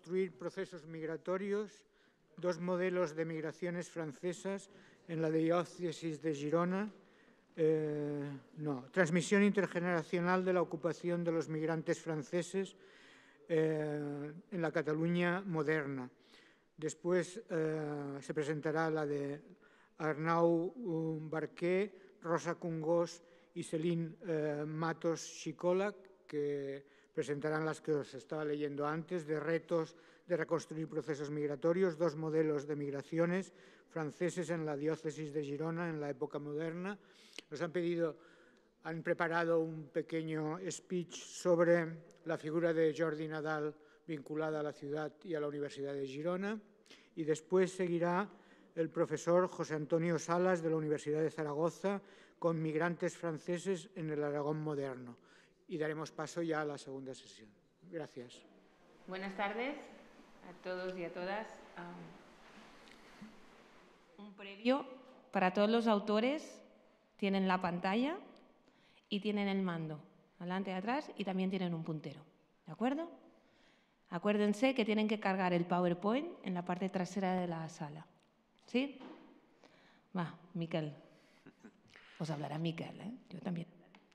reconstruir procesos migratorios, dos modelos de migraciones francesas en la diócesis de Girona. Transmisión intergeneracional de la ocupación de los migrantes franceses en la Cataluña moderna. Después se presentará la de Arnau Barquer, Rosa Cungós y Céline Matos Xicola, que presentarán las que os estaba leyendo antes, de retos de reconstruir procesos migratorios, dos modelos de migraciones franceses en la diócesis de Girona en la época moderna. Nos han preparado un pequeño speech sobre la figura de Jordi Nadal vinculada a la ciudad y a la Universidad de Girona. Y después seguirá el profesor José Antonio Salas de la Universidad de Zaragoza con migrantes franceses en el Aragón moderno. Y daremos paso ya a la segunda sesión. Gracias. Buenas tardes a todos y a todas. Un previo para todos los autores. Tienen la pantalla y tienen el mando, adelante y atrás, y también tienen un puntero. ¿De acuerdo? Acuérdense que tienen que cargar el PowerPoint en la parte trasera de la sala. ¿Sí? Va, Miquel. Os hablará Miquel, ¿eh? Yo también.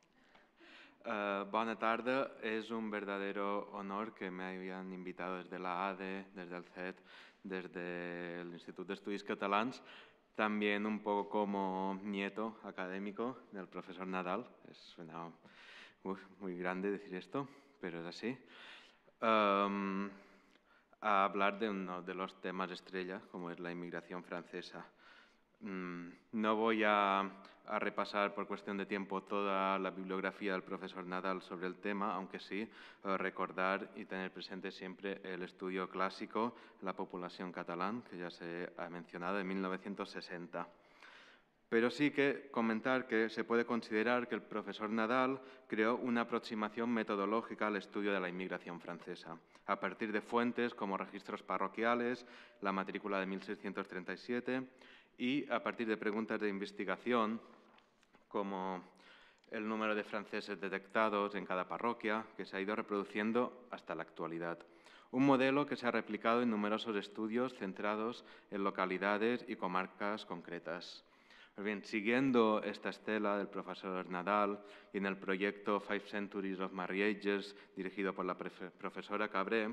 Buenas tardes. Es un verdadero honor que me hayan invitado desde la ADE, desde el CET, desde el Instituto de Estudios Catalans, también un poco como nieto académico del profesor Nadal. Suena muy grande decir esto, pero es así. A hablar de uno de los temas estrella, como es la inmigración francesa. No voy a repasar por cuestión de tiempo toda la bibliografía del profesor Nadal sobre el tema, aunque sí recordar y tener presente siempre el estudio clásico, La población catalán, que ya se ha mencionado, de 1960. Pero sí que comentar que se puede considerar que el profesor Nadal creó una aproximación metodológica al estudio de la inmigración francesa, a partir de fuentes como registros parroquiales, la matrícula de 1637, y a partir de preguntas de investigación como el número de franceses detectados en cada parroquia, que se ha ido reproduciendo hasta la actualidad. Un modelo que se ha replicado en numerosos estudios centrados en localidades y comarcas concretas. Bien, siguiendo esta estela del profesor Nadal y en el proyecto Five Centuries of Marriages, dirigido por la profesora Cabré,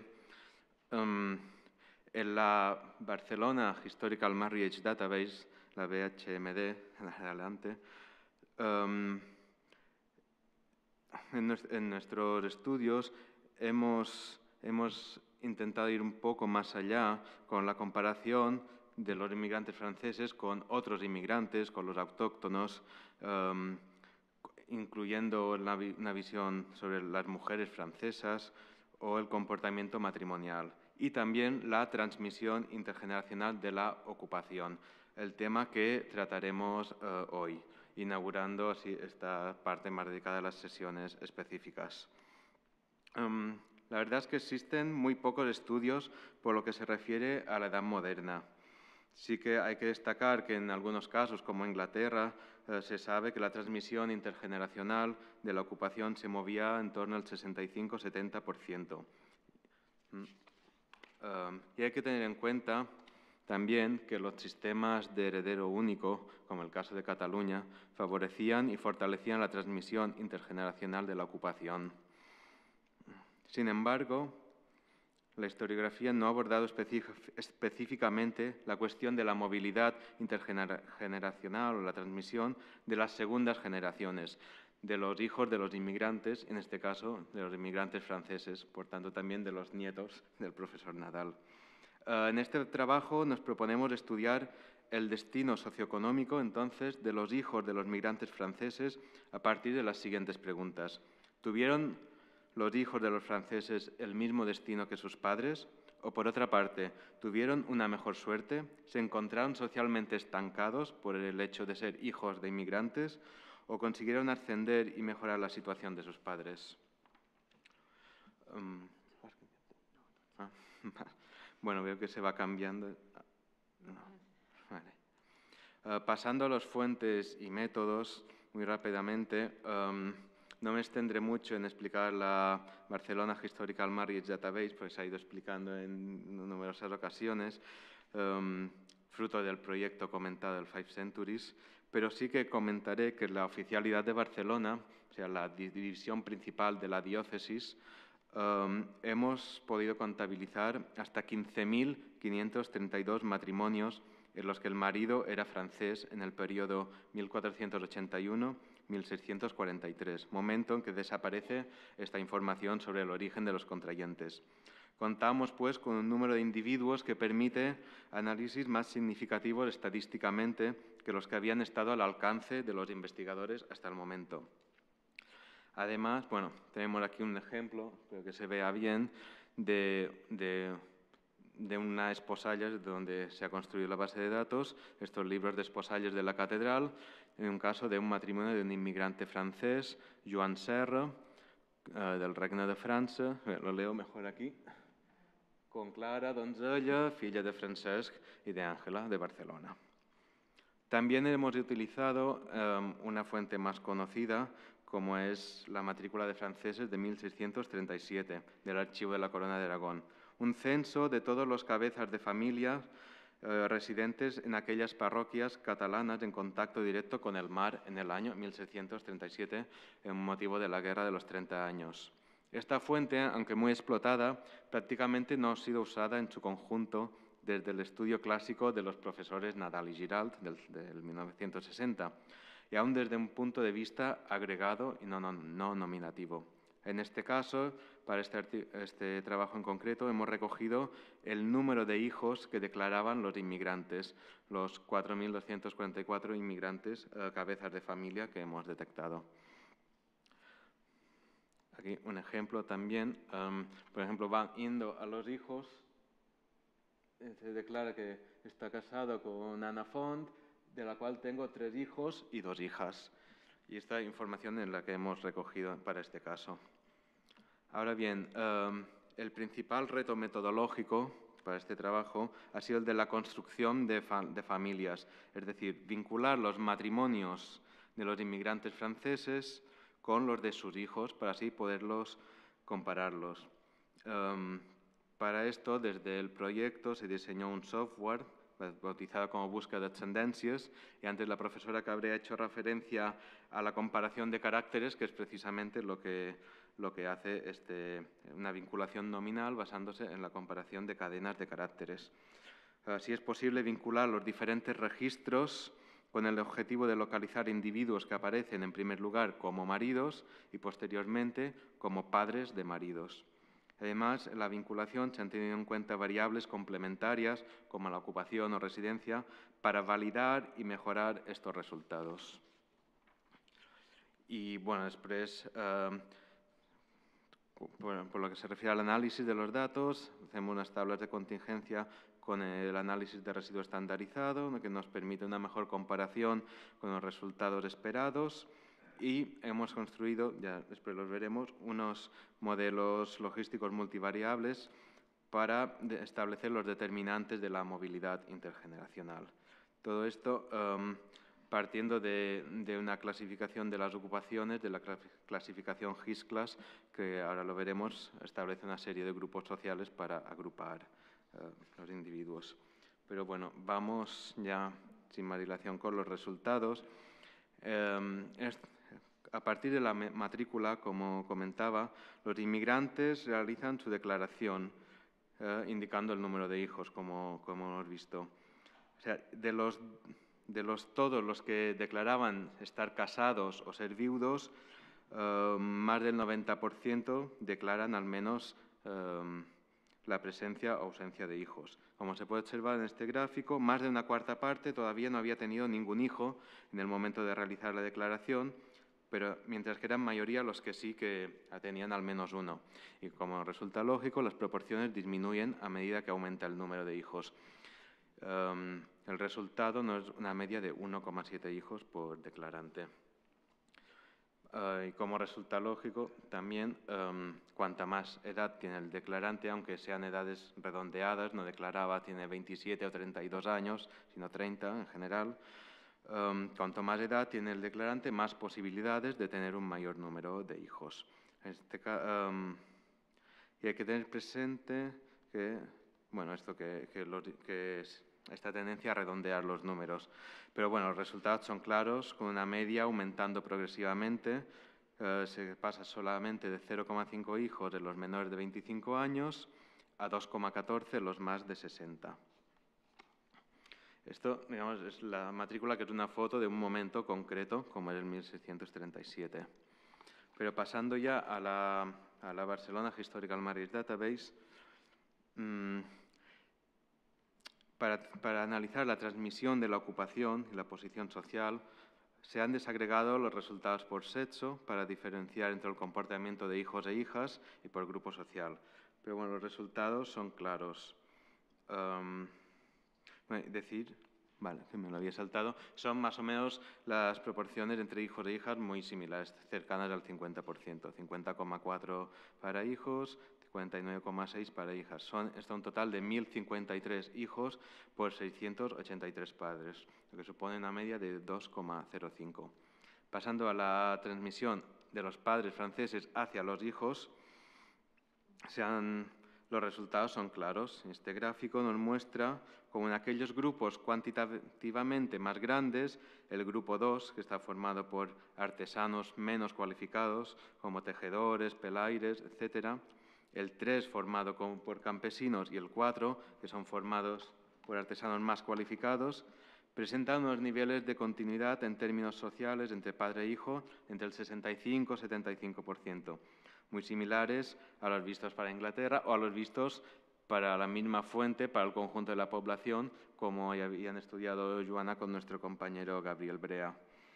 en la Barcelona Historical Marriage Database, la BHMD, adelante, en nuestros estudios hemos intentado ir un poco más allá con la comparación de los inmigrantes franceses con otros inmigrantes, con los autóctonos, incluyendo una visión sobre las mujeres francesas o el comportamiento matrimonial, y también la transmisión intergeneracional de la ocupación, el tema que trataremos hoy, inaugurando así esta parte más dedicada a las sesiones específicas. La verdad es que existen muy pocos estudios por lo que se refiere a la edad moderna. Sí que hay que destacar que en algunos casos, como Inglaterra, se sabe que la transmisión intergeneracional de la ocupación se movía en torno al 65-70%. Y hay que tener en cuenta también que los sistemas de heredero único, como el caso de Cataluña, favorecían y fortalecían la transmisión intergeneracional de la ocupación. Sin embargo, la historiografía no ha abordado específicamente la cuestión de la movilidad intergeneracional o la transmisión de las segundas generaciones, de los hijos de los inmigrantes, en este caso de los inmigrantes franceses, por tanto también de los nietos del profesor Nadal. En este trabajo nos proponemos estudiar el destino socioeconómico, entonces, de los hijos de los migrantes franceses a partir de las siguientes preguntas. ¿Tuvieron los hijos de los franceses el mismo destino que sus padres? O, por otra parte, ¿tuvieron una mejor suerte? ¿Se encontraron socialmente estancados por el hecho de ser hijos de inmigrantes? ¿O consiguieron ascender y mejorar la situación de sus padres? Bueno, veo que se va cambiando. Vale. Pasando a las fuentes y métodos, muy rápidamente, No me extendré mucho en explicar la Barcelona Historical Marriage Database, pues se ha ido explicando en numerosas ocasiones, fruto del proyecto comentado del Five Centuries, pero sí que comentaré que la oficialidad de Barcelona, o sea, la división principal de la diócesis, hemos podido contabilizar hasta 15.532 matrimonios en los que el marido era francés en el periodo 1481-1643, momento en que desaparece esta información sobre el origen de los contrayentes. Contamos, pues, con un número de individuos que permite análisis más significativos estadísticamente que los que habían estado al alcance de los investigadores hasta el momento. Además, bueno, tenemos aquí un ejemplo, espero que se vea bien, de una esposallas donde se ha construido la base de datos, estos libros de esposallas de la catedral, en un caso de un matrimonio de un inmigrante francés, Joan Serra, del Regne de França, lo leo mejor aquí, con Clara Donzella, filla de Francesc y de Ángela, de Barcelona. También hemos utilizado una fuente más conocida, como es la matrícula de franceses de 1637, del Archivo de la Corona de Aragón. Un censo de todos los cabezas de familia residentes en aquellas parroquias catalanas en contacto directo con el mar en el año 1637, en motivo de la Guerra de los 30 años. Esta fuente, aunque muy explotada, prácticamente no ha sido usada en su conjunto desde el estudio clásico de los profesores Nadal y Giralt del 1960, y aún desde un punto de vista agregado y no nominativo. En este caso, para este trabajo en concreto, hemos recogido el número de hijos que declaraban los inmigrantes, los 4.244 inmigrantes cabezas de familia que hemos detectado. Aquí un ejemplo también, por ejemplo, van yendo a los hijos, se declara que está casado con Ana Font, de la cual tengo 3 hijos y 2 hijas. Y esta información es la que hemos recogido para este caso. Ahora bien, el principal reto metodológico para este trabajo ha sido el de la construcción de familias, es decir, vincular los matrimonios de los inmigrantes franceses con los de sus hijos para así poderlos compararlos. Para esto, desde el proyecto se diseñó un software bautizado como búsqueda de ascendencias, y antes la profesora Cabré ha hecho referencia a la comparación de caracteres, que es precisamente lo que hace una vinculación nominal basándose en la comparación de cadenas de caracteres. Así es posible vincular los diferentes registros con el objetivo de localizar individuos que aparecen en primer lugar como maridos y posteriormente como padres de maridos. Además, en la vinculación se han tenido en cuenta variables complementarias como la ocupación o residencia para validar y mejorar estos resultados. Y bueno, después, por lo que se refiere al análisis de los datos, hacemos unas tablas de contingencia con el análisis de residuo estandarizado, que nos permite una mejor comparación con los resultados esperados. Y hemos construido, ya después los veremos, unos modelos logísticos multivariables para establecer los determinantes de la movilidad intergeneracional. Todo esto partiendo de una clasificación de las ocupaciones, de la clasificación GIS-CLAS, que ahora lo veremos, establece una serie de grupos sociales para agrupar los individuos. Pero bueno, vamos ya sin más dilación con los resultados. A partir de la matrícula, como comentaba, los inmigrantes realizan su declaración indicando el número de hijos, como hemos visto. O sea, todos los que declaraban estar casados o ser viudos, más del 90% declaran al menos la presencia o ausencia de hijos. Como se puede observar en este gráfico, más de una cuarta parte todavía no había tenido ningún hijo en el momento de realizar la declaración, pero mientras que eran mayoría los que sí que tenían al menos uno. Y como resulta lógico, las proporciones disminuyen a medida que aumenta el número de hijos. El resultado no es una media de 1,7 hijos por declarante. Y como resulta lógico, también cuanta más edad tiene el declarante, aunque sean edades redondeadas, no declaraba, tiene 27 o 32 años, sino 30 en general, Cuanto más edad tiene el declarante, más posibilidades de tener un mayor número de hijos. Y hay que tener presente que, bueno, esta tendencia a redondear los números. Pero bueno, los resultados son claros, con una media aumentando progresivamente. Se pasa solamente de 0,5 hijos en los menores de 25 años a 2,14 los más de 60. Esto, digamos, es la matrícula, que es una foto de un momento concreto, como es el 1637. Pero pasando ya a la Barcelona Historical Marriage Database, para analizar la transmisión de la ocupación y la posición social, se han desagregado los resultados por sexo para diferenciar entre el comportamiento de hijos e hijas y por grupo social. Pero bueno, los resultados son claros. Vale, que me lo había saltado, son más o menos las proporciones entre hijos e hijas muy similares, cercanas al 50%, 50,4 para hijos, 49,6 para hijas. Está un total de 1.053 hijos por 683 padres, lo que supone una media de 2,05. Pasando a la transmisión de los padres franceses hacia los hijos, los resultados son claros. Este gráfico nos muestra como en aquellos grupos cuantitativamente más grandes, el grupo 2, que está formado por artesanos menos cualificados, como tejedores, pelaires, etc., el 3 formado por campesinos y el 4, que son formados por artesanos más cualificados, presentan unos niveles de continuidad en términos sociales entre padre e hijo entre el 65 y 75%, muy similares a los vistos para Inglaterra o a los vistos para la misma fuente, para el conjunto de la población, como ya habían estudiado Joana con nuestro compañero Gabriel Brea.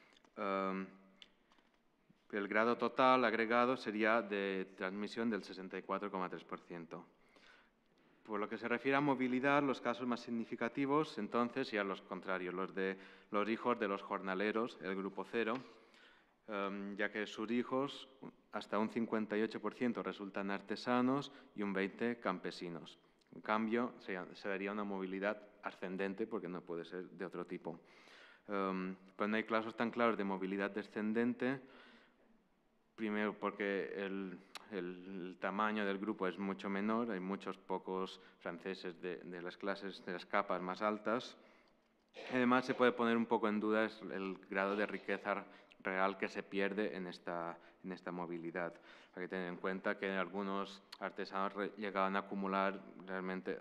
El grado total agregado sería de transmisión del 64,3%. Por lo que se refiere a movilidad, los casos más significativos, entonces, ya los contrarios, los de los hijos de los jornaleros, el grupo 0, ya que sus hijos, hasta un 58% resultan artesanos y un 20% campesinos. En cambio, se daría una movilidad ascendente, porque no puede ser de otro tipo. Pero no hay casos tan claros de movilidad descendente, primero porque el tamaño del grupo es mucho menor, hay pocos franceses de las clases, de las capas más altas. Además, se puede poner un poco en duda el grado de riqueza real que se pierde en esta movilidad. Hay que tener en cuenta que algunos artesanos llegaban a acumular realmente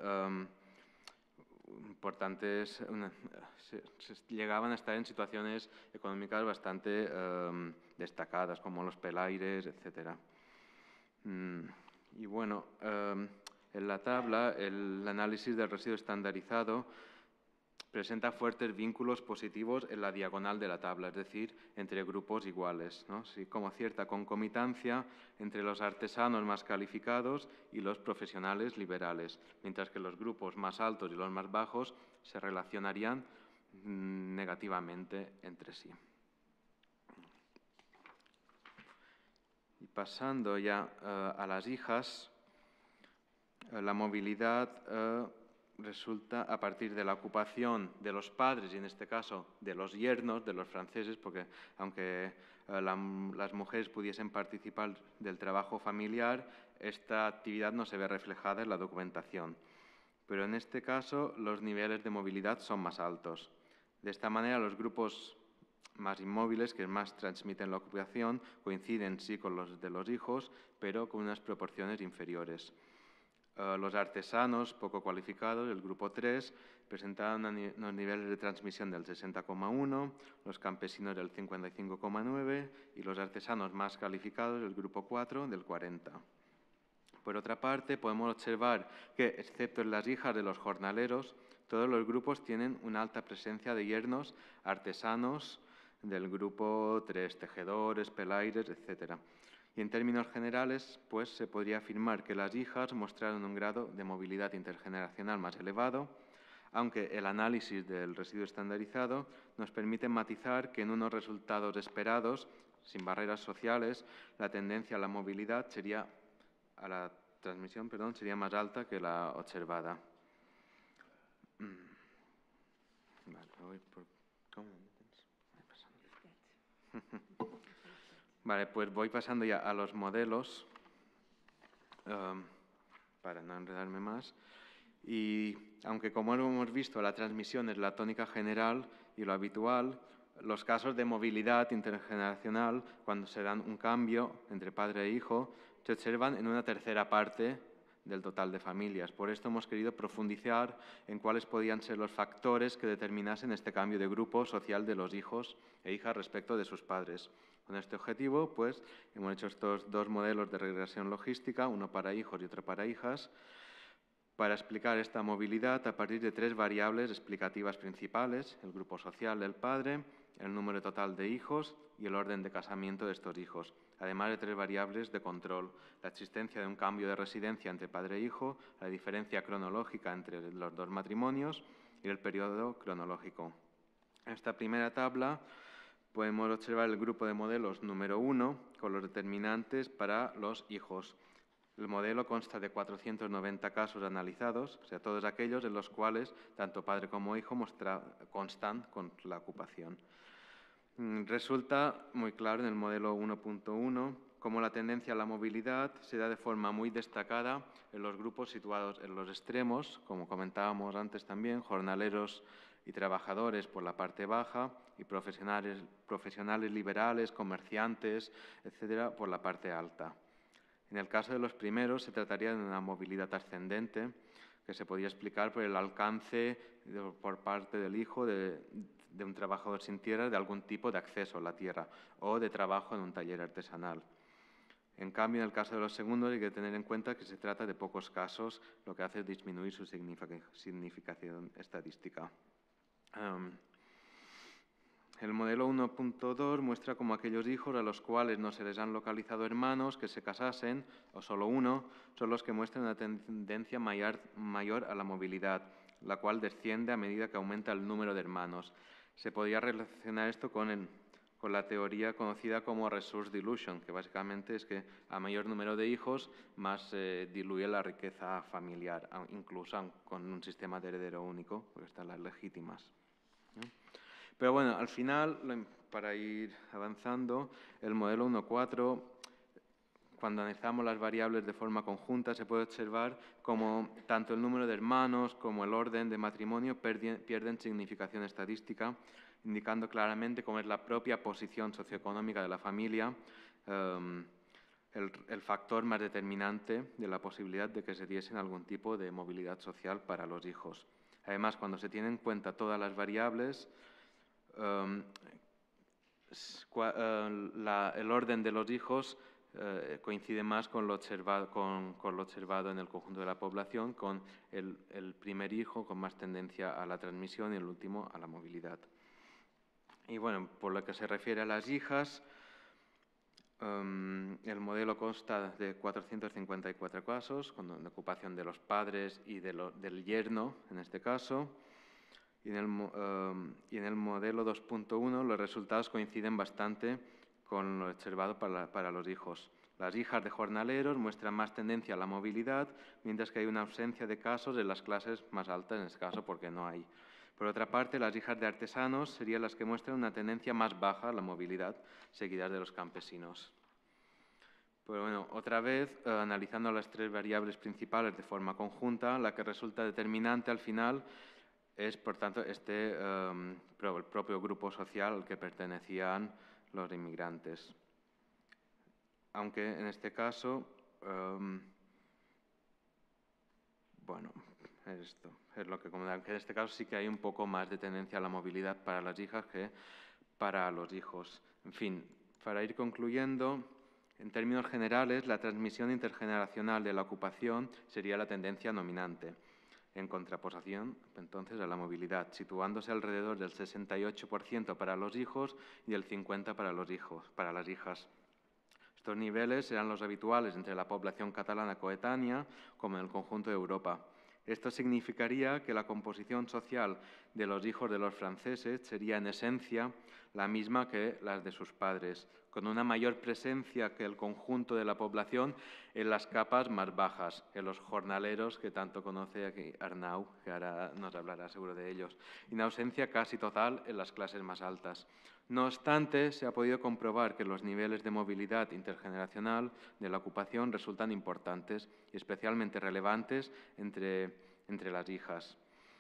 importantes, llegaban a estar en situaciones económicas bastante destacadas, como los pelaires, etc. Y bueno, en la tabla, el análisis del residuo estandarizado presenta fuertes vínculos positivos en la diagonal de la tabla, es decir, entre grupos iguales, ¿no? Sí, como cierta concomitancia entre los artesanos más calificados y los profesionales liberales, mientras que los grupos más altos y los más bajos se relacionarían negativamente entre sí. Y pasando ya a las hijas, la movilidad resulta a partir de la ocupación de los padres y, en este caso, de los yernos, de los franceses, porque aunque las mujeres pudiesen participar del trabajo familiar, esta actividad no se ve reflejada en la documentación. Pero en este caso, los niveles de movilidad son más altos. De esta manera, los grupos más inmóviles, que más transmiten la ocupación, coinciden sí con los de los hijos, pero con unas proporciones inferiores. Los artesanos poco cualificados, el grupo 3, presentaban unos niveles de transmisión del 60,1, los campesinos del 55,9 y los artesanos más calificados, el grupo 4, del 40. Por otra parte, podemos observar que, excepto en las hijas de los jornaleros, todos los grupos tienen una alta presencia de yernos artesanos del grupo 3, tejedores, pelaires, etc. Y en términos generales, pues se podría afirmar que las hijas mostraron un grado de movilidad intergeneracional más elevado, aunque el análisis del residuo estandarizado nos permite matizar que en unos resultados esperados, sin barreras sociales, la tendencia a la movilidad a la transmisión, sería más alta que la observada. Vale, voy por comments. Vale, pues voy pasando ya a los modelos, para no enredarme más. Y aunque, como hemos visto, la transmisión es la tónica general y lo habitual, los casos de movilidad intergeneracional, cuando se dan un cambio entre padre e hijo, se observan en una tercera parte del total de familias. Por esto hemos querido profundizar en cuáles podían ser los factores que determinasen este cambio de grupo social de los hijos e hijas respecto de sus padres. Con este objetivo, pues, hemos hecho estos dos modelos de regresión logística, uno para hijos y otro para hijas, para explicar esta movilidad a partir de tres variables explicativas principales: el grupo social del padre, el número total de hijos y el orden de casamiento de estos hijos, además de tres variables de control: la existencia de un cambio de residencia entre padre e hijo, la diferencia cronológica entre los dos matrimonios y el periodo cronológico. En esta primera tabla podemos observar el grupo de modelos número 1 con los determinantes para los hijos. El modelo consta de 490 casos analizados, o sea, todos aquellos en los cuales tanto padre como hijo constan con la ocupación. Resulta muy claro en el modelo 1.1 cómo la tendencia a la movilidad se da de forma muy destacada en los grupos situados en los extremos, como comentábamos antes también, jornaleros y trabajadores por la parte baja y profesionales liberales, comerciantes, etcétera, por la parte alta. En el caso de los primeros, se trataría de una movilidad ascendente que se podía explicar por el alcance por parte del hijo de un trabajador sin tierra de algún tipo de acceso a la tierra o de trabajo en un taller artesanal. En cambio, en el caso de los segundos, hay que tener en cuenta que se trata de pocos casos, lo que hace es disminuir su significación estadística. El modelo 1.2 muestra cómo aquellos hijos a los cuales no se les han localizado hermanos que se casasen, o solo uno, son los que muestran una tendencia mayor a la movilidad, la cual desciende a medida que aumenta el número de hermanos. Se podría relacionar esto con la teoría conocida como resource dilution, que básicamente es que a mayor número de hijos, más diluye la riqueza familiar, incluso con un sistema de heredero único, porque están las legítimas, ¿no? Pero bueno, al final, para ir avanzando, el modelo 1.4, cuando analizamos las variables de forma conjunta, se puede observar cómo tanto el número de hermanos como el orden de matrimonio pierden significación estadística, indicando claramente cómo es la propia posición socioeconómica de la familia el factor más determinante de la posibilidad de que se diesen algún tipo de movilidad social para los hijos. Además, cuando se tienen en cuenta todas las variables, el orden de los hijos coincide más con lo observado en el conjunto de la población, con el primer hijo con más tendencia a la transmisión y el último a la movilidad. Y bueno, por lo que se refiere a las hijas, el modelo consta de 454 casos, con ocupación de los padres y del yerno, en este caso. Y en el modelo 2.1 los resultados coinciden bastante con lo observado para los hijos. Las hijas de jornaleros muestran más tendencia a la movilidad, mientras que hay una ausencia de casos en las clases más altas, en este caso porque no hay. Por otra parte, las hijas de artesanos serían las que muestran una tendencia más baja a la movilidad, seguidas de los campesinos. Pero bueno, otra vez, analizando las tres variables principales de forma conjunta, la que resulta determinante al final es, por tanto, el propio grupo social al que pertenecían los inmigrantes. Aunque en este caso, bueno, esto es lo que comentaba, que en este caso sí que hay un poco más de tendencia a la movilidad para las hijas que para los hijos. En fin, para ir concluyendo, en términos generales, la transmisión intergeneracional de la ocupación sería la tendencia dominante, en contraposición, entonces, a la movilidad, situándose alrededor del 68% para los hijos y el 50% para las hijas. Estos niveles serán los habituales entre la población catalana coetánea como en el conjunto de Europa. Esto significaría que la composición social de los hijos de los franceses sería en esencia la misma que las de sus padres, con una mayor presencia que el conjunto de la población en las capas más bajas, en los jornaleros, que tanto conoce aquí Arnau, que ahora nos hablará seguro de ellos, y una ausencia casi total en las clases más altas. No obstante, se ha podido comprobar que los niveles de movilidad intergeneracional de la ocupación resultan importantes y especialmente relevantes entre las hijas.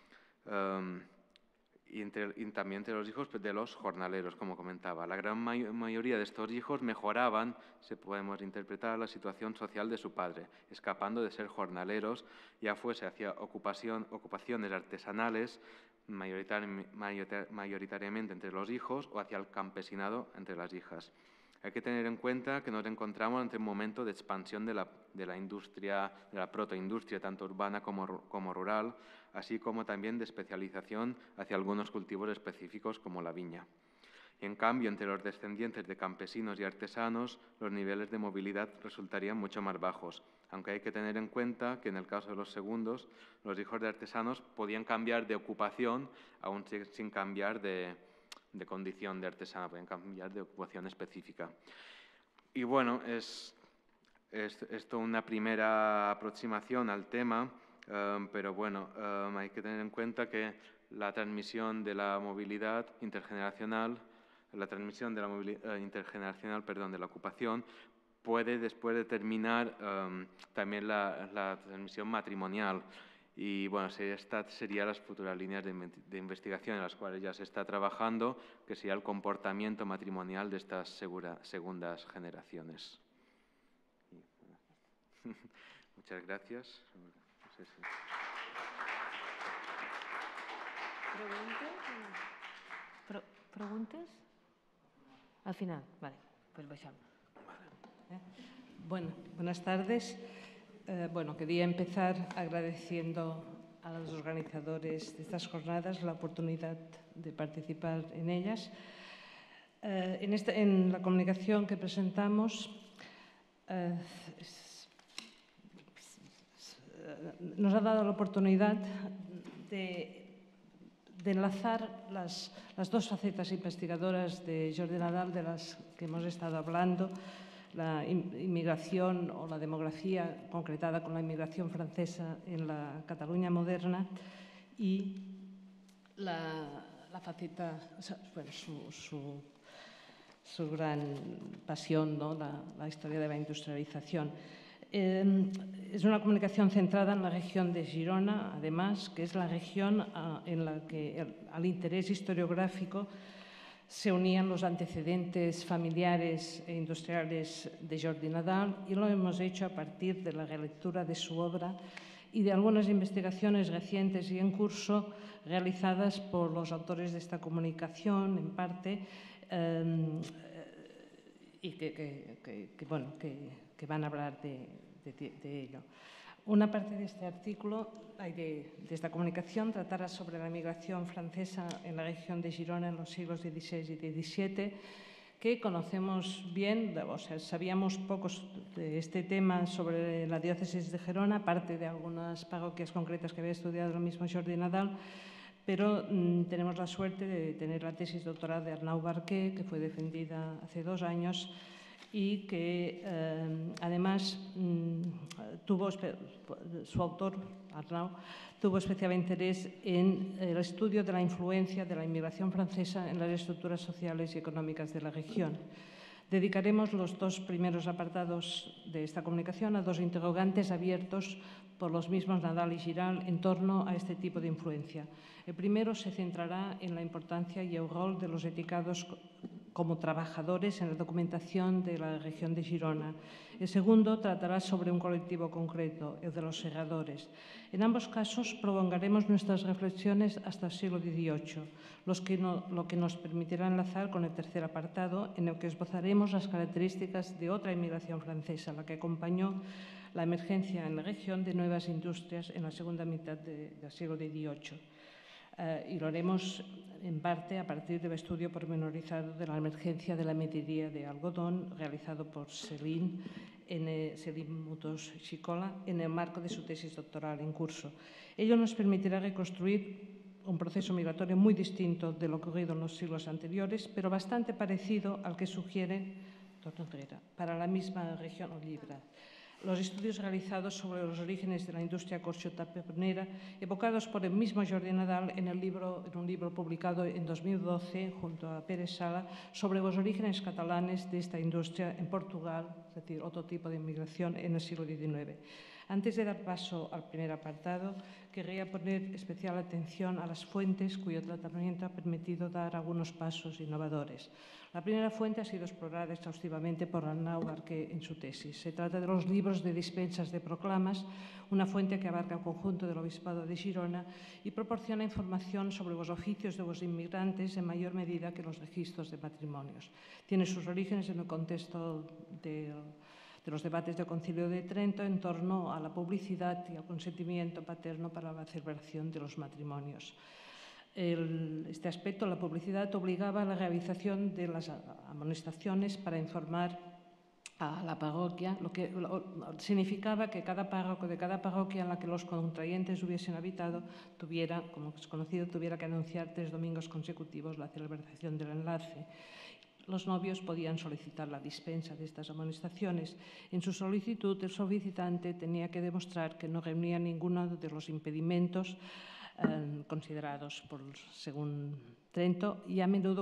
Y también entre los hijos de los jornaleros, como comentaba. La gran mayoría de estos hijos mejoraban, se podemos interpretar, la situación social de su padre, escapando de ser jornaleros, ya fuese hacia ocupaciones artesanales, mayoritariamente entre los hijos, o hacia el campesinado entre las hijas. Hay que tener en cuenta que nos encontramos ante un momento de expansión de la industria, de la protoindustria, tanto urbana como rural, así como también de especialización hacia algunos cultivos específicos como la viña. Y en cambio, entre los descendientes de campesinos y artesanos, los niveles de movilidad resultarían mucho más bajos, aunque hay que tener en cuenta que en el caso de los segundos, los hijos de artesanos podían cambiar de ocupación, aún sin cambiar de condición de artesano, pueden cambiar de ocupación específica. Y bueno, es esto una primera aproximación al tema, pero bueno, hay que tener en cuenta que la transmisión de la movilidad intergeneracional, de la ocupación, puede después determinar también la transmisión matrimonial. Y bueno, estas serían las futuras líneas de investigación en las cuales ya se está trabajando, que sería el comportamiento matrimonial de estas segundas generaciones. Muchas gracias. No sé si... ¿Preguntas? Al final, vale, pues baixamos. Bueno, buenas tardes. Quería empezar agradeciendo a los organizadores de estas jornadas la oportunidad de participar en ellas. En la comunicación que presentamos nos ha dado la oportunidad de enlazar las dos facetas investigadoras de Jordi Nadal de las que hemos estado hablando, la inmigración o la demografía concretada con la inmigración francesa en la Cataluña moderna y la faceta, bueno, su gran pasión, ¿no? La historia de la industrialización. Es una comunicación centrada en la región de Girona, además, que es la región en la que al interés historiográfico se unían los antecedentes familiares e industriales de Jordi Nadal, y lo hemos hecho a partir de la relectura de su obra y de algunas investigaciones recientes y en curso realizadas por los autores de esta comunicación, en parte, y que van a hablar de ello. Una parte de este artículo, de esta comunicación, tratará sobre la migración francesa en la región de Girona en los siglos XVI y XVII, que conocemos bien, o sea, sabíamos pocos de este tema sobre la diócesis de Gerona, aparte de algunas parroquias concretas que había estudiado el mismo Jordi Nadal, pero tenemos la suerte de tener la tesis doctoral de Arnau Barquer, que fue defendida hace 2 años, y que además su autor, Arnau, tuvo especial interés en el estudio de la influencia de la inmigración francesa en las estructuras sociales y económicas de la región. Dedicaremos los 2 primeros apartados de esta comunicación a 2 interrogantes abiertos por los mismos Nadal y Giral en torno a este tipo de influencia. El primero se centrará en la importancia y el rol de los etiquetados como trabajadores en la documentación de la región de Girona. El segundo tratará sobre un colectivo concreto, el de los segadores. En ambos casos prolongaremos nuestras reflexiones hasta el siglo XVIII, lo que nos permitirá enlazar con el tercer apartado, en el que esbozaremos las características de otra inmigración francesa, la que acompañó la emergencia en la región de nuevas industrias en la segunda mitad del siglo XVIII. Y lo haremos en parte a partir del estudio pormenorizado de la emergencia de la metería de algodón realizado por Céline Mutos Xicola en el marco de su tesis doctoral en curso. Ello nos permitirá reconstruir un proceso migratorio muy distinto de lo ocurrido en los siglos anteriores, pero bastante parecido al que sugiere Torreguera, para la misma región olivera. Los estudios realizados sobre los orígenes de la industria corcho-tapenera, evocados por el mismo Jordi Nadal en un libro publicado en 2012 junto a Pérez Sala sobre los orígenes catalanes de esta industria en Portugal, es decir, otro tipo de inmigración en el siglo XIX. Antes de dar paso al primer apartado, querría poner especial atención a las fuentes cuyo tratamiento ha permitido dar algunos pasos innovadores. La primera fuente ha sido explorada exhaustivamente por Arnau Barqué en su tesis. Se trata de los libros de dispensas de proclamas, una fuente que abarca el conjunto del Obispado de Girona y proporciona información sobre los oficios de los inmigrantes en mayor medida que los registros de matrimonios. Tiene sus orígenes en el contexto de los debates del Concilio de Trento en torno a la publicidad y al consentimiento paterno para la celebración de los matrimonios. Este aspecto, la publicidad, obligaba a la realización de las amonestaciones para informar a la parroquia, lo que significaba que cada párroco de cada parroquia en la que los contrayentes hubiesen habitado tuviera, como es conocido, tuviera que anunciar 3 domingos consecutivos la celebración del enlace. Los novios podían solicitar la dispensa de estas amonestaciones. En su solicitud, el solicitante tenía que demostrar que no reunía ninguno de los impedimentos considerados según Trento, y a menudo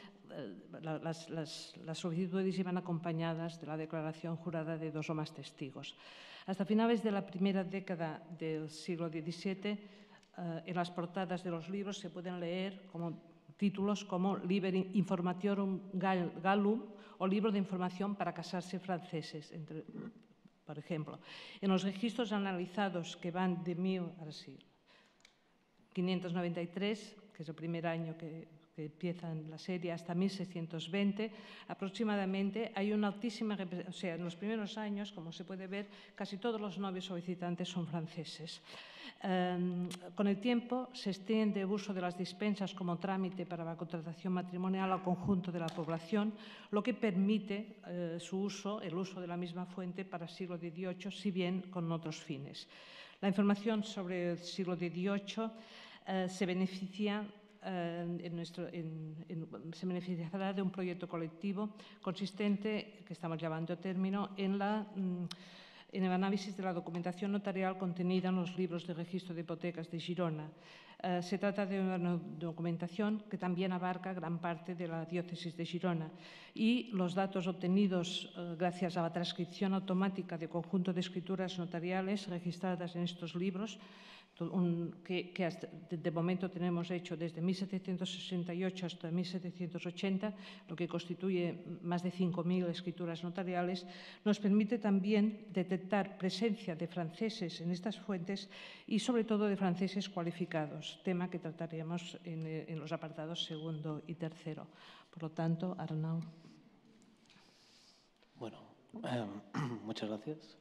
las solicitudes iban acompañadas de la declaración jurada de 2 o más testigos. Hasta finales de la primera década del siglo XVII, en las portadas de los libros se pueden leer títulos como Liber Informationum Gallum o Libro de Información para casarse franceses, por ejemplo. En los registros analizados que van de 1593, que es el primer año que empieza la serie, hasta 1620, aproximadamente, hay una altísima representación. O sea, en los primeros años, como se puede ver, casi todos los novios solicitantes son franceses. Con el tiempo se extiende el uso de las dispensas como trámite para la contratación matrimonial al conjunto de la población, lo que permite el uso de la misma fuente para el siglo XVIII, si bien con otros fines. La información sobre el siglo XVIII se beneficiará de un proyecto colectivo consistente, que estamos llevando a término, en el análisis de la documentación notarial contenida en los libros de registro de hipotecas de Girona. Se trata de una documentación que también abarca gran parte de la diócesis de Girona, y los datos obtenidos gracias a la transcripción automática de conjunto de escrituras notariales registradas en estos libros, que de momento tenemos hecho desde 1768 hasta 1780, lo que constituye más de 5.000 escrituras notariales, nos permite también detectar presencia de franceses en estas fuentes y sobre todo de franceses cualificados, tema que trataremos en los apartados 2 y 3. Por lo tanto, Arnau. Bueno, muchas gracias.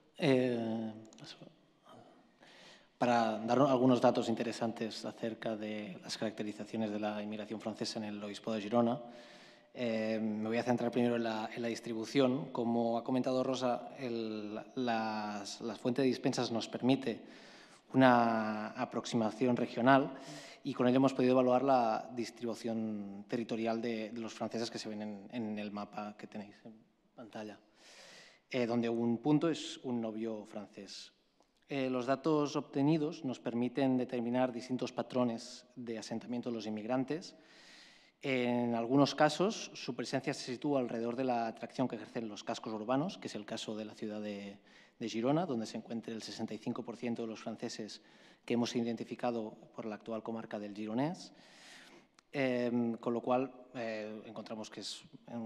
Para dar algunos datos interesantes acerca de las caracterizaciones de la inmigración francesa en el Obispado de Girona, me voy a centrar primero en la distribución. Como ha comentado Rosa, la fuente de dispensas nos permite una aproximación regional y con ello hemos podido evaluar la distribución territorial de los franceses que se ven en el mapa que tenéis en pantalla, donde un punto es un novio francés. Los datos obtenidos nos permiten determinar distintos patrones de asentamiento de los inmigrantes. En algunos casos, su presencia se sitúa alrededor de la atracción que ejercen los cascos urbanos, que es el caso de la ciudad de Girona, donde se encuentra el 65% de los franceses que hemos identificado por la actual comarca del Gironès, con lo cual encontramos que es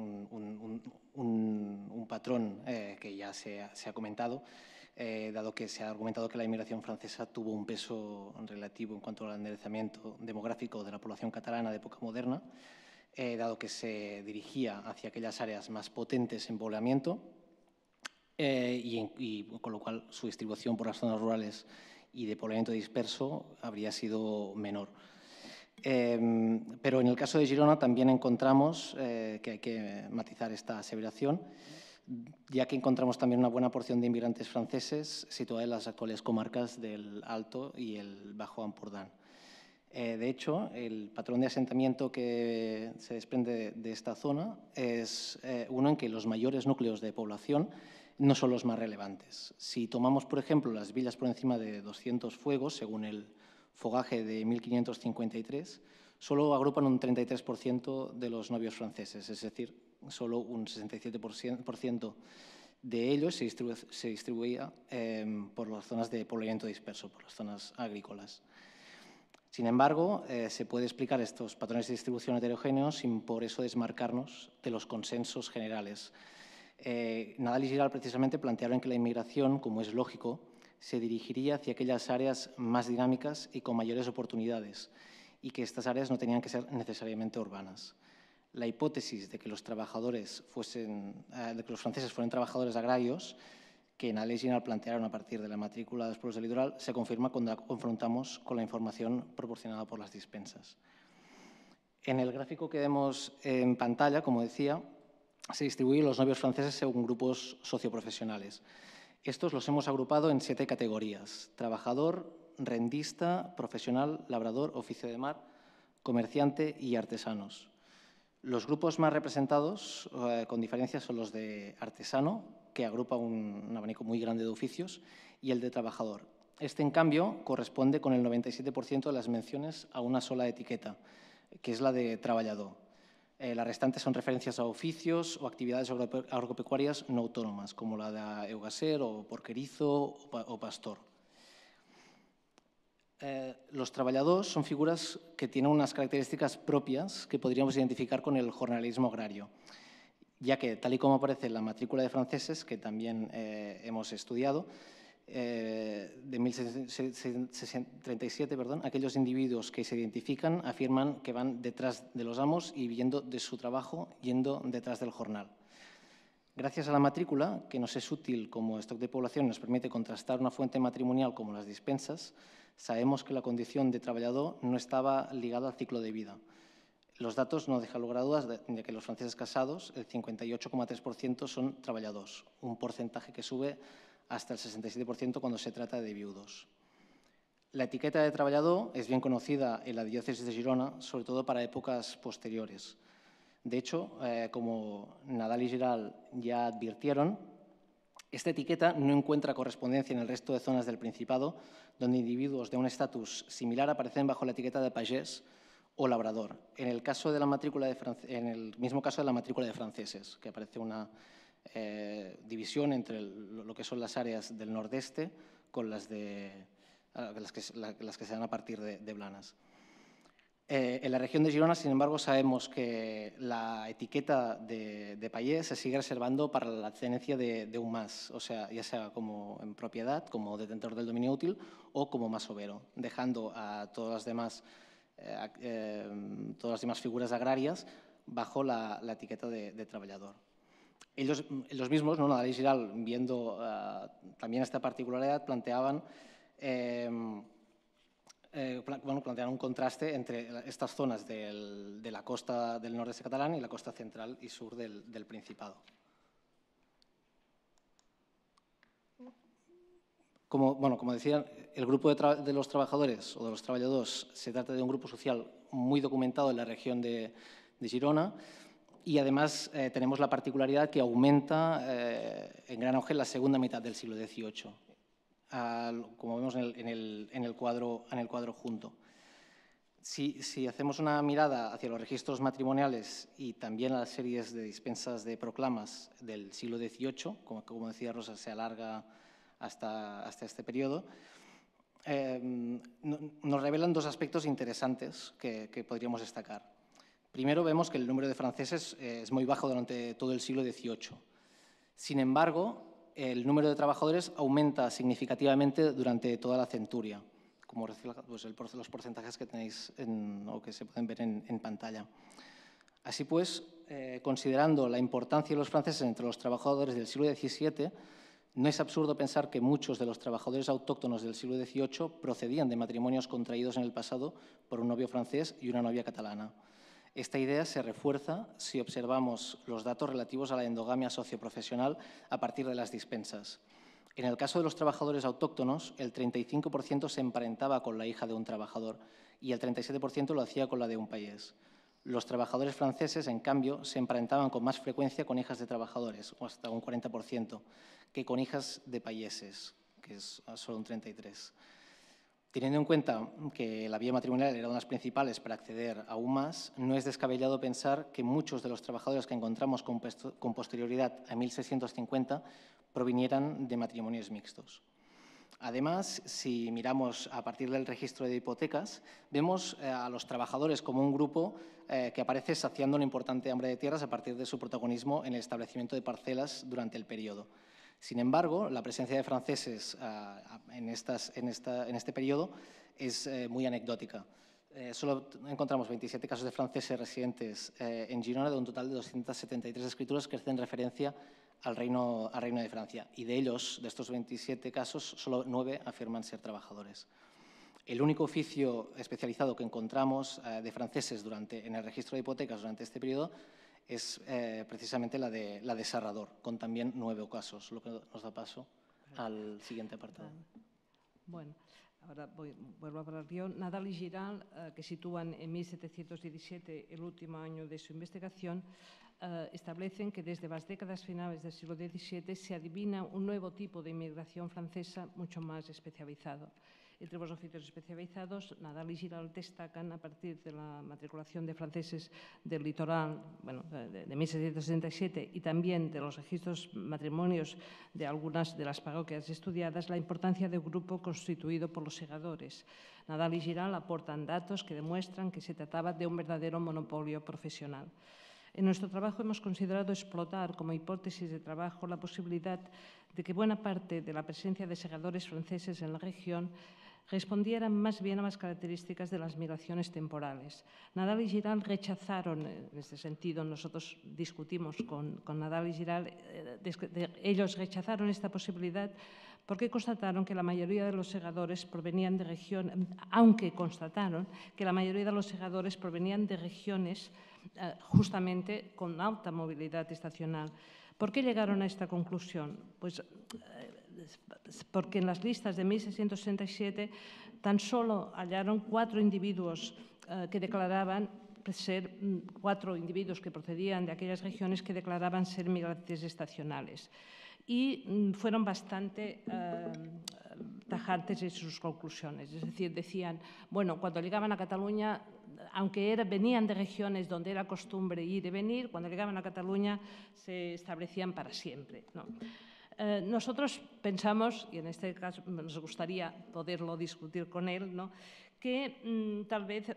un patrón que ya se ha comentado, dado que se ha argumentado que la inmigración francesa tuvo un peso relativo en cuanto al enderezamiento demográfico de la población catalana de época moderna, dado que se dirigía hacia aquellas áreas más potentes en poblamiento y con lo cual su distribución por las zonas rurales y de poblamiento disperso habría sido menor. Pero en el caso de Girona también encontramos que hay que matizar esta aseveración, ya que encontramos también una buena porción de inmigrantes franceses situada en las actuales comarcas del Alto y el Bajo Ampurdán. De hecho, el patrón de asentamiento que se desprende de esta zona es uno en que los mayores núcleos de población no son los más relevantes. Si tomamos, por ejemplo, las villas por encima de 200 fuegos, según el fogaje de 1553, solo agrupan un 33% de los novios franceses, es decir, solo un 67% de ellos se distribuía por las zonas de poblamiento disperso, por las zonas agrícolas. Sin embargo, se puede explicar estos patrones de distribución heterogéneos sin por eso desmarcarnos de los consensos generales. Nadal y Giral precisamente plantearon que la inmigración, como es lógico, se dirigiría hacia aquellas áreas más dinámicas y con mayores oportunidades, y que estas áreas no tenían que ser necesariamente urbanas. La hipótesis de que los franceses fueran trabajadores agrarios, que Nadal y Giral plantearon a partir de la matrícula de los pueblos del litoral, se confirma cuando la confrontamos con la información proporcionada por las dispensas. En el gráfico que vemos en pantalla, como decía, se distribuyen los novios franceses según grupos socioprofesionales. Estos los hemos agrupado en 7 categorías: trabajador, rendista, profesional, labrador, oficio de mar, comerciante y artesanos. Los grupos más representados, con diferencia, son los de artesano, que agrupa un abanico muy grande de oficios, y el de trabajador. Este, en cambio, corresponde con el 97% de las menciones a una sola etiqueta, que es la de treballador. Las restantes son referencias a oficios o actividades agropecuarias no autónomas, como la de eugaser o porquerizo o pastor. Los treballadors son figuras que tienen unas características propias que podríamos identificar con el jornalismo agrario, ya que, tal y como aparece en la matrícula de franceses, que también hemos estudiado, de 1637, aquellos individuos que se identifican afirman que van detrás de los amos y viviendo de su trabajo, yendo detrás del jornal. Gracias a la matrícula, que nos es útil como stock de población, nos permite contrastar una fuente matrimonial como las dispensas, sabemos que la condición de trabajador no estaba ligada al ciclo de vida. Los datos no dejan lugar a dudas de que los franceses casados, el 58,3% son trabajadores, un porcentaje que sube hasta el 67% cuando se trata de viudos. La etiqueta de trabajador es bien conocida en la diócesis de Girona, sobre todo para épocas posteriores. De hecho, como Nadal y Giral ya advirtieron, esta etiqueta no encuentra correspondencia en el resto de zonas del Principado, donde individuos de un estatus similar aparecen bajo la etiqueta de pagés o labrador. En el mismo caso de la matrícula de franceses, que aparece una división entre lo que son las áreas del nordeste con las que se dan a partir de Blanes. En la región de Girona, sin embargo, sabemos que la etiqueta de payés se sigue reservando para la tenencia de un más, o sea, ya sea como en propiedad, como detentor del dominio útil o como masovero, dejando a todas las demás figuras agrarias bajo la etiqueta de trabajador. Ellos mismos, ¿no? Nadal y Giral, viendo también esta particularidad, planteaban un contraste entre estas zonas de la costa del nordeste catalán y la costa central y sur del Principado. Como decía, el grupo de los trabajadores o de los trabajadores se trata de un grupo social muy documentado en la región de Girona, y además tenemos la particularidad que aumenta en gran auge en la segunda mitad del siglo XVIII, como vemos en el cuadro junto. Si hacemos una mirada hacia los registros matrimoniales y también a las series de dispensas de proclamas del siglo XVIII, como decía Rosa, se alarga hasta este periodo, nos revelan dos aspectos interesantes que podríamos destacar. Primero, vemos que el número de franceses es muy bajo durante todo el siglo XVIII. Sin embargo, el número de trabajadores aumenta significativamente durante toda la centuria, como refleja los porcentajes que tenéis o que se pueden ver en pantalla. Así pues, considerando la importancia de los franceses entre los trabajadores del siglo XVII, no es absurdo pensar que muchos de los trabajadores autóctonos del siglo XVIII procedían de matrimonios contraídos en el pasado por un novio francés y una novia catalana. Esta idea se refuerza si observamos los datos relativos a la endogamia socioprofesional a partir de las dispensas. En el caso de los trabajadores autóctonos, el 35% se emparentaba con la hija de un trabajador y el 37% lo hacía con la de un país. Los trabajadores franceses, en cambio, se emparentaban con más frecuencia con hijas de trabajadores, o hasta un 40%, que con hijas de países, que es solo un 33%. Teniendo en cuenta que la vía matrimonial era una de las principales para acceder aún más, no es descabellado pensar que muchos de los trabajadores que encontramos con posterioridad a 1650 provinieran de matrimonios mixtos. Además, si miramos a partir del registro de hipotecas, vemos a los trabajadores como un grupo que aparece saciando una importante hambre de tierras a partir de su protagonismo en el establecimiento de parcelas durante el periodo. Sin embargo, la presencia de franceses en este periodo es muy anecdótica. Solo encontramos 27 casos de franceses residentes en Girona, de un total de 273 escrituras que hacen referencia al Reino de Francia. Y de ellos, de estos 27 casos, solo 9 afirman ser trabajadores. El único oficio especializado que encontramos de franceses en el registro de hipotecas durante este periodo es precisamente la de serrador, con también 9 casos, lo que nos da paso al siguiente apartado. Bueno, ahora vuelvo a hablar yo. Nadal y Giral, que sitúan en 1717 el último año de su investigación, establecen que desde las décadas finales del siglo XVII se adivina un nuevo tipo de inmigración francesa mucho más especializado. Entre los oficios especializados, Nadal y Giral destacan a partir de la matriculación de franceses del litoral, bueno, de 1767 y también de los registros matrimonios de algunas de las parroquias estudiadas, la importancia de un grupo constituido por los segadores. Nadal y Giral aportan datos que demuestran que se trataba de un verdadero monopolio profesional. En nuestro trabajo hemos considerado explotar como hipótesis de trabajo la posibilidad de que buena parte de la presencia de segadores franceses en la región respondieran más bien a las características de las migraciones temporales. Nadal y Giral rechazaron, en este sentido nosotros discutimos con Nadal y Giral, ellos rechazaron esta posibilidad porque constataron que la mayoría de los segadores provenían de regiones, aunque constataron que la mayoría de los segadores provenían de regiones justamente con alta movilidad estacional. ¿Por qué llegaron a esta conclusión? Pues porque en las listas de 1667 tan solo hallaron 4 individuos que declaraban ser 4 individuos que procedían de aquellas regiones que declaraban ser migrantes estacionales. Y fueron bastante tajantes en sus conclusiones. Es decir, decían, bueno, cuando llegaban a Cataluña, aunque venían de regiones donde era costumbre ir y venir, cuando llegaban a Cataluña se establecían para siempre, ¿no? Nosotros pensamos, y en este caso nos gustaría poderlo discutir con él, ¿no?, que tal vez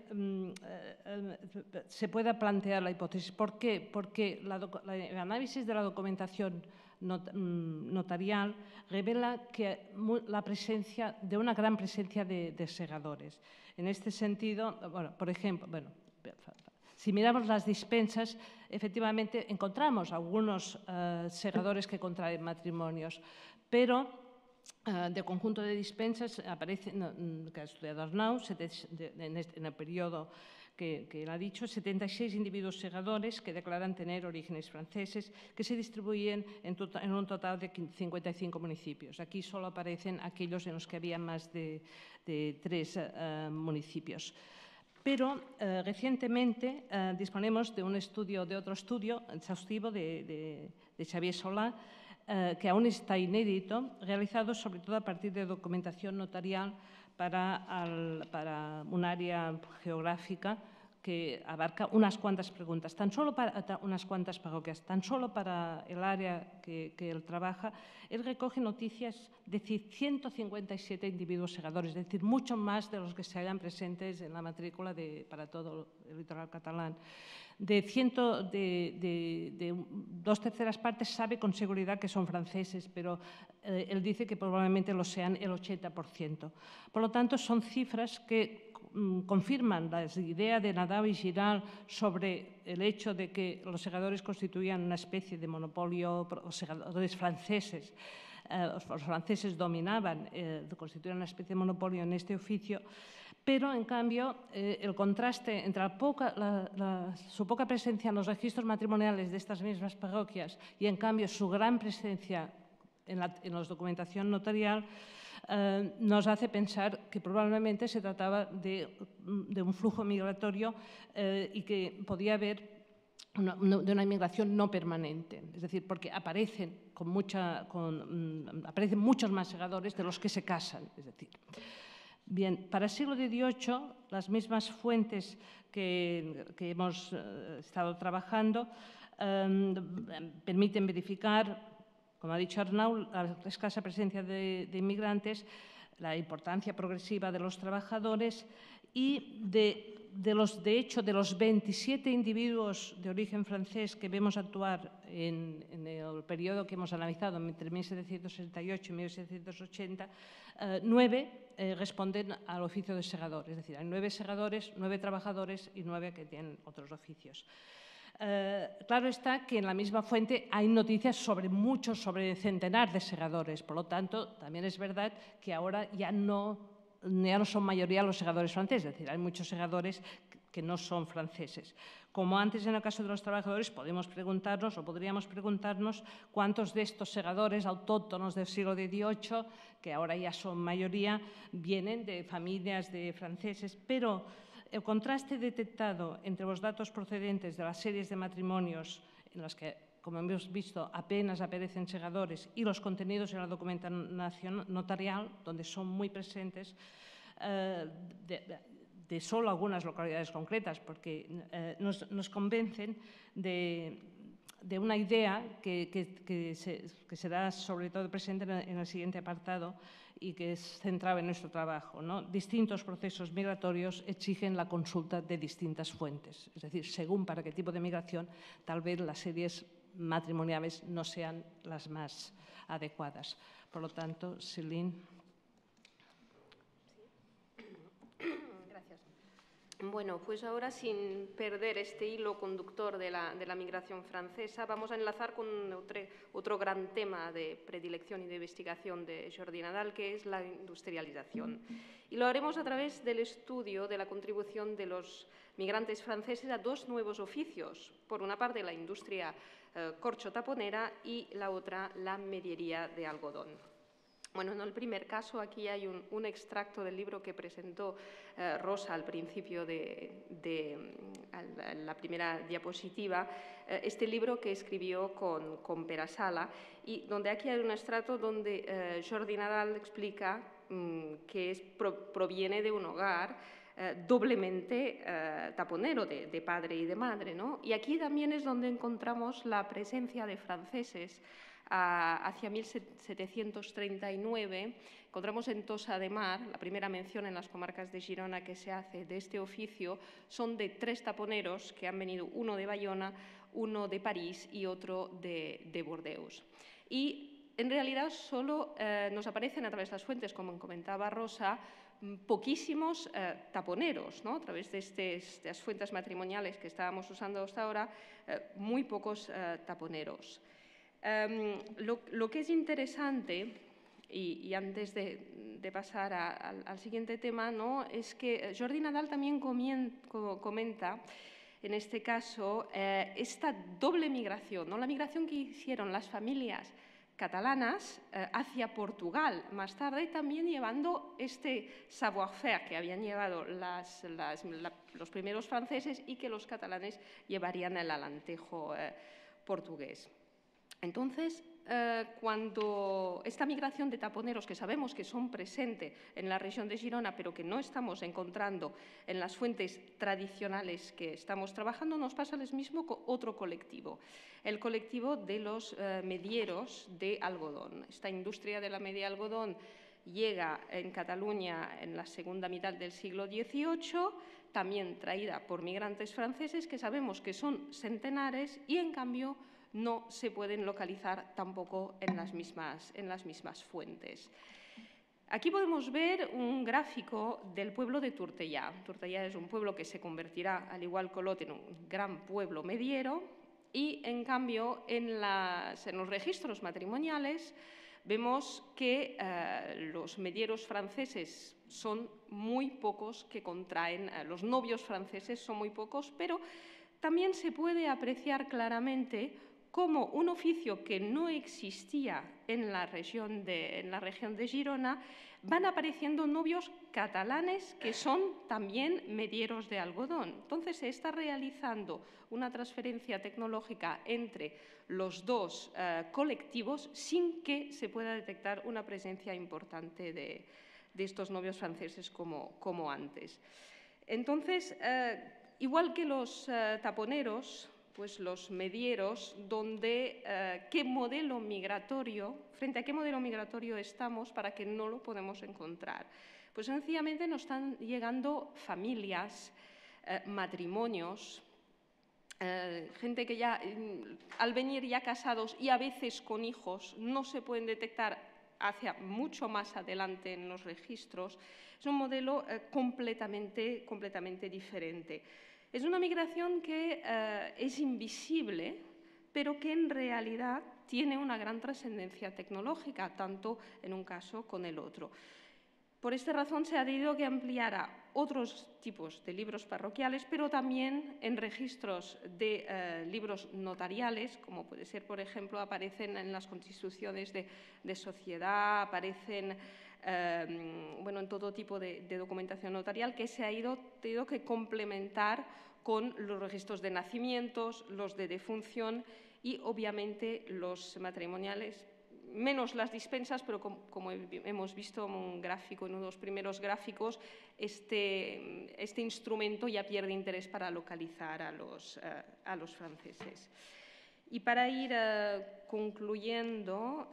se pueda plantear la hipótesis. ¿Por qué? Porque el análisis de la documentación notarial revela que la presencia de una gran presencia de segadores. En este sentido, bueno, por ejemplo, bueno, si miramos las dispensas, efectivamente encontramos algunos segadores que contraen matrimonios, pero de conjunto de dispensas aparece, que ha estudiado Arnau, en el periodo que él ha dicho, 76 individuos segadores que declaran tener orígenes franceses, que se distribuyen en un total de 55 municipios. Aquí solo aparecen aquellos en los que había más de 3 municipios. Pero recientemente disponemos de otro estudio exhaustivo de Xavier Solà, que aún está inédito, realizado sobre todo a partir de documentación notarial para un área geográfica que abarca unas cuantas preguntas, tan solo para unas cuantas parroquias, tan solo para el área que él trabaja. Él recoge noticias de 157 individuos segadores, es decir, mucho más de los que se hallan presentes en la matrícula para todo el litoral catalán. De 2/3 partes sabe con seguridad que son franceses, pero él dice que probablemente lo sean el 80%. Por lo tanto, son cifras que confirman la idea de Nadal y Giral sobre el hecho de que los segadores constituían una especie de monopolio, los segadores franceses, los franceses dominaban, constituían una especie de monopolio en este oficio. Pero, en cambio, el contraste entre su poca presencia en los registros matrimoniales de estas mismas parroquias y, en cambio, su gran presencia en la documentación notarial nos hace pensar que probablemente se trataba de un flujo migratorio y que podía haber de una inmigración no permanente, es decir, porque aparecen muchos más segadores de los que se casan, es decir. Bien, para el siglo XVIII, las mismas fuentes que hemos estado trabajando permiten verificar, como ha dicho Arnau, la escasa presencia de inmigrantes, la importancia progresiva de los trabajadores y de hecho, de los 27 individuos de origen francés que vemos actuar en el periodo que hemos analizado, entre 1768 y 1780, 9 responden al oficio de segador. Es decir, hay 9 segadores, 9 trabajadores y 9 que tienen otros oficios. Claro está que en la misma fuente hay noticias sobre centenar de segadores. Por lo tanto, también es verdad que ahora ya no son mayoría los segadores franceses, es decir, hay muchos segadores que no son franceses. Como antes en el caso de los trabajadores, podríamos preguntarnos cuántos de estos segadores autóctonos del siglo XVIII, que ahora ya son mayoría, vienen de familias de franceses, pero el contraste detectado entre los datos procedentes de las series de matrimonios en las que, como hemos visto, apenas aparecen segadores, y los contenidos en la documentación notarial, donde son muy presentes, de solo algunas localidades concretas, porque nos convencen de una idea que será sobre todo presente en el siguiente apartado y que es central en nuestro trabajo, ¿no? Distintos procesos migratorios exigen la consulta de distintas fuentes. Es decir, según para qué tipo de migración, tal vez las series matrimoniales no sean las más adecuadas. Por lo tanto, Céline. Gracias. Bueno, pues ahora, sin perder este hilo conductor de la migración francesa, vamos a enlazar con otro gran tema de predilección y de investigación de Jordi Nadal, que es la industrialización. Y lo haremos a través del estudio de la contribución de los migrantes franceses a 2 nuevos oficios. Por una parte, la industria corcho-taponera y la otra, la mediería de algodón. Bueno, en el primer caso, aquí hay un extracto del libro que presentó Rosa al principio de la primera diapositiva, este libro que escribió con Pera-Sala, y donde aquí hay un extracto donde Jordi Nadal explica que proviene de un hogar doblemente taponero, de padre y de madre, ¿no? Y aquí también es donde encontramos la presencia de franceses. Hacia 1739 encontramos en Tossa de Mar, la primera mención en las comarcas de Girona que se hace de este oficio, son de 3 taponeros que han venido, uno de Bayona, uno de París y otro de Bordeaux. Y en realidad solo nos aparecen a través de las fuentes, como comentaba Rosa, poquísimos taponeros, ¿no? A través de estas fuentes matrimoniales que estábamos usando hasta ahora, muy pocos taponeros. Lo que es interesante, y antes de pasar al siguiente tema, ¿no?, es que Jordi Nadal también comenta, en este caso, esta doble migración, ¿no?, la migración que hicieron las familias catalanas hacia Portugal más tarde, también llevando este savoir-faire que habían llevado los primeros franceses y que los catalanes llevarían el alantejo portugués. Entonces, cuando esta migración de taponeros, que sabemos que son presentes en la región de Girona, pero que no estamos encontrando en las fuentes tradicionales que estamos trabajando, nos pasa lo mismo con otro colectivo, el colectivo de los medieros de algodón. Esta industria de la media de algodón llega en Cataluña en la segunda mitad del siglo XVIII, también traída por migrantes franceses, que sabemos que son centenares y, en cambio, no se pueden localizar tampoco en las mismas fuentes. Aquí podemos ver un gráfico del pueblo de Tortellà. Tortellà es un pueblo que se convertirá, al igual que Olot, en un gran pueblo mediero, y en cambio en los registros matrimoniales vemos que los medieros franceses son muy pocos que contraen, los novios franceses son muy pocos, pero también se puede apreciar claramente como un oficio que no existía en la región de Girona, van apareciendo novios catalanes que son también medieros de algodón. Entonces, se está realizando una transferencia tecnológica entre los dos colectivos sin que se pueda detectar una presencia importante de estos novios franceses como antes. Entonces, igual que los taponeros, pues los medieros, ¿qué modelo migratorio, frente a qué modelo migratorio estamos para que no lo podemos encontrar? Pues sencillamente nos están llegando familias, matrimonios, gente que ya, al venir ya casados y a veces con hijos, no se pueden detectar hacia mucho más adelante en los registros. Es un modelo completamente diferente. Es una migración que es invisible, pero que en realidad tiene una gran trascendencia tecnológica, tanto en un caso como en el otro. Por esta razón se ha tenido que ampliar a otros tipos de libros parroquiales, pero también en registros de libros notariales, como puede ser, por ejemplo, aparecen en las constituciones de sociedad, aparecen en todo tipo de documentación notarial que se ha tenido que complementar con los registros de nacimientos, los de defunción y, obviamente, los matrimoniales, menos las dispensas, pero como hemos visto en un gráfico, en uno de los primeros gráficos, este instrumento ya pierde interés para localizar a los franceses. Y para ir concluyendo,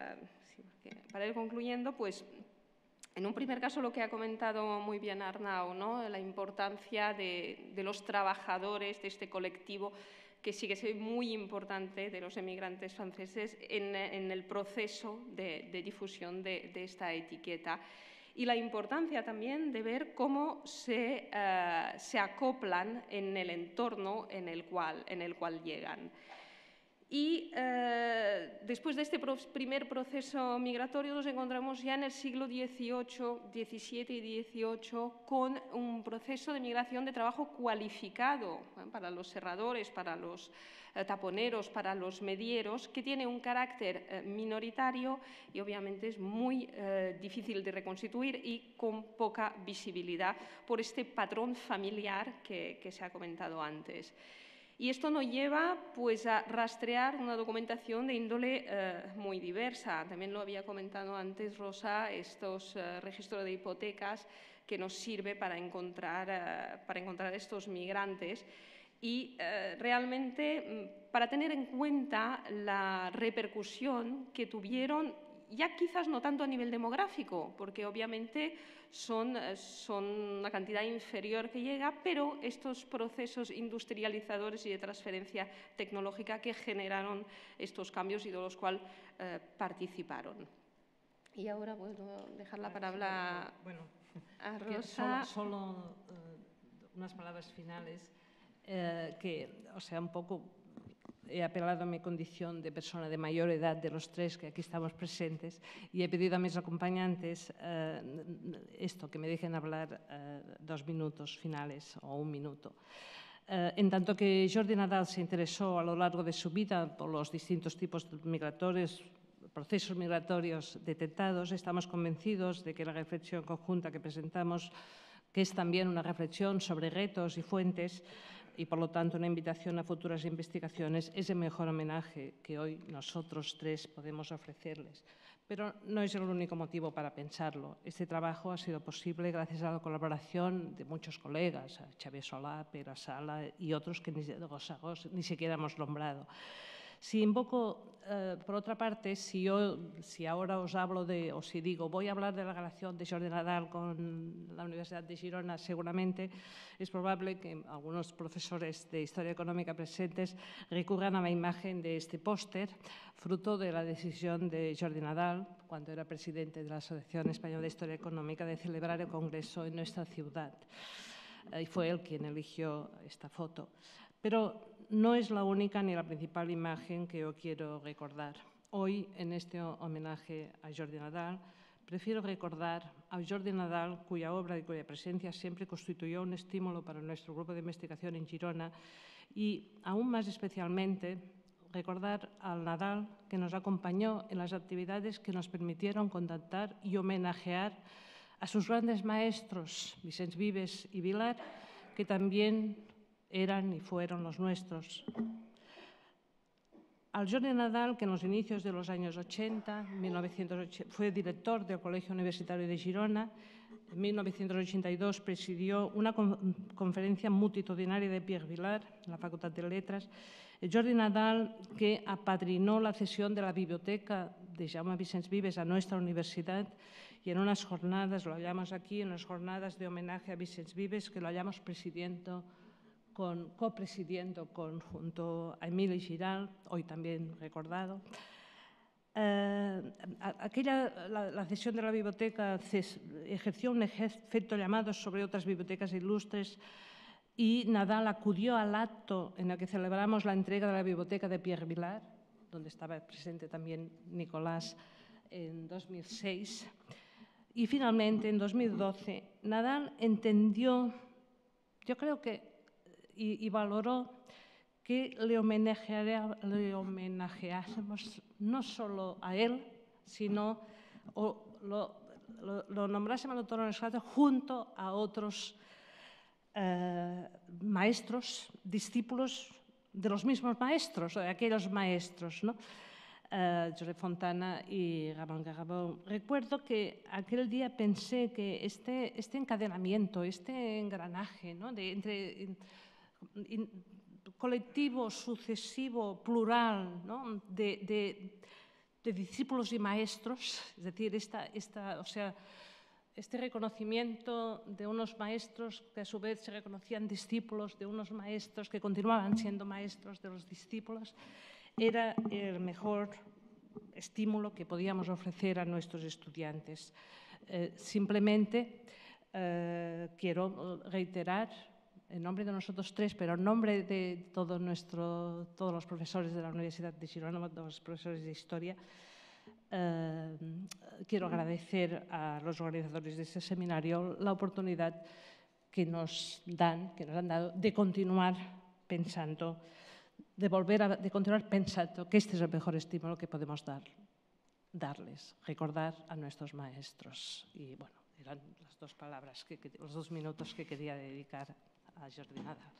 pues en un primer caso lo que ha comentado muy bien Arnau, ¿no? La importancia de los trabajadores de este colectivo, que sí que es muy importante, de los emigrantes franceses en el proceso de difusión de esta etiqueta. Y la importancia también de ver cómo se acoplan en el entorno en el cual llegan. Y después de este primer proceso migratorio nos encontramos ya en el siglo XVIII, XVII y XVIII con un proceso de migración de trabajo cualificado para los serradores, para los taponeros, para los medieros, que tiene un carácter minoritario y obviamente es muy difícil de reconstituir y con poca visibilidad por este patrón familiar que se ha comentado antes. Y esto nos lleva pues, a rastrear una documentación de índole muy diversa. También lo había comentado antes Rosa, estos registros de hipotecas que nos sirve para encontrar estos migrantes y realmente para tener en cuenta la repercusión que tuvieron, ya quizás no tanto a nivel demográfico, porque obviamente son una cantidad inferior que llega, pero estos procesos industrializadores y de transferencia tecnológica que generaron estos cambios y de los cuales participaron. Y ahora puedo dejar la palabra a Rosa. Solo unas palabras finales un poco he apelado a mi condición de persona de mayor edad de los tres que aquí estamos presentes y he pedido a mis acompañantes que me dejen hablar 2 minutos finales o 1 minuto. En tanto que Jordi Nadal se interesó a lo largo de su vida por los distintos tipos de procesos migratorios detectados, estamos convencidos de que la reflexión conjunta que presentamos, que es también una reflexión sobre retos y fuentes, y por lo tanto una invitación a futuras investigaciones, es el mejor homenaje que hoy nosotros tres podemos ofrecerles. Pero no es el único motivo para pensarlo. Este trabajo ha sido posible gracias a la colaboración de muchos colegas, Xavier Solà, Pere Sala y otros que ni siquiera hemos nombrado. Por otra parte, si ahora os hablo voy a hablar de la relación de Jordi Nadal con la Universidad de Girona, seguramente es probable que algunos profesores de Historia Económica presentes recurran a la imagen de este póster, fruto de la decisión de Jordi Nadal, cuando era presidente de la Asociación Española de Historia Económica, de celebrar el congreso en nuestra ciudad. Y fue él quien eligió esta foto. Pero no es la única ni la principal imagen que yo quiero recordar. Hoy, en este homenaje a Jordi Nadal, prefiero recordar a Jordi Nadal, cuya obra y cuya presencia siempre constituyó un estímulo para nuestro grupo de investigación en Girona, y aún más especialmente recordar al Nadal que nos acompañó en las actividades que nos permitieron contactar y homenajear a sus grandes maestros, Vicens Vives y Vilar, que también eran y fueron los nuestros. Al Jordi Nadal, que en los inicios de los años 80, fue director del Colegio Universitario de Girona. En 1982 presidió una conferencia multitudinaria de Pierre Vilar en la Facultad de Letras. El Jordi Nadal, que apadrinó la cesión de la biblioteca de Jaume Vicens Vives a nuestra universidad, y en unas jornadas, lo hallamos aquí, en las jornadas de homenaje a Vicens Vives, que lo hallamos copresidiendo junto a Emili Giral, hoy también recordado. La cesión de la biblioteca ejerció un efecto llamado sobre otras bibliotecas ilustres y Nadal acudió al acto en el que celebramos la entrega de la biblioteca de Pierre Vilar, donde estaba presente también Nicolás en 2006. Y finalmente, en 2012, Nadal entendió, yo creo que, y valoró que le homenajeásemos no solo a él, sino lo nombrásemos al autor junto a otros maestros, discípulos de los mismos maestros, o de aquellos maestros, ¿no? Josep Fontana y Ramón Garabó. Recuerdo que aquel día pensé que este encadenamiento, este engranaje, ¿no? Colectivo, sucesivo, plural, ¿no? de discípulos y maestros, es decir, este reconocimiento de unos maestros que a su vez se reconocían discípulos de unos maestros que continuaban siendo maestros de los discípulos, era el mejor estímulo que podíamos ofrecer a nuestros estudiantes. Simplemente quiero reiterar, en nombre de nosotros tres, pero en nombre de todos los profesores de la Universidad de Girona, los profesores de Historia, quiero agradecer a los organizadores de este seminario la oportunidad que nos han dado de continuar pensando, de continuar pensando que este es el mejor estímulo que podemos darles, recordar a nuestros maestros. Y bueno, eran las dos palabras, los 2 minutos que quería dedicar a Jordi Nadal.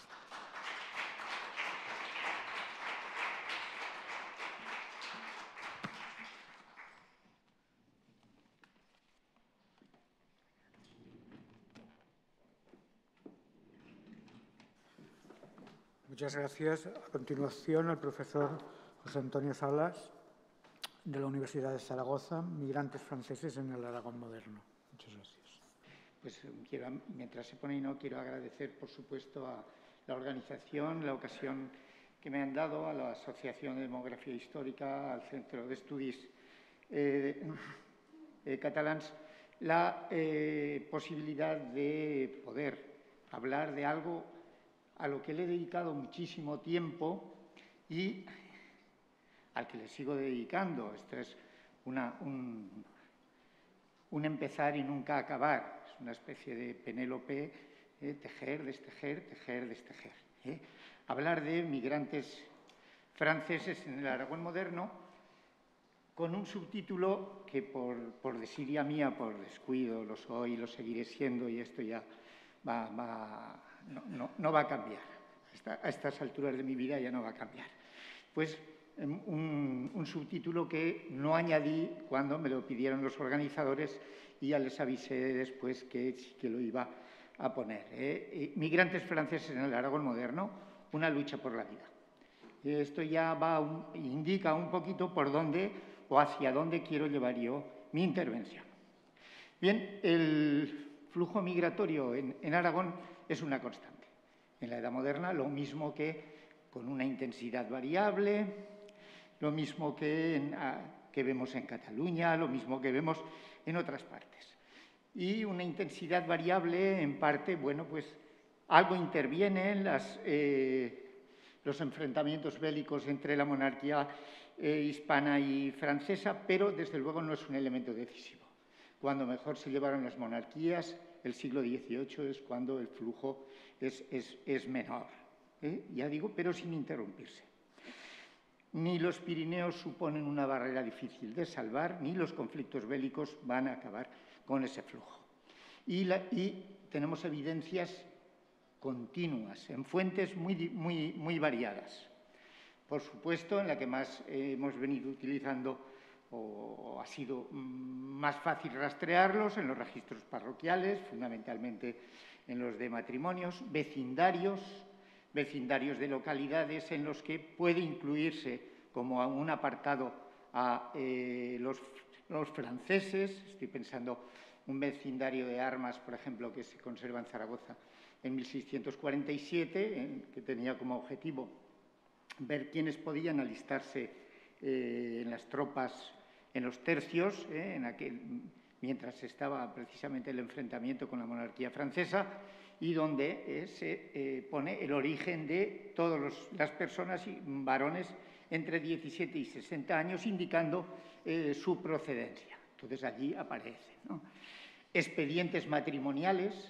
Muchas gracias. A continuación, el profesor José Antonio Salas, de la Universidad de Zaragoza, Migrantes franceses en el Aragón moderno. Muchas gracias. Pues mientras se pone, quiero agradecer, por supuesto, a la organización, la ocasión que me han dado, a la Asociación de Demografía Histórica, al Centro de Estudis Catalans, la posibilidad de poder hablar de algo a lo que le he dedicado muchísimo tiempo y al que le sigo dedicando. Esto es un empezar y nunca acabar. Es una especie de Penélope, tejer, destejer, tejer, destejer. Hablar de migrantes franceses en el Aragón moderno con un subtítulo que por desidia mía, por descuido, lo soy y lo seguiré siendo, y esto ya no va a cambiar. A estas alturas de mi vida ya no va a cambiar. Pues un subtítulo que no añadí cuando me lo pidieron los organizadores y ya les avisé después que lo iba a poner. Migrantes franceses en el Aragón moderno, una lucha por la vida. Esto ya indica un poquito por dónde o hacia dónde quiero llevar yo mi intervención. Bien, el flujo migratorio en Aragón es una constante. En la Edad Moderna, lo mismo que con una intensidad variable, lo mismo que vemos en Cataluña, lo mismo que vemos en otras partes. Y una intensidad variable, en parte, bueno, pues algo interviene en los enfrentamientos bélicos entre la monarquía hispana y francesa, pero desde luego no es un elemento decisivo. Cuando mejor se llevaron las monarquías, el siglo XVIII, es cuando el flujo es menor. Ya digo, pero sin interrumpirse. Ni los Pirineos suponen una barrera difícil de salvar, ni los conflictos bélicos van a acabar con ese flujo. Y tenemos evidencias continuas en fuentes muy variadas. Por supuesto, en la que más hemos venido utilizando o ha sido más fácil rastrearlos, en los registros parroquiales, fundamentalmente en los de matrimonios, vecindarios de localidades en los que puede incluirse como un apartado a los franceses. Estoy pensando un vecindario de armas, por ejemplo, que se conserva en Zaragoza en 1647, que tenía como objetivo ver quiénes podían alistarse en las tropas, en los tercios, mientras estaba precisamente el enfrentamiento con la monarquía francesa, y donde se pone el origen de todas las personas y varones entre 17 y 60 años, indicando su procedencia. Entonces allí aparece, ¿no? Expedientes matrimoniales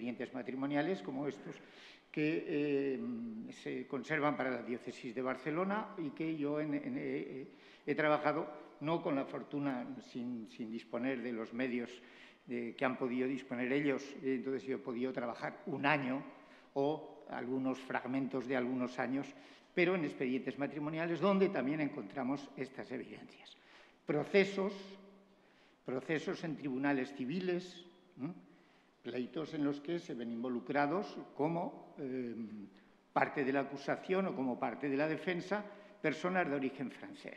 como estos que se conservan para la diócesis de Barcelona y que yo he trabajado, no con la fortuna, sin disponer de los medios que han podido disponer ellos. Entonces yo he podido trabajar un año o algunos fragmentos de algunos años, pero en expedientes matrimoniales donde también encontramos estas evidencias. Procesos en tribunales civiles, pleitos en los que se ven involucrados como parte de la acusación o como parte de la defensa personas de origen francés.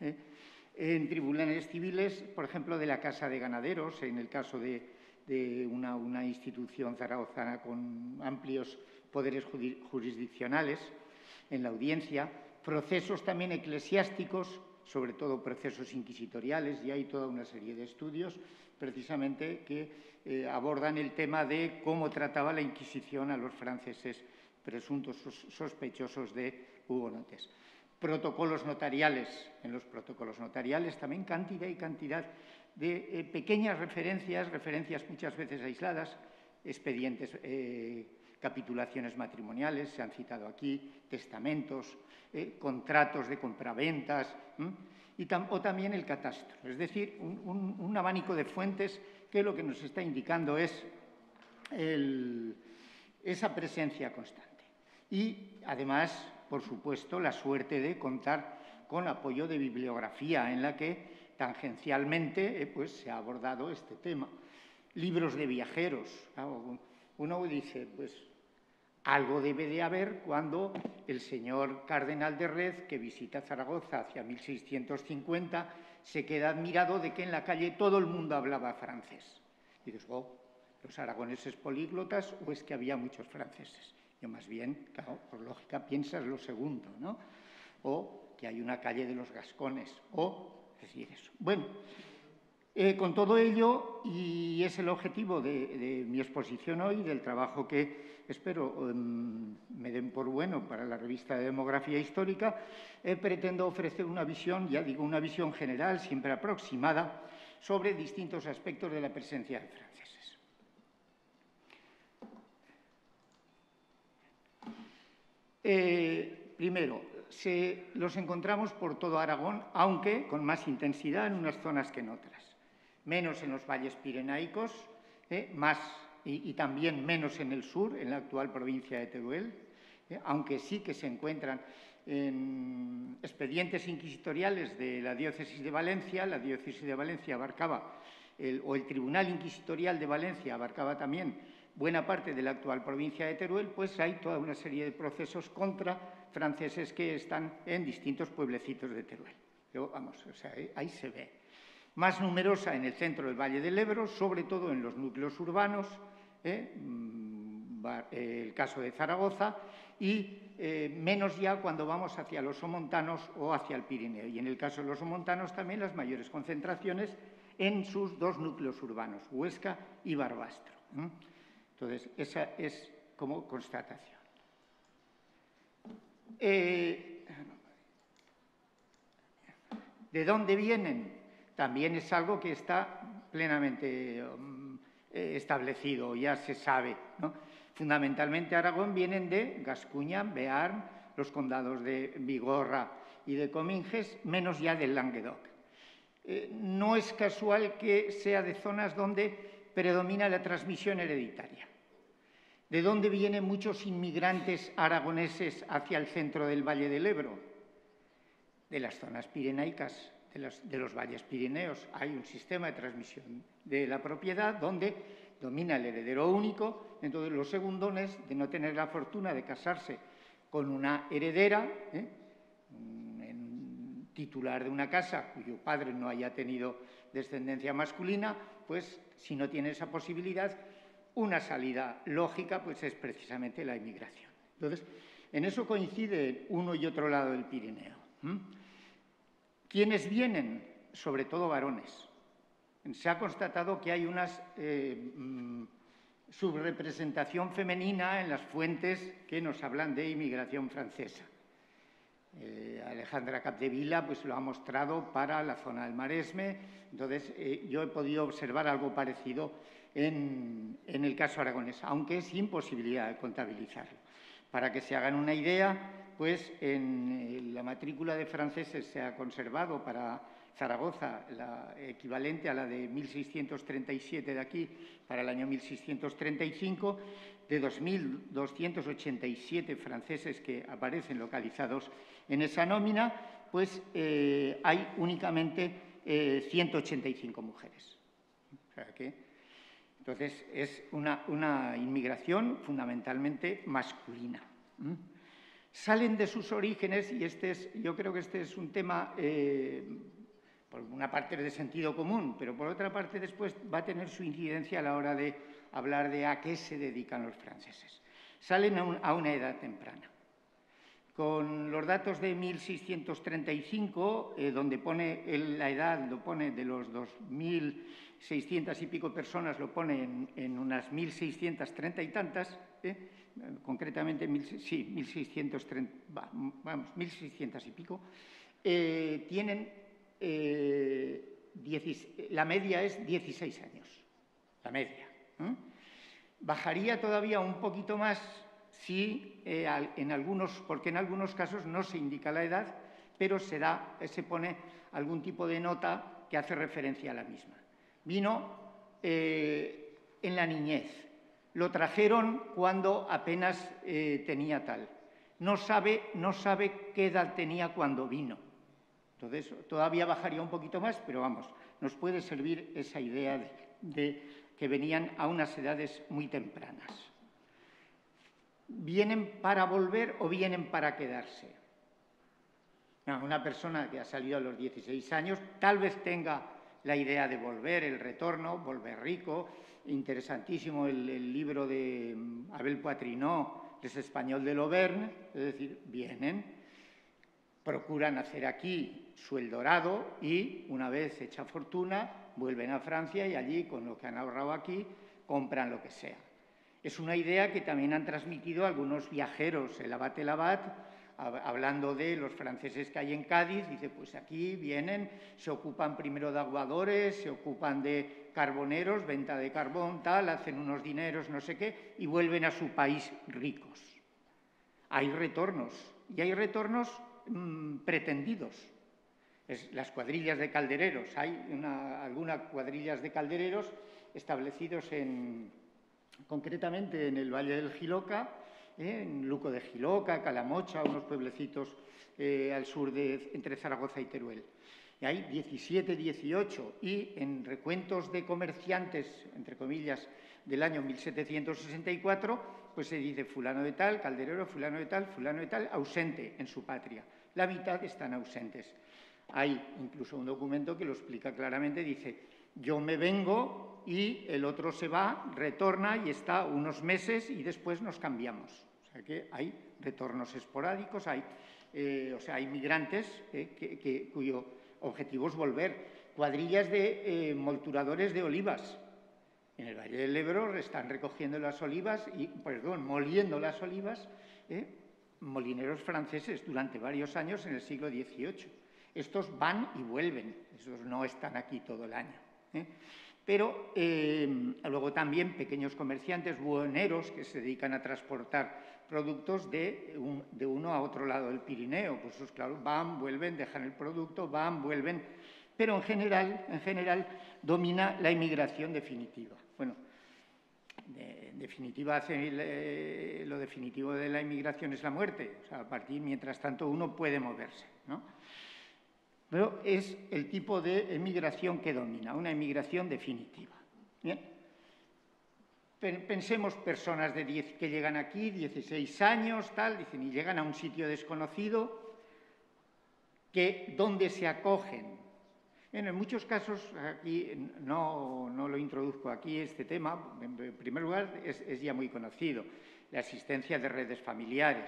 En tribunales civiles, por ejemplo, de la Casa de Ganaderos, en el caso de una institución zaragozana con amplios poderes jurisdiccionales, en la audiencia, procesos también eclesiásticos, sobre todo procesos inquisitoriales, y hay toda una serie de estudios precisamente que abordan el tema de cómo trataba la Inquisición a los franceses presuntos sospechosos de hugonotes. Protocolos notariales. En los protocolos notariales también cantidad y cantidad de pequeñas referencias muchas veces aisladas, expedientes, capitulaciones matrimoniales, se han citado aquí, testamentos, contratos de compraventas, o también el catastro. Es decir, un abanico de fuentes que lo que nos está indicando es esa presencia constante. Y, además, por supuesto, la suerte de contar con apoyo de bibliografía en la que tangencialmente se ha abordado este tema. Libros de viajeros. Uno dice, pues, algo debe de haber cuando el señor cardenal de Retz, que visita Zaragoza hacia 1650, se queda admirado de que en la calle todo el mundo hablaba francés. Y dices, ¿los aragoneses políglotas o es que había muchos franceses? Yo más bien, claro, por lógica piensas lo segundo, ¿no? O que hay una calle de los gascones, o decir eso. Bueno, con todo ello, y es el objetivo de mi exposición hoy, del trabajo que espero me den por bueno para la revista de Demografía Histórica, pretendo ofrecer una visión, ya digo, una visión general, siempre aproximada, sobre distintos aspectos de la presencia de franceses. Primero, los encontramos por todo Aragón, aunque con más intensidad en unas zonas que en otras. Menos en los valles pirenaicos, y también menos en el sur, en la actual provincia de Teruel, aunque sí que se encuentran en expedientes inquisitoriales de la diócesis de Valencia. La diócesis de Valencia abarcaba, el Tribunal Inquisitorial de Valencia abarcaba también buena parte de la actual provincia de Teruel, pues hay toda una serie de procesos contra franceses que están en distintos pueblecitos de Teruel. Pero, vamos, o sea, ahí se ve. Más numerosa en el centro del Valle del Ebro, sobre todo en los núcleos urbanos, el caso de Zaragoza, y menos ya cuando vamos hacia los somontanos o hacia el Pirineo. Y en el caso de los somontanos también las mayores concentraciones en sus dos núcleos urbanos, Huesca y Barbastro. Entonces, esa es como constatación. ¿De dónde vienen? También es algo que está plenamente establecido, ya se sabe, ¿no? Fundamentalmente Aragón vienen de Gascuña, Bearn, los condados de Bigorra y de Cominges, menos ya del Languedoc. no es casual que sea de zonas donde predomina la transmisión hereditaria. ¿De dónde vienen muchos inmigrantes aragoneses hacia el centro del Valle del Ebro? De las zonas pirenaicas, de los valles pirineos. Hay un sistema de transmisión de la propiedad donde domina el heredero único. Entonces, los segundones, de no tener la fortuna de casarse con una heredera, titular de una casa cuyo padre no haya tenido descendencia masculina, pues si no tiene esa posibilidad, una salida lógica pues es precisamente la inmigración. Entonces, en eso coincide uno y otro lado del Pirineo. ¿Quiénes vienen? Sobre todo varones. Se ha constatado que hay una subrepresentación femenina en las fuentes que nos hablan de inmigración francesa. Alejandra Capdevila pues lo ha mostrado para la zona del Maresme. Entonces, yo he podido observar algo parecido en el caso aragonés, aunque sin posibilidad de contabilizarlo. Para que se hagan una idea, pues en la matrícula de franceses se ha conservado para Zaragoza la equivalente a la de 1637 de aquí para el año 1635, de 2.287 franceses que aparecen localizados en esa nómina, pues hay únicamente 185 mujeres. O sea que, entonces, es una inmigración fundamentalmente masculina. Salen de sus orígenes, y yo creo que este es un tema, por una parte de sentido común, pero por otra parte después va a tener su incidencia a la hora de hablar de a qué se dedican los franceses. Salen a una edad temprana. Con los datos de 1635, donde pone la edad, lo pone de los 2.600 y pico personas, lo pone en unas 1.630 y tantas, concretamente 1.600 y pico, tienen, la media es 16 años, la media. Bajaría todavía un poquito más si porque en algunos casos no se indica la edad, pero se pone algún tipo de nota que hace referencia a la misma. Vino en la niñez, lo trajeron cuando apenas tenía tal. No sabe qué edad tenía cuando vino. Entonces, todavía bajaría un poquito más, pero vamos, nos puede servir esa idea de que venían a unas edades muy tempranas. ¿Vienen para volver o vienen para quedarse? Una persona que ha salido a los 16 años tal vez tenga la idea de volver, el retorno, volver rico. Interesantísimo el libro de Abel Poitrinot, Les Espagnols de l'Auvergne, es decir, vienen, procuran hacer aquí su Eldorado y, una vez hecha fortuna, vuelven a Francia y allí, con lo que han ahorrado aquí, compran lo que sea. Es una idea que también han transmitido algunos viajeros. El abate Labat, hablando de los franceses que hay en Cádiz, dice, pues aquí vienen, se ocupan primero de aguadores, se ocupan de carboneros, venta de carbón, tal, hacen unos dineros, no sé qué, y vuelven a su país ricos. Hay retornos, y hay retornos pretendidos. Las cuadrillas de caldereros. Hay algunas cuadrillas de caldereros establecidos concretamente en el Valle del Jiloca, en Luco de Jiloca, Calamocha, unos pueblecitos al sur entre Zaragoza y Teruel. Y hay 17, 18, y en recuentos de comerciantes, entre comillas, del año 1764, pues se dice fulano de tal, calderero, fulano de tal, ausente en su patria. La mitad están ausentes. Hay incluso un documento que lo explica claramente, dice, yo me vengo y el otro se va, retorna y está unos meses y después nos cambiamos. O sea que hay retornos esporádicos, hay migrantes cuyo objetivo es volver. Cuadrillas de molturadores de olivas. En el Valle del Ebro están recogiendo las olivas, moliendo las olivas, molineros franceses durante varios años en el siglo XVIII. Estos van y vuelven, estos no están aquí todo el año. Pero luego también pequeños comerciantes, buhoneros, que se dedican a transportar productos de uno a otro lado del Pirineo. Pues claro, van, vuelven, dejan el producto, van, vuelven. pero en general domina la inmigración definitiva. Bueno, lo definitivo de la inmigración es la muerte, o sea, mientras tanto uno puede moverse, ¿no? Pero es el tipo de emigración que domina, una emigración definitiva. Bien. Pensemos personas que llegan aquí, 16 años, tal, dicen, y llegan a un sitio desconocido, ¿dónde se acogen? Bueno, en muchos casos, aquí no lo introduzco aquí, este tema, en primer lugar, es ya muy conocido, la existencia de redes familiares,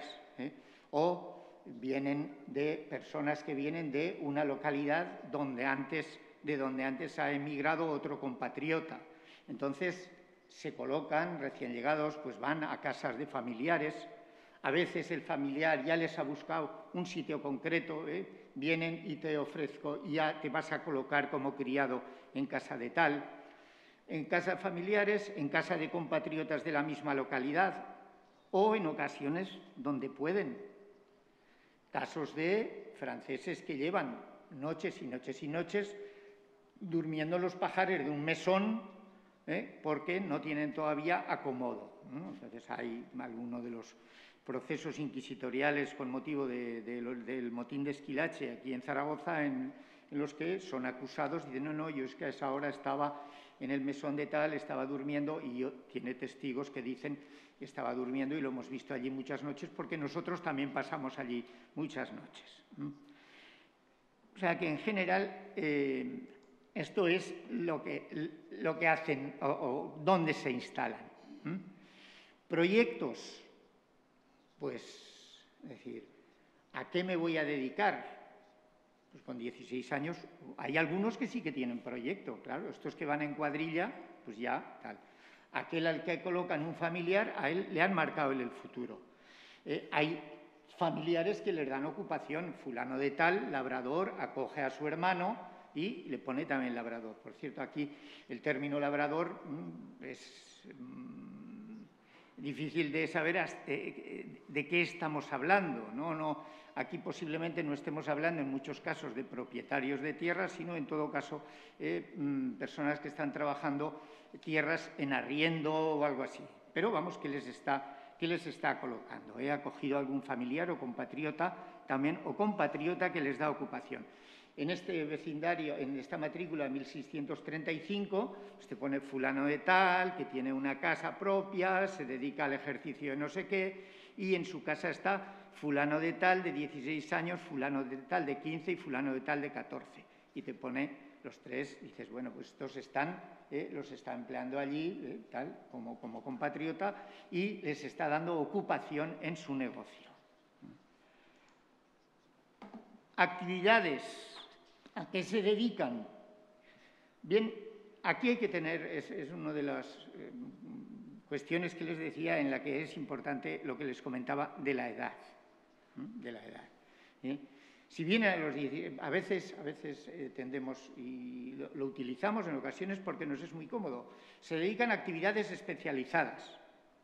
o vienen de personas que vienen de una localidad de donde antes ha emigrado otro compatriota. Entonces, se colocan, recién llegados, pues van a casas de familiares. A veces el familiar ya les ha buscado un sitio concreto, vienen y te ofrezco, y ya te vas a colocar como criado en casa de tal. En casa de familiares, en casa de compatriotas de la misma localidad, o en ocasiones donde pueden. Casos de franceses que llevan noches y noches y noches durmiendo en los pajares de un mesón, porque no tienen todavía acomodo, ¿no? Entonces hay alguno de los procesos inquisitoriales con motivo del motín de Esquilache aquí en Zaragoza, en los que son acusados y dicen, no, yo es que a esa hora estaba en el mesón de tal, estaba durmiendo, y tiene testigos que dicen que estaba durmiendo y lo hemos visto allí muchas noches porque nosotros también pasamos allí muchas noches. O sea que en general esto es lo que hacen o dónde se instalan. Proyectos, pues, es decir, ¿a qué me voy a dedicar? Pues con 16 años, hay algunos que sí que tienen proyecto, claro, estos que van en cuadrilla, pues ya, tal. Aquel al que colocan un familiar, a él le han marcado el futuro. Hay familiares que les dan ocupación, fulano de tal, labrador, acoge a su hermano, y le pone también labrador. Por cierto, aquí el término labrador es difícil de saber de qué estamos hablando, ¿no? Aquí posiblemente no estemos hablando en muchos casos de propietarios de tierras, sino en todo caso personas que están trabajando tierras en arriendo o algo así. Pero vamos, ¿qué les está colocando? He acogido a algún familiar o compatriota también, o compatriota que les da ocupación. En este vecindario, en esta matrícula 1635, usted pone fulano de tal, que tiene una casa propia, se dedica al ejercicio de no sé qué, y en su casa está fulano de tal de 16 años, fulano de tal de 15 y fulano de tal de 14. Y te pone los tres, y dices, bueno, pues estos los está empleando allí, tal, como compatriota, y les está dando ocupación en su negocio. Actividades. ¿A qué se dedican? Bien, aquí hay que tener, es una de las cuestiones que les decía en la que es importante lo que les comentaba de la edad. Si bien a veces tendemos, y lo utilizamos en ocasiones porque nos es muy cómodo, se dedican a actividades especializadas.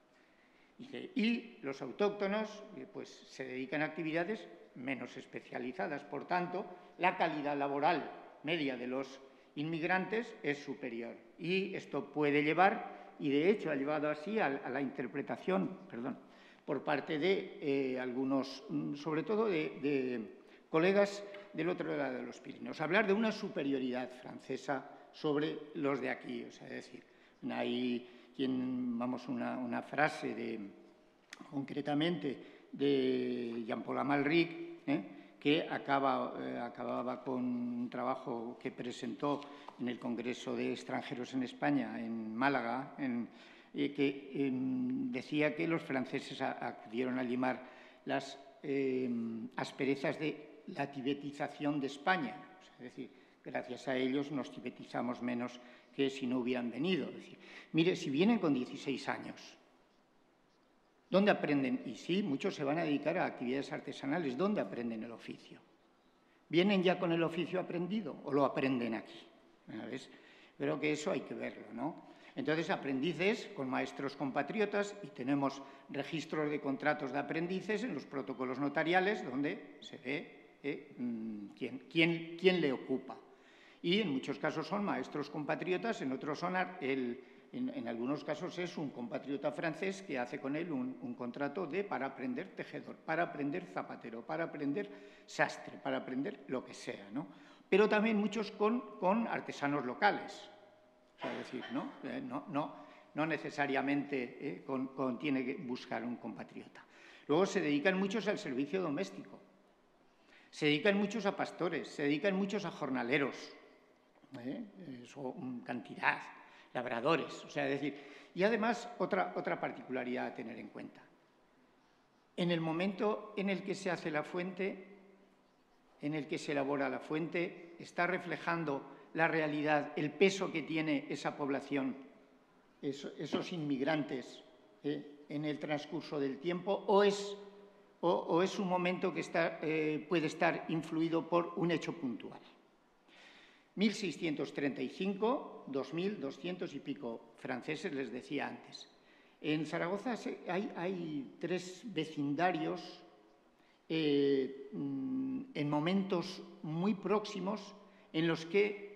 Y los autóctonos pues, se dedican a actividades menos especializadas. Por tanto, la calidad laboral media de los inmigrantes es superior. Y esto puede llevar, y de hecho ha llevado así a la interpretación, por parte de algunos, sobre todo de colegas del otro lado de los Pirineos, hablar de una superioridad francesa sobre los de aquí. O sea, es decir, hay una frase concretamente de Jean-Paul Amalric, que acababa con un trabajo que presentó en el Congreso de Extranjeros en España, en Málaga, que decía que los franceses acudieron a limar las asperezas de la tibetización de España. O sea, es decir, gracias a ellos nos tibetizamos menos que si no hubieran venido. Es decir, mire, si vienen con 16 años, ¿dónde aprenden? Y sí, muchos se van a dedicar a actividades artesanales. ¿Dónde aprenden el oficio? ¿Vienen ya con el oficio aprendido o lo aprenden aquí? ¿Ves? Creo que eso hay que verlo, ¿no? Entonces, aprendices con maestros compatriotas, y tenemos registros de contratos de aprendices en los protocolos notariales donde se ve quién le ocupa. Y en muchos casos son maestros compatriotas, en otros son, en algunos casos es un compatriota francés que hace con él un contrato para aprender tejedor, para aprender zapatero, para aprender sastre, para aprender lo que sea, ¿no? Pero también muchos con artesanos locales. O sea, es decir, no necesariamente tiene que buscar un compatriota. Luego se dedican muchos al servicio doméstico, se dedican muchos a pastores, se dedican muchos a jornaleros, cantidad, labradores, o sea, es decir, y además otra particularidad a tener en cuenta. En el momento en el que se hace la fuente, en el que se elabora la fuente, está reflejando la realidad, el peso que tiene esa población, esos inmigrantes en el transcurso del tiempo, o es un momento que puede estar influido por un hecho puntual. 1635, 2.200 y pico franceses, les decía antes. En Zaragoza hay 3 vecindarios en momentos muy próximos en los que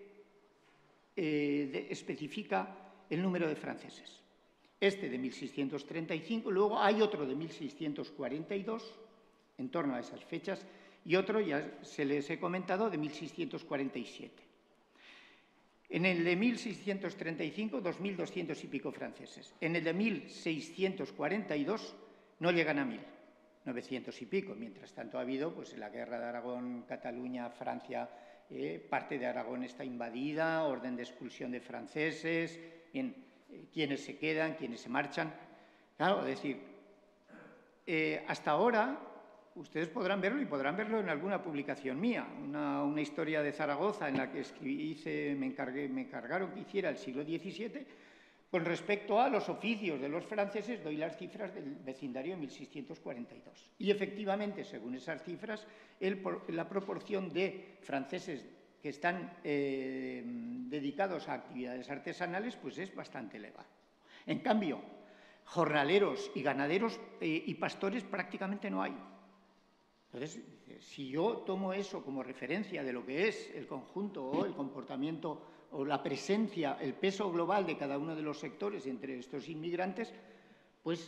especifica el número de franceses. Este de 1635, luego hay otro de 1642, en torno a esas fechas, y otro, ya se les he comentado, de 1647. En el de 1635, 2.200 y pico franceses. En el de 1642 no llegan a 1.000, 900 y pico. Mientras tanto ha habido, pues, en la guerra de Aragón, Cataluña, Francia, parte de Aragón está invadida, orden de expulsión de franceses, bien, quienes se quedan, quienes se marchan. Claro, es decir, hasta ahora ustedes podrán verlo y podrán verlo en alguna publicación mía, una historia de Zaragoza en la que me encargaron que hiciera el siglo XVII, con respecto a los oficios de los franceses, doy las cifras del vecindario de 1642. Y efectivamente, según esas cifras, la proporción de franceses que están dedicados a actividades artesanales, pues es bastante elevado. En cambio, jornaleros y ganaderos y pastores prácticamente no hay. Entonces, si yo tomo eso como referencia de lo que es el conjunto o el comportamiento o la presencia, el peso global de cada uno de los sectores entre estos inmigrantes, pues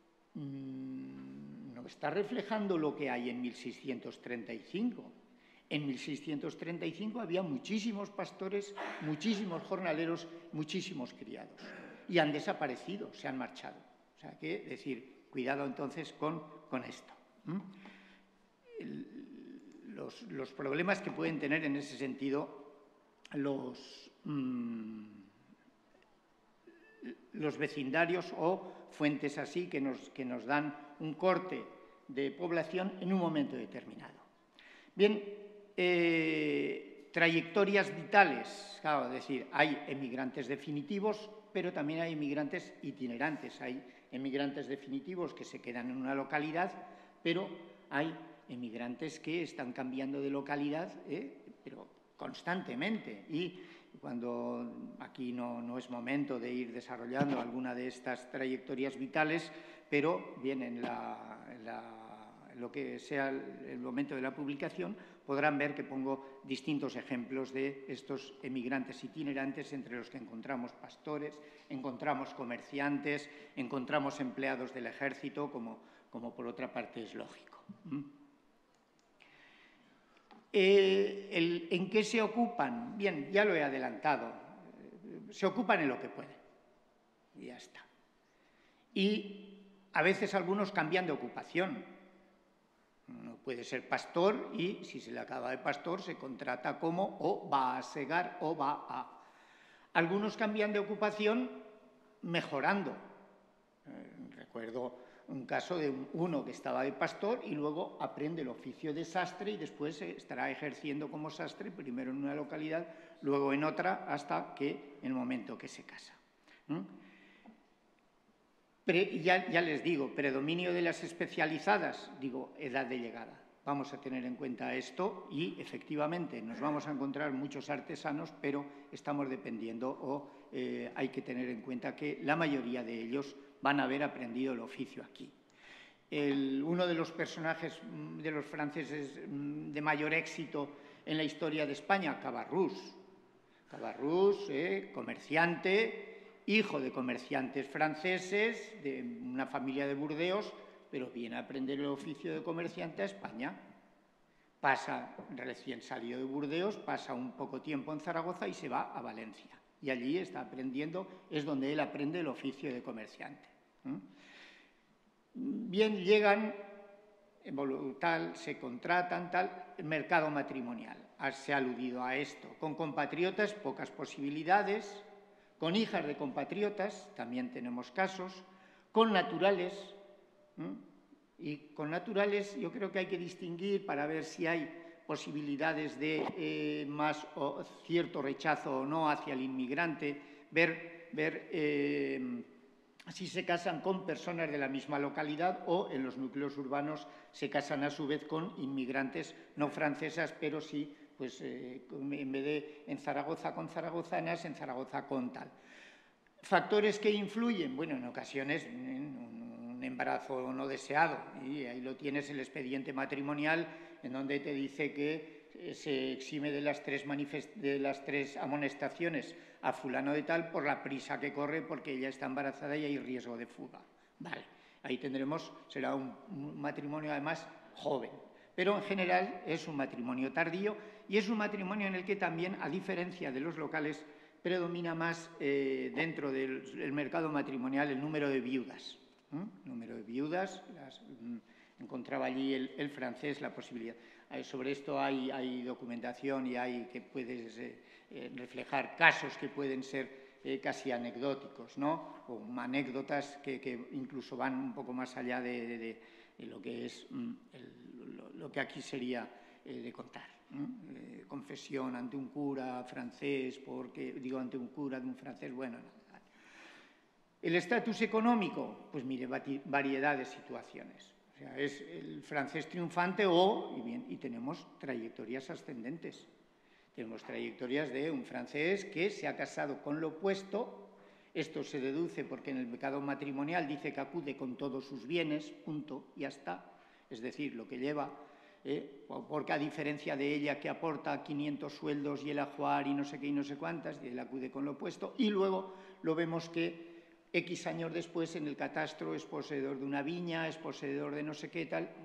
no está reflejando lo que hay en 1635. En 1635 había muchísimos pastores, muchísimos jornaleros, muchísimos criados. Y han desaparecido, se han marchado. O sea, que decir, cuidado entonces con esto. Los problemas que pueden tener en ese sentido los vecindarios o fuentes así que nos dan un corte de población en un momento determinado. Bien, trayectorias vitales, claro, es decir, hay emigrantes definitivos, pero también hay emigrantes itinerantes. Hay emigrantes definitivos que se quedan en una localidad, pero hay emigrantes que están cambiando de localidad, pero constantemente. Y cuando aquí no es momento de ir desarrollando alguna de estas trayectorias vitales, pero bien en lo que sea el momento de la publicación, podrán ver que pongo distintos ejemplos de estos emigrantes itinerantes, entre los que encontramos pastores, encontramos comerciantes, encontramos empleados del ejército, como por otra parte es lógico. ¿En qué se ocupan? Bien, ya lo he adelantado. Se ocupan en lo que pueden. Y ya está. Y a veces algunos cambian de ocupación. Uno puede ser pastor y si se le acaba de pastor se contrata como o va a segar o va a... Algunos cambian de ocupación mejorando. Recuerdo un caso de uno que estaba de pastor y luego aprende el oficio de sastre y después estará ejerciendo como sastre, primero en una localidad, luego en otra, hasta que en el momento que se casa. Ya les digo, predominio de las especializadas, digo, edad de llegada. Vamos a tener en cuenta esto y, efectivamente, nos vamos a encontrar muchos artesanos, pero estamos dependiendo o hay que tener en cuenta que la mayoría de ellos van a haber aprendido el oficio aquí. Uno de los personajes de los franceses de mayor éxito en la historia de España, Cabarrús, Cabarrús, comerciante, hijo de comerciantes franceses, de una familia de Burdeos, pero viene a aprender el oficio de comerciante a España. Pasa, recién salido de Burdeos, pasa un poco tiempo en Zaragoza y se va a Valencia. Y allí está aprendiendo, es donde él aprende el oficio de comerciante. Bien, llegan, tal, se contratan, tal, el mercado matrimonial. Se ha aludido a esto. Con compatriotas, pocas posibilidades. Con hijas de compatriotas, también tenemos casos. Con naturales. Y con naturales yo creo que hay que distinguir para ver si hay posibilidades de más o cierto rechazo o no hacia el inmigrante, ver si se casan con personas de la misma localidad o en los núcleos urbanos se casan a su vez con inmigrantes no francesas, pero sí, pues en vez de en Zaragoza con zaragozanas, en Zaragoza con tal. ¿Factores que influyen? Bueno, en ocasiones un embarazo no deseado, y ahí lo tienes, el expediente matrimonial, en donde te dice que se exime de las tres amonestaciones a fulano de tal por la prisa que corre porque ella está embarazada y hay riesgo de fuga. Vale, ahí tendremos, será un matrimonio además joven, pero en general es un matrimonio tardío y es un matrimonio en el que también, a diferencia de los locales, predomina más dentro del mercado matrimonial el número de viudas. Número de viudas, encontraba allí el francés la posibilidad. Sobre esto hay documentación y hay que puedes reflejar casos que pueden ser casi anecdóticos, ¿no? O anécdotas que incluso van un poco más allá de lo que es lo que aquí sería de contar. Confesión ante un cura francés, ante un cura de un francés, bueno, no. El estatus económico, pues mire, variedad de situaciones. O sea, es el francés triunfante y tenemos trayectorias ascendentes. Tenemos trayectorias de un francés que se ha casado con lo opuesto. Esto se deduce porque en el mercado matrimonial dice que acude con todos sus bienes, punto, ya está. Es decir, lo que lleva, porque a diferencia de ella que aporta 500 sueldos y el ajuar y no sé qué y no sé cuántas, y él acude con lo opuesto. Y luego lo vemos que X años después en el catastro es poseedor de una viña, es poseedor de no sé qué tal,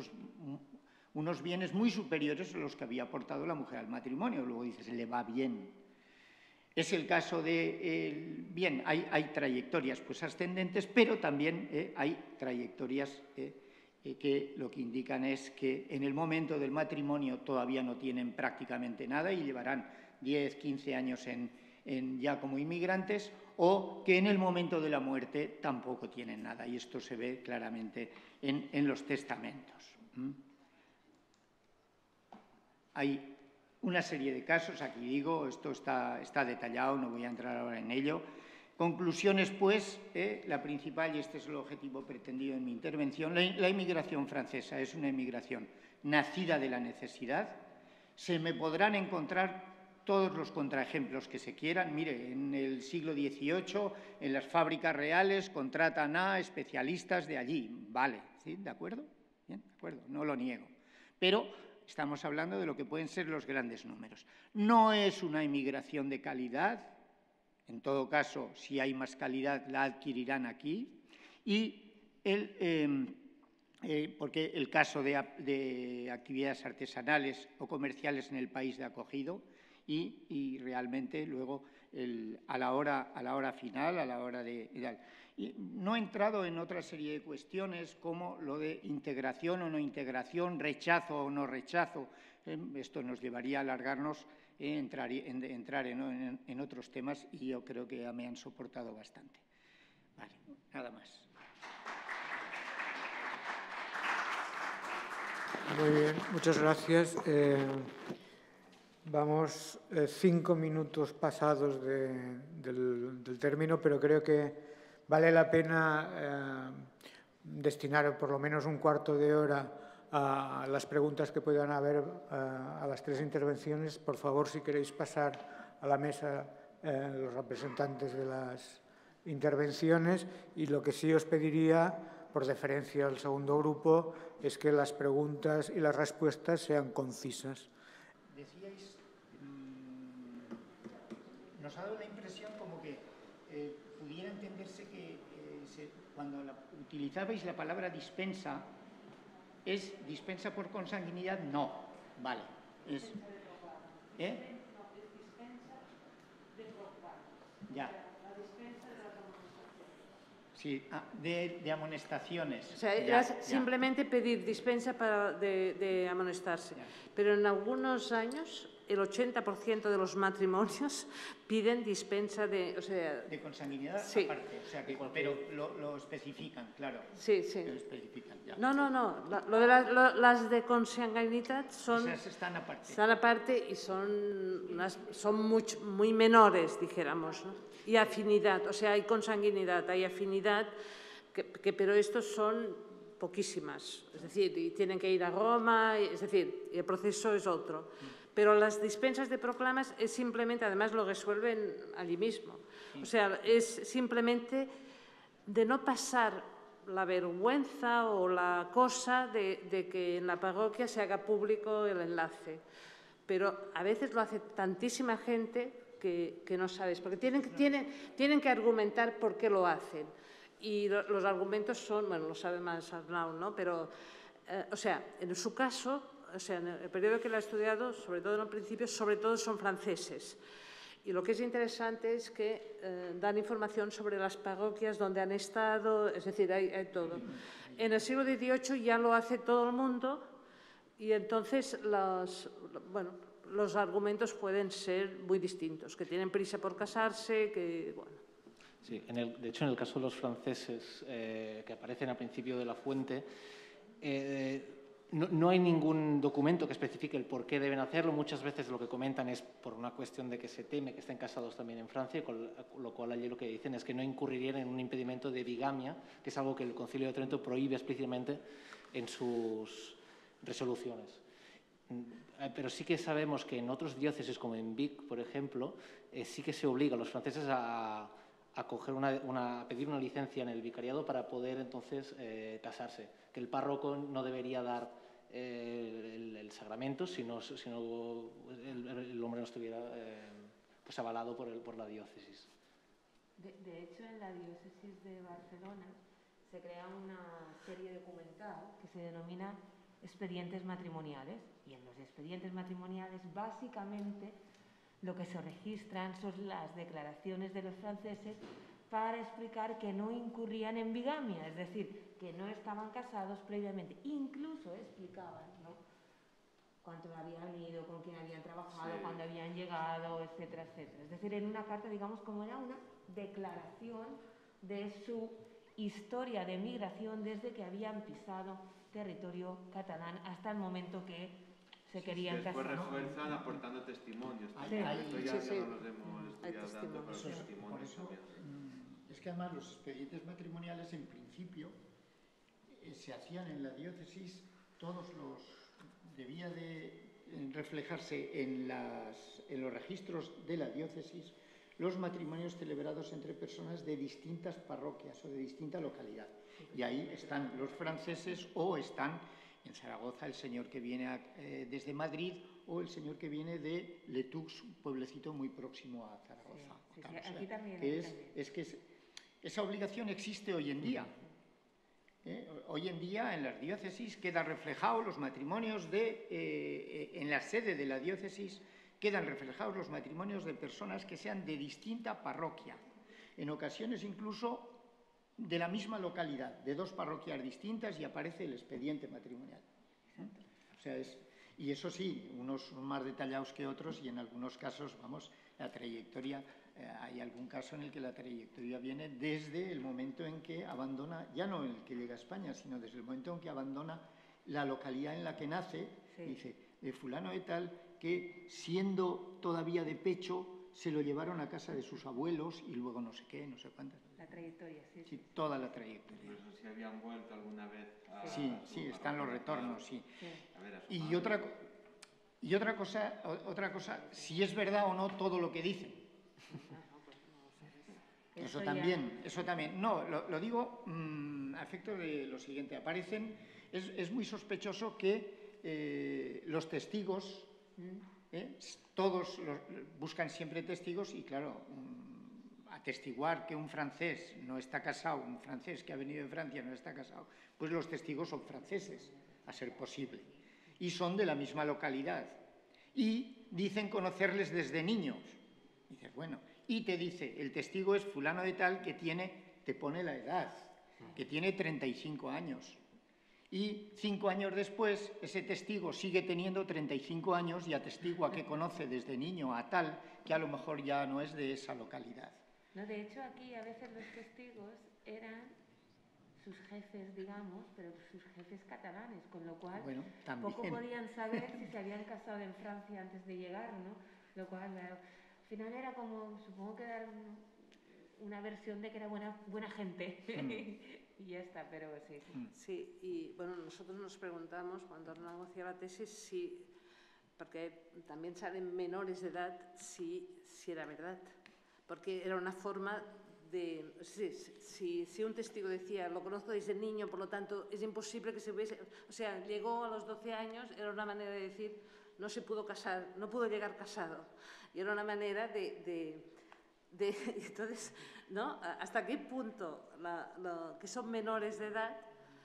unos bienes muy superiores a los que había aportado la mujer al matrimonio. Luego dices, le va bien. Es el caso de, bien, hay trayectorias pues ascendentes, pero también hay trayectorias que lo que indican es que en el momento del matrimonio todavía no tienen prácticamente nada y llevarán 10, 15 años ya como inmigrantes, o que en el momento de la muerte tampoco tienen nada. Y esto se ve claramente en los testamentos. Hay una serie de casos, aquí digo, esto está detallado, no voy a entrar ahora en ello. Conclusiones, pues, la principal, y este es el objetivo pretendido en mi intervención, la inmigración francesa es una inmigración nacida de la necesidad. Se me podrán encontrar todos los contraejemplos que se quieran. Mire, en el siglo XVIII, en las fábricas reales, contratan a especialistas de allí. Vale, ¿sí? ¿De acuerdo? Bien, de acuerdo, no lo niego. Pero estamos hablando de lo que pueden ser los grandes números. No es una inmigración de calidad. En todo caso, si hay más calidad, la adquirirán aquí. Y porque el caso de actividades artesanales o comerciales en el país de acogido, y realmente luego a la hora final, a la hora de... Y no he entrado en otra serie de cuestiones como lo de integración o no integración, rechazo o no rechazo. Esto nos llevaría a alargarnos, entrar en otros temas y yo creo que ya me han soportado bastante. Vale, nada más. Muy bien, muchas gracias. Vamos 5 minutos pasados del término, pero creo que vale la pena destinar por lo menos un cuarto de hora a las preguntas que puedan haber a las 3 intervenciones. Por favor, si queréis pasar a la mesa los representantes de las intervenciones, y lo que sí os pediría, por deferencia al segundo grupo, es que las preguntas y las respuestas sean concisas. Decíais nos ha dado la impresión como que pudiera entenderse que cuando utilizabais la palabra dispensa, ¿es dispensa por consanguinidad? No, vale. Es, ¿eh? Ya. Sí, de amonestaciones. O sea, era simplemente pedir dispensa de amonestarse. Ya. Pero en algunos años, el 80% de los matrimonios piden dispensa de consanguinidad, sí. Aparte. O sea, pero lo especifican, claro. Sí, sí. Lo especifican, ya. No. Las de consanguinidad son... Esas están aparte. Están aparte y son muy menores, dijéramos, ¿no? Y afinidad, o sea, hay consanguinidad, hay afinidad, pero estos son poquísimas. Es decir, y tienen que ir a Roma, es decir, el proceso es otro. Pero las dispensas de proclamas es simplemente, además lo resuelven allí mismo. O sea, es simplemente de no pasar la vergüenza o la cosa de que en la parroquia se haga público el enlace. Pero a veces lo hace tantísima gente que no sabes, porque tienen que argumentar por qué lo hacen. Y los argumentos son, bueno, lo sabe más Arnau, ¿no? Pero, o sea, en su caso, o sea, en el periodo que él ha estudiado, sobre todo en el principio, sobre todo son franceses. Y lo que es interesante es que dan información sobre las parroquias donde han estado, es decir, hay todo. En el siglo XVIII ya lo hace todo el mundo y entonces los argumentos pueden ser muy distintos, que tienen prisa por casarse, que, bueno. Sí, de hecho, en el caso de los franceses que aparecen al principio de la fuente, no hay ningún documento que especifique el por qué deben hacerlo. Muchas veces lo que comentan es por una cuestión de que se teme que estén casados también en Francia, con lo cual allí lo que dicen es que no incurrirían en un impedimento de bigamia, que es algo que el Concilio de Trento prohíbe explícitamente en sus resoluciones. Pero sí que sabemos que en otros diócesis, como en Vic, por ejemplo, sí que se obliga a los franceses a pedir una licencia en el vicariado para poder entonces casarse, que el párroco no debería dar el sacramento si el hombre no estuviera pues avalado por la diócesis. De hecho, en la diócesis de Barcelona se crea una serie documental que se denomina expedientes matrimoniales, y en los expedientes matrimoniales básicamente lo que se registran son las declaraciones de los franceses para explicar que no incurrían en bigamia, es decir, que no estaban casados previamente. Incluso explicaban, ¿no?, cuánto habían ido, con quién habían trabajado, sí, cuándo habían llegado, etcétera, etcétera. Es decir, en una carta, digamos, como era una declaración de su historia de migración desde que habían pisado territorio catalán hasta el momento que se querían casar. Después refuerzan aportando testimonios. Sí. Esto ya Sí. nos hemos estudiado dando con los testimonios. Por eso, es que además los expedientes matrimoniales en principio se hacían en la diócesis, debía de reflejarse en los registros de la diócesis los matrimonios celebrados entre personas de distintas parroquias o de distinta localidad. Y ahí están los franceses, o están en Zaragoza el señor que viene desde Madrid, o el señor que viene de Letux, un pueblecito muy próximo a Zaragoza. Sí, aquí también. Es que esa obligación existe hoy en día. Hoy en día en las diócesis quedan reflejados los matrimonios en la sede de la diócesis quedan reflejados los matrimonios de personas que sean de distinta parroquia, en ocasiones incluso de la misma localidad, de dos parroquias distintas, y aparece el expediente matrimonial. O sea, y eso sí, unos son más detallados que otros, y en algunos casos, la trayectoria, hay algún caso en el que la trayectoria viene desde el momento en que abandona, ya no el que llega a España, sino desde el momento en que abandona la localidad en la que nace, sí. Dice, fulano de tal, que siendo todavía de pecho, se lo llevaron a casa de sus abuelos y luego no sé qué, no sé cuántas. La trayectoria, sí. Sí, toda la trayectoria. Incluso si habían vuelto alguna vez a... Sí, están los retornos, sí. A ver, y otra cosa, si es verdad o no todo lo que dicen. Eso también. No, lo digo a efecto de lo siguiente. Es muy sospechoso que los testigos Todos buscan siempre testigos y, claro, atestiguar que un francés no está casado, un francés que ha venido de Francia no está casado, pues los testigos son franceses, a ser posible, y son de la misma localidad. Y dicen conocerles desde niños. Y dices, bueno, y te dice, el testigo es fulano de tal que te pone la edad, que tiene 35 años. Y 5 años después, ese testigo sigue teniendo 35 años y atestigua que conoce desde niño a tal que a lo mejor ya no es de esa localidad. No, de hecho, aquí a veces los testigos eran sus jefes, digamos, pero sus jefes catalanes, con lo cual poco podían saber si se habían casado en Francia antes de llegar, ¿no? Lo cual, claro, al final era como, supongo que dar una versión de que era buena gente. Y ya está, pero sí. Sí, y bueno, nosotros nos preguntamos cuando Arnau hacía la tesis si, porque también salen menores de edad, si era verdad. Porque era una forma de... Si un testigo decía, lo conozco desde niño, por lo tanto, es imposible que se hubiese... O sea, llegó a los 12 años, era una manera de decir, no se pudo casar, no pudo llegar casado. Y era una manera entonces, ¿no? ¿Hasta qué punto que son menores de edad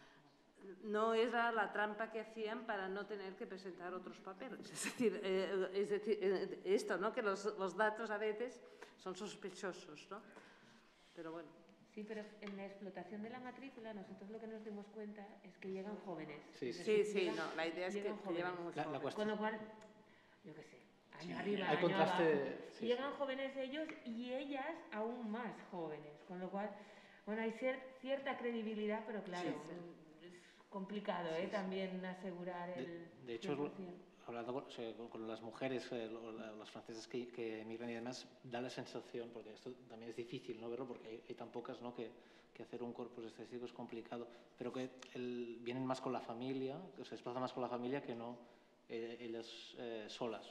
no era la trampa que hacían para no tener que presentar otros papeles? Es decir, esto, ¿no? Que los datos a veces son sospechosos, ¿no? Pero bueno. Sí, pero en la explotación de la matrícula nosotros lo que nos dimos cuenta es que llegan jóvenes. Sí, no, la idea es que llevan jóvenes. Con lo cual, yo qué sé, año arriba, hay año contraste, abajo. Sí. Llegan jóvenes ellos y ellas aún más jóvenes. Con lo cual, bueno, hay cierta credibilidad, pero claro, es complicado también asegurar el... De hecho, hablando con las mujeres, los franceses que emigran y demás, da la sensación, porque esto también es difícil no verlo, porque hay tan pocas, ¿no? que hacer un corpus estadístico es complicado, pero que vienen más con la familia, que se desplazan más con la familia que no ellas solas.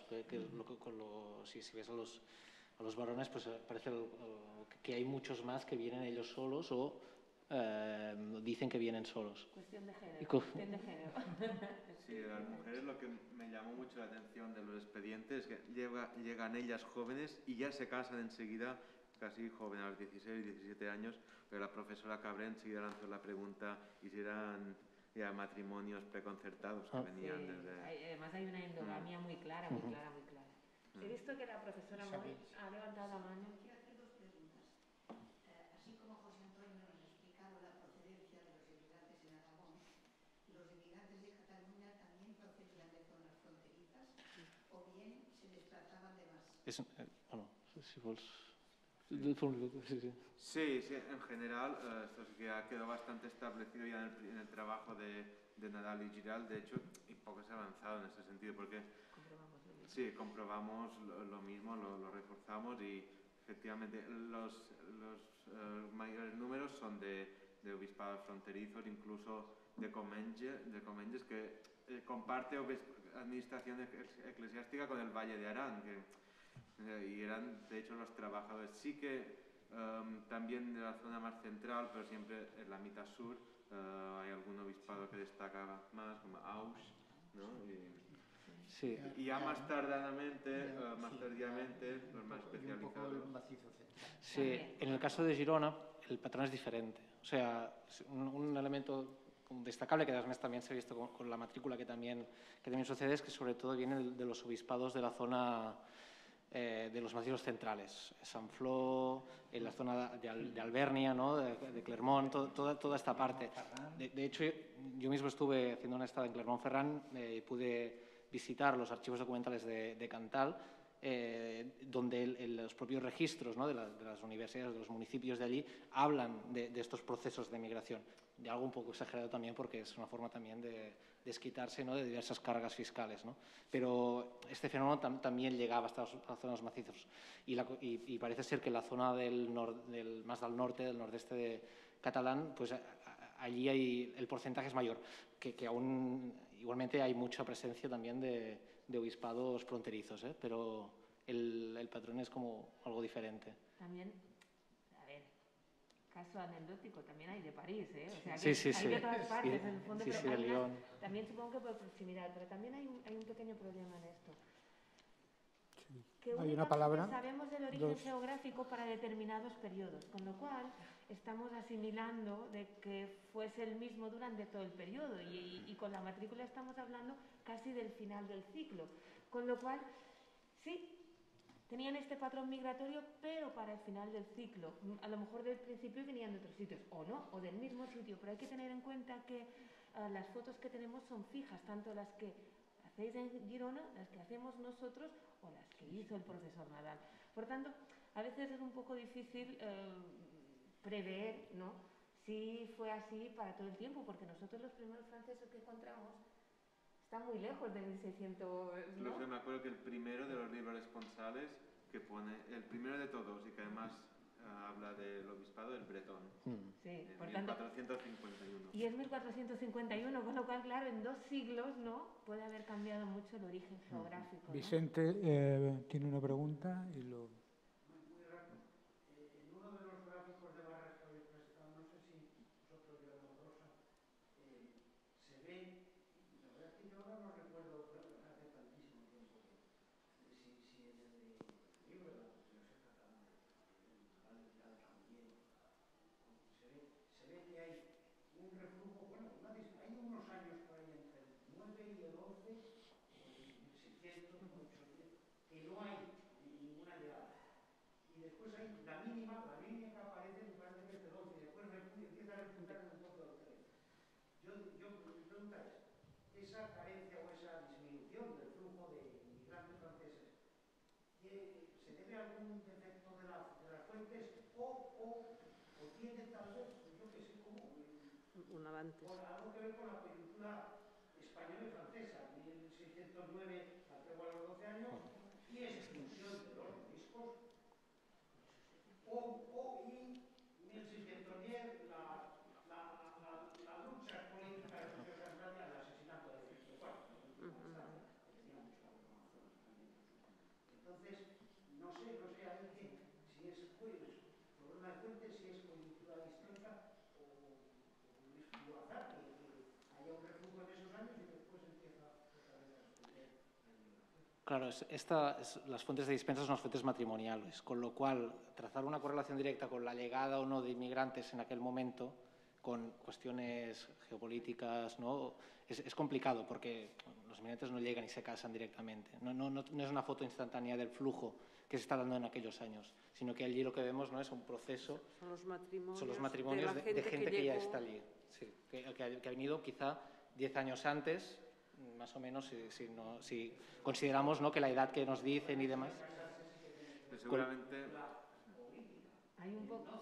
Si ves a los varones, pues parece que hay muchos más que vienen ellos solos o dicen que vienen solos. Cuestión de género. Sí, de las mujeres lo que me llamó mucho la atención de los expedientes es que llegan ellas jóvenes y ya se casan enseguida, casi jóvenes, a los 16, 17 años, pero la profesora Cabré enseguida lanzó la pregunta y si eran ya matrimonios preconcertados que venían desde... Además hay una endogamia muy clara. He visto que la profesora Moy ha levantado la mano. Quiero hacer dos preguntas. Así como José Antonio nos ha explicado la procedencia de los inmigrantes en Aragón, ¿los inmigrantes de Cataluña también procedían de zonas fronterizas o bien se desplazaban de más? Si vols... Sí, en general, esto sí que ha quedado bastante establecido ya en el trabajo de Nadal y Giral, de hecho, y poco se ha avanzado en ese sentido, porque comprobamos lo mismo, lo reforzamos y efectivamente los mayores números son de obispados fronterizos, incluso de Comenges que comparte administración eclesiástica con el Valle de Arán, y eran de hecho los trabajadores. Sí que también de la zona más central, pero siempre en la mitad sur, hay algún obispado que destaca más, como Auch, ¿no? Y ya más tardíamente, los más especializados. Sí, en el caso de Girona, el patrón es diferente. O sea, un elemento destacable que además también se ha visto con la matrícula que también sucede es que sobre todo viene de los obispados de la zona de los macizos centrales, San Flo, en la zona de Albernia, ¿no? de Clermont, toda esta parte. De hecho, yo mismo estuve haciendo una estada en Clermont-Ferrand y pude visitar los archivos documentales de Cantal, donde los propios registros, ¿no? de las universidades, de los municipios de allí, hablan de estos procesos de migración. De algo un poco exagerado también, porque es una forma también de desquitarse, ¿no? de diversas cargas fiscales, ¿no? Pero este fenómeno también llegaba hasta las zonas macizos y parece ser que la zona más del norte, del nordeste de catalán, pues allí el porcentaje es mayor, que aún igualmente hay mucha presencia también de obispados fronterizos, pero el patrón es como algo diferente. También, a ver, caso anecdótico, también hay de París, O sea, hay de todas partes, en el fondo, pero de Lyon. También supongo que por proximidad, pero también hay un pequeño problema en esto. que Hay una únicamente palabra. sabemos el origen geográfico para determinados periodos, con lo cual estamos asimilando de que fuese el mismo durante todo el periodo y con la matrícula estamos hablando casi del final del ciclo, con lo cual sí, tenían este patrón migratorio, pero para el final del ciclo. A lo mejor del principio venían de otros sitios, o no, o del mismo sitio, pero hay que tener en cuenta que las fotos que tenemos son fijas, tanto las que hacéis en Girona, las que hacemos nosotros o las que hizo el profesor Nadal. Por tanto, a veces es un poco difícil prever, ¿no?, si fue así para todo el tiempo, porque nosotros los primeros franceses que encontramos están muy lejos de 1600, ¿no? Incluso me acuerdo que el primero de los libros responsales, que pone, el primero de todos, y que además habla del obispado del Bretón, sí, de por 1451. Y es 1451, con lo cual, claro, en 2 siglos, ¿no?, puede haber cambiado mucho el origen geográfico, ¿no? Vicente tiene una pregunta y lo... Muy rápido. En uno de los gráficos de barras que habéis presentado, no sé si vosotros, yo o Rosa, se ve, la verdad es que yo ahora no recuerdo, pero hace tantísimo tiempo que si en el libro de la Universidad Catalana, Nadal también, se ve que hay un reflujo, bueno, hay unos años por ahí entre el 9 y el 11, 1600, 800, que no hay ninguna llegada. Y después hay la mínima que aparece, me parece que es el 11, y después empieza a repuntar en el 12 o el 13. Mi pregunta es, esa carencia o esa disminución del flujo de inmigrantes franceses, ¿se debe a algún defecto de las fuentes o tiene tal vez, yo que sé, como un avance, algo que ver con la coyuntura española y francesa, 1609, la tregua a los 12 años, y expulsión de los moriscos, y 1610, la lucha política religiosa en Francia, el asesinato de Felipe IV, que tenía mucho que ver con la zona también. Entonces, no sé ahí si es problema de fuente, si es coyuntura histórica o es azar que haya un reflujo en esos años y después empieza otra vez a responder la inmigración. Claro, las fuentes de dispensa son las fuentes matrimoniales, con lo cual trazar una correlación directa con la llegada o no de inmigrantes en aquel momento, con cuestiones geopolíticas, ¿no?, es complicado porque los inmigrantes no llegan y se casan directamente. No es una foto instantánea del flujo que se está dando en aquellos años, sino que allí lo que vemos, ¿no?, es un proceso. Son los matrimonios de gente que ya está allí, sí, que ha venido quizá 10 años antes, más o menos, si consideramos, ¿no?, que la edad que nos dicen y demás. Pero seguramente... Hay un poco...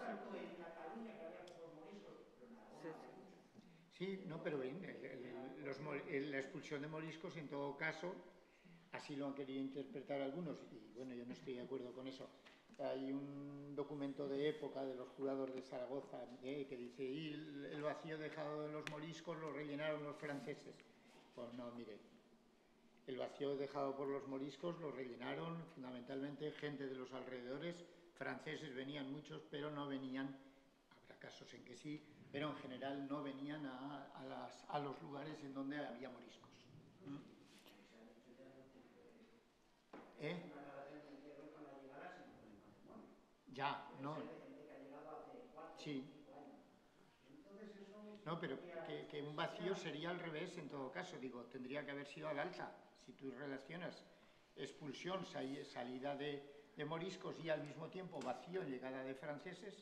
Sí, no, pero la expulsión de moriscos, en todo caso, así lo han querido interpretar algunos, y bueno, yo no estoy de acuerdo con eso. Hay un documento de época de los jurados de Zaragoza que dice, y el vacío dejado de los moriscos lo rellenaron los franceses. Pues no, mire, el vacío dejado por los moriscos lo rellenaron fundamentalmente gente de los alrededores. Franceses venían muchos, pero no venían, habrá casos en que sí, pero en general no venían a los lugares en donde había moriscos. Ya, no. Sí. No, pero que un vacío sería al revés en todo caso. Digo, tendría que haber sido al alza. Si tú relacionas expulsión, salida de moriscos y al mismo tiempo vacío, llegada de franceses.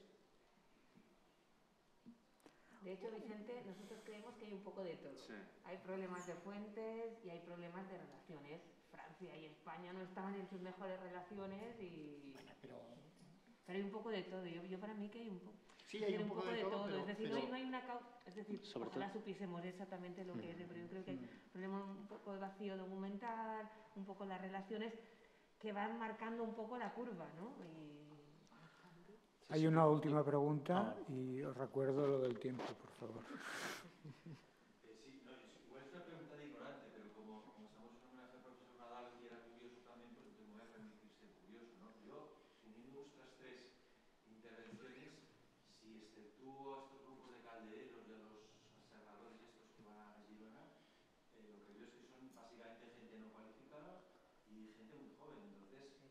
De hecho, Vicente, nosotros creemos que hay un poco de todo. Sí. Hay problemas de fuentes y hay problemas de relaciones. Francia y España no estaban en sus mejores relaciones y... Bueno, pero hay un poco de todo. Yo para mí que hay un poco... Sí, hay un poco de todo. Pero, es decir, no hay una causa... Es decir, ojalá supiésemos exactamente lo que es, pero yo creo que hay problemas un poco de vacío documental, un poco las relaciones que van marcando un poco la curva, ¿no? Hay una última pregunta y os recuerdo lo del tiempo, por favor. Sí, no, igual es una pregunta de ignorante, pero como estamos en homenaje al profesor Nadal y era curioso también, pues me voy a permitir ser curioso, ¿no? Yo, uniendo vuestras tres intervenciones, si exceptúo a estos grupos de caldereros y a los aserradores estos que van a Girona, lo que veo es que son básicamente gente no cualificada y gente muy joven. Entonces,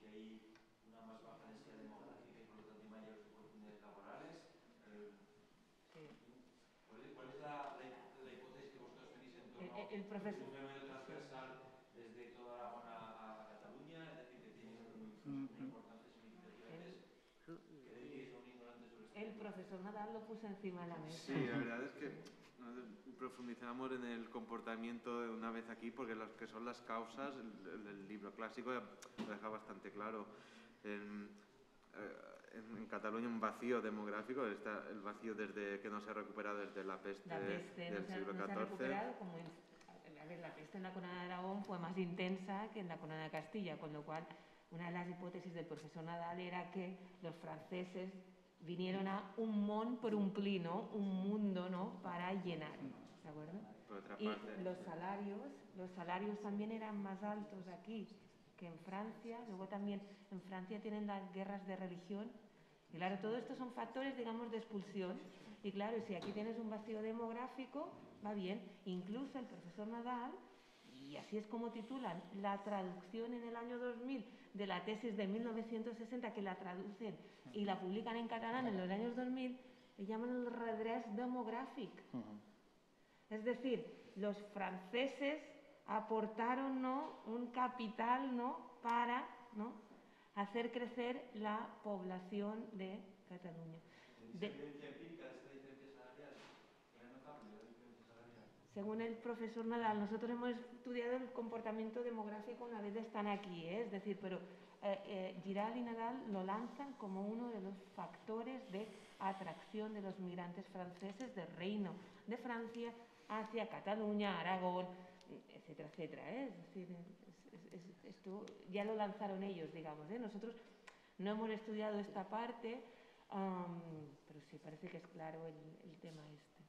hay una más baja densidad demográfica y por lo tanto hay mayores oportunidades laborales. ¿Cuál es la hipótesis que vosotros tenéis en torno a un fenómeno transversal desde toda Aragón a Cataluña? Es decir, que tiene una importancia significativa. ¿Qué diríais a un ignorante sobre esto? El profesor Nadal lo puso encima de la mesa. Sí, la verdad es que profundizamos en el comportamiento una vez aquí, porque lo que son las causas, el libro clásico lo deja bastante claro. En Cataluña un vacío demográfico, está el vacío desde que no se ha recuperado desde la peste del siglo XIV. No se ha recuperado a ver, la peste en la Corona de Aragón fue más intensa que en la Corona de Castilla, con lo cual una de las hipótesis del profesor Nadal era que los franceses vinieron a un món per omplir, ¿no? Un mundo, ¿no? Para llenar, ¿de acuerdo? Por otra Y parte, los salarios también eran más altos aquí que en Francia. Luego también en Francia tienen las guerras de religión. Y claro, todo esto son factores, digamos, de expulsión. Y claro, si aquí tienes un vacío demográfico, va bien. Incluso el profesor Nadal, y así es como titulan, la traducción en el año 2000 de la tesis de 1960, que la traducen y la publican en catalán en los años 2000, le llaman el redrés demográfico. Es decir, los franceses aportaron, ¿no?, un capital, ¿no?, para, ¿no?, hacer crecer la población de Cataluña. ¿Evidencia empírica de esta diferencia salarial? ¿Era notable la diferencia salarial? Según el profesor Nadal, nosotros hemos estudiado el comportamiento demográfico una vez están aquí, es decir, pero Giral y Nadal lo lanzan como uno de los factores de atracción de los migrantes franceses del Reino de Francia hacia Cataluña, Aragón, etcétera, etcétera. Es decir, esto ya lo lanzaron ellos, digamos. Nosotros no hemos estudiado esta parte, pero sí parece que es claro el tema este.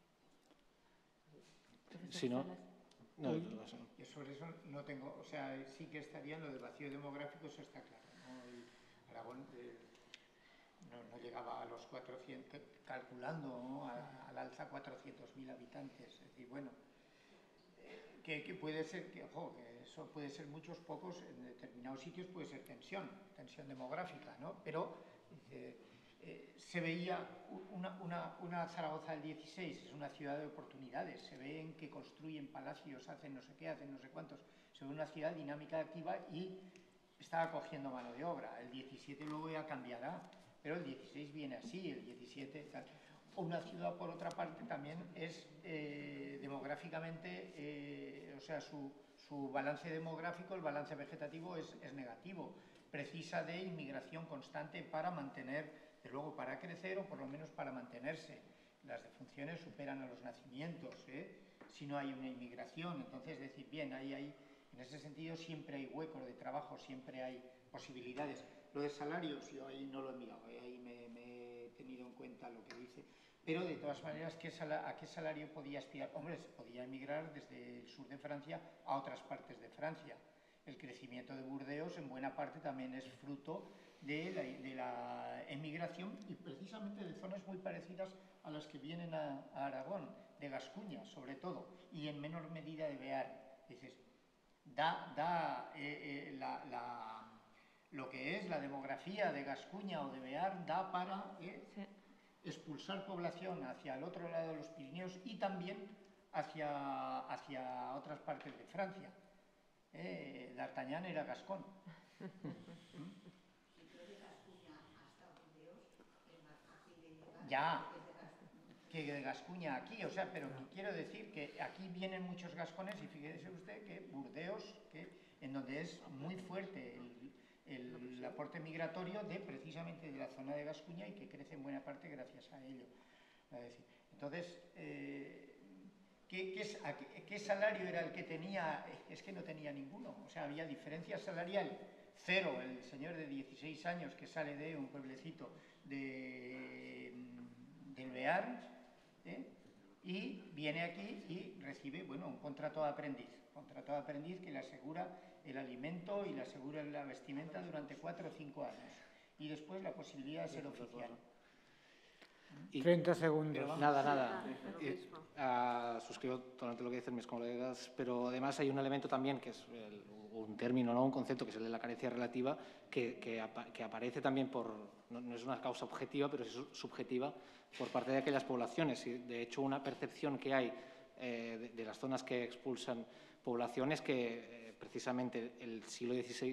Si no, Yo sobre eso no tengo, o sea, sí que estaría en lo del vacío demográfico, eso está claro, ¿no? El Aragón no llegaba a los 400, calculando, ¿no?, al alza 400.000 habitantes. Es decir, bueno, que puede ser, que eso puede ser muchos, pocos, en determinados sitios puede ser tensión demográfica, ¿no? Pero se veía una Zaragoza del 16, es una ciudad de oportunidades, se ve en que construyen palacios, hacen no sé qué, hacen no sé cuántos, se ve una ciudad dinámica, activa y está cogiendo mano de obra. El 17 luego ya cambiará, pero el 16 viene así, el 17 tal. Una ciudad, por otra parte, también es demográficamente, o sea, su balance demográfico, el balance vegetativo es negativo. Precisa de inmigración constante para mantener, de luego para crecer o por lo menos para mantenerse. Las defunciones superan a los nacimientos, si no hay una inmigración. Entonces, es decir, bien, en ese sentido siempre hay huecos de trabajo, siempre hay posibilidades. Lo de salarios, yo ahí no lo he mirado, ahí me he tenido en cuenta lo que dice. Pero, de todas maneras, ¿a qué salario podía aspirar? Hombre, se podía emigrar desde el sur de Francia a otras partes de Francia. El crecimiento de Burdeos, en buena parte, también es fruto de la emigración y precisamente de zonas muy parecidas a las que vienen a Aragón, de Gascuña, sobre todo, y en menor medida de Bear. Dices, lo que es la demografía de Gascuña o de Bear da para expulsar población hacia el otro lado de los Pirineos y también hacia otras partes de Francia. D'Artagnan era gascón. Ya, que de Gascuña aquí, o sea, pero quiero decir que aquí vienen muchos gascones y fíjese usted que Burdeos, en donde es muy fuerte el aporte migratorio precisamente de la zona de Gascuña y que crece en buena parte gracias a ello. Entonces, ¿qué salario era el que tenía? Es que no tenía ninguno, o sea, había diferencia salarial cero. El señor de 16 años que sale de un pueblecito del Bear, y viene aquí y recibe, bueno, un contrato de aprendiz que le asegura el alimento y le asegura la vestimenta durante 4 o 5 años y después la posibilidad de ser oficial. 30 segundos. Nada. Suscribo totalmente lo que dicen mis colegas, pero además hay un elemento también que es un término, ¿no? Un concepto que es el de la carencia relativa, que aparece también no es una causa objetiva, pero es subjetiva por parte de aquellas poblaciones. Y, de hecho, una percepción que hay de las zonas que expulsan poblaciones que precisamente en el siglo XVI,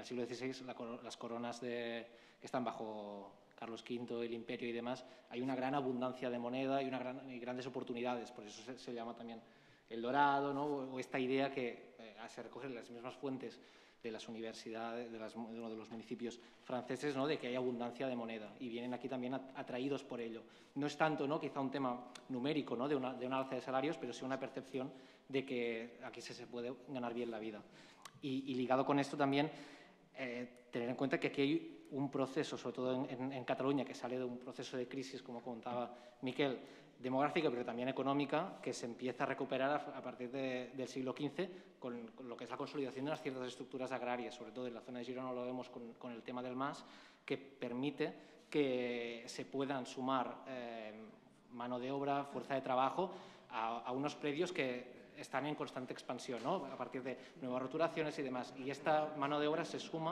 las coronas que están bajo Carlos V, el Imperio y demás, hay una gran abundancia de moneda y grandes oportunidades. Por eso se llama también el dorado, ¿no? O esta idea que se recoge en las mismas fuentes de las universidades, de uno de los municipios franceses, ¿no? De que hay abundancia de moneda y vienen aquí también atraídos por ello. No es tanto, ¿no? Quizá un tema numérico, ¿no? de un alza de salarios, pero sí una percepción de que aquí se puede ganar bien la vida. Y ligado con esto también, tener en cuenta que aquí hay un proceso, sobre todo en Cataluña, que sale de un proceso de crisis, como contaba Miquel, demográfica, pero también económica, que se empieza a recuperar a partir del siglo XV con lo que es la consolidación de unas ciertas estructuras agrarias, sobre todo en la zona de Girona lo vemos con el tema del MAS, que permite que se puedan sumar mano de obra, fuerza de trabajo a unos predios que están en constante expansión, ¿no? A partir de nuevas roturaciones y demás. Y esta mano de obra se suma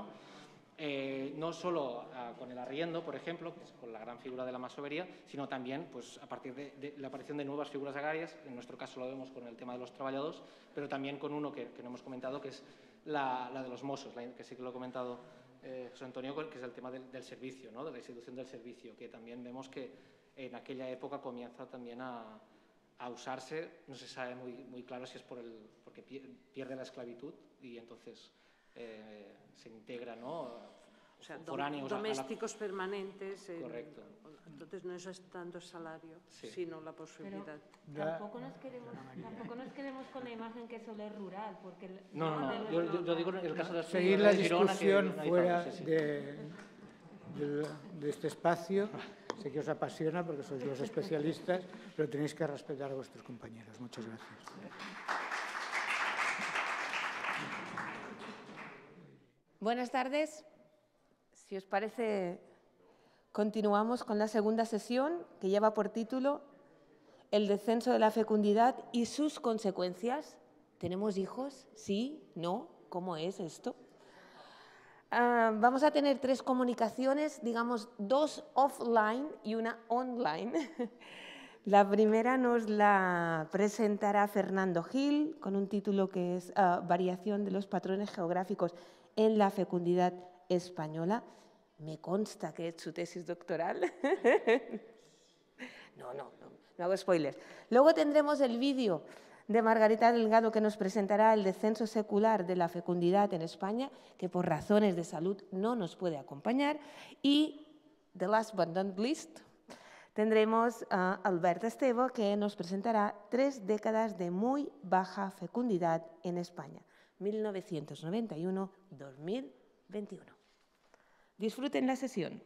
no solo con el arriendo, por ejemplo, que es con la gran figura de la masovería, sino también pues, a partir de la aparición de nuevas figuras agrarias. En nuestro caso lo vemos con el tema de los trabajadores, pero también con uno que no hemos comentado, que es la de los mozos, que sí que lo ha comentado José Antonio, que es el tema del servicio, ¿no? De la institución del servicio, que también vemos que en aquella época comienza también a usarse. No se sabe muy claro si es porque pierde la esclavitud y entonces se integra, ¿no? O sea, foráneos domésticos permanentes. Correcto. Entonces no es tanto salario, sino la posibilidad. Pero tampoco nos quedemos con la imagen que solo es rural, porque no. Yo digo en el caso de seguir la discusión fuera de este espacio. Sé que os apasiona porque sois los especialistas, pero tenéis que respetar a vuestros compañeros. Muchas gracias. Buenas tardes. Si os parece, continuamos con la segunda sesión, que lleva por título El descenso de la fecundidad y sus consecuencias. ¿Tenemos hijos? ¿Sí? ¿No? ¿Cómo es esto? Vamos a tener 3 comunicaciones, digamos 2 offline y una online. La primera nos la presentará Fernando Gil, con un título que es Variación de los patrones geográficos en la fecundidad española. Me consta que es su tesis doctoral. No hago spoilers. Luego tendremos el vídeo de Margarita Delgado, que nos presentará el descenso secular de la fecundidad en España, que por razones de salud no nos puede acompañar. Y, the last but not least, tendremos a Albert Esteve, que nos presentará 3 décadas de muy baja fecundidad en España, 1991-2021. Disfruten la sesión.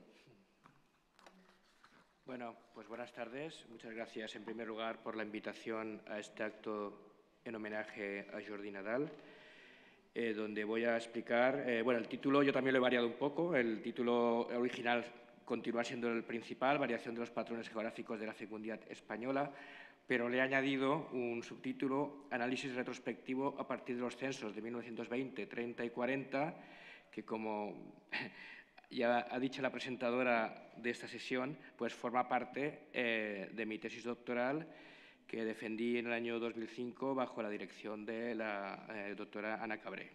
Bueno, pues buenas tardes. Muchas gracias, en primer lugar, por la invitación a este acto en homenaje a Jordi Nadal, donde voy a explicar... el título yo también lo he variado un poco. El título original continúa siendo el principal, Variación de los patrones geográficos de la fecundidad española, pero le he añadido un subtítulo, Análisis retrospectivo a partir de los censos de 1920, 30 y 40, que como... ya ha dicho la presentadora de esta sesión, pues forma parte de mi tesis doctoral que defendí en el año 2005 bajo la dirección de la doctora Ana Cabré.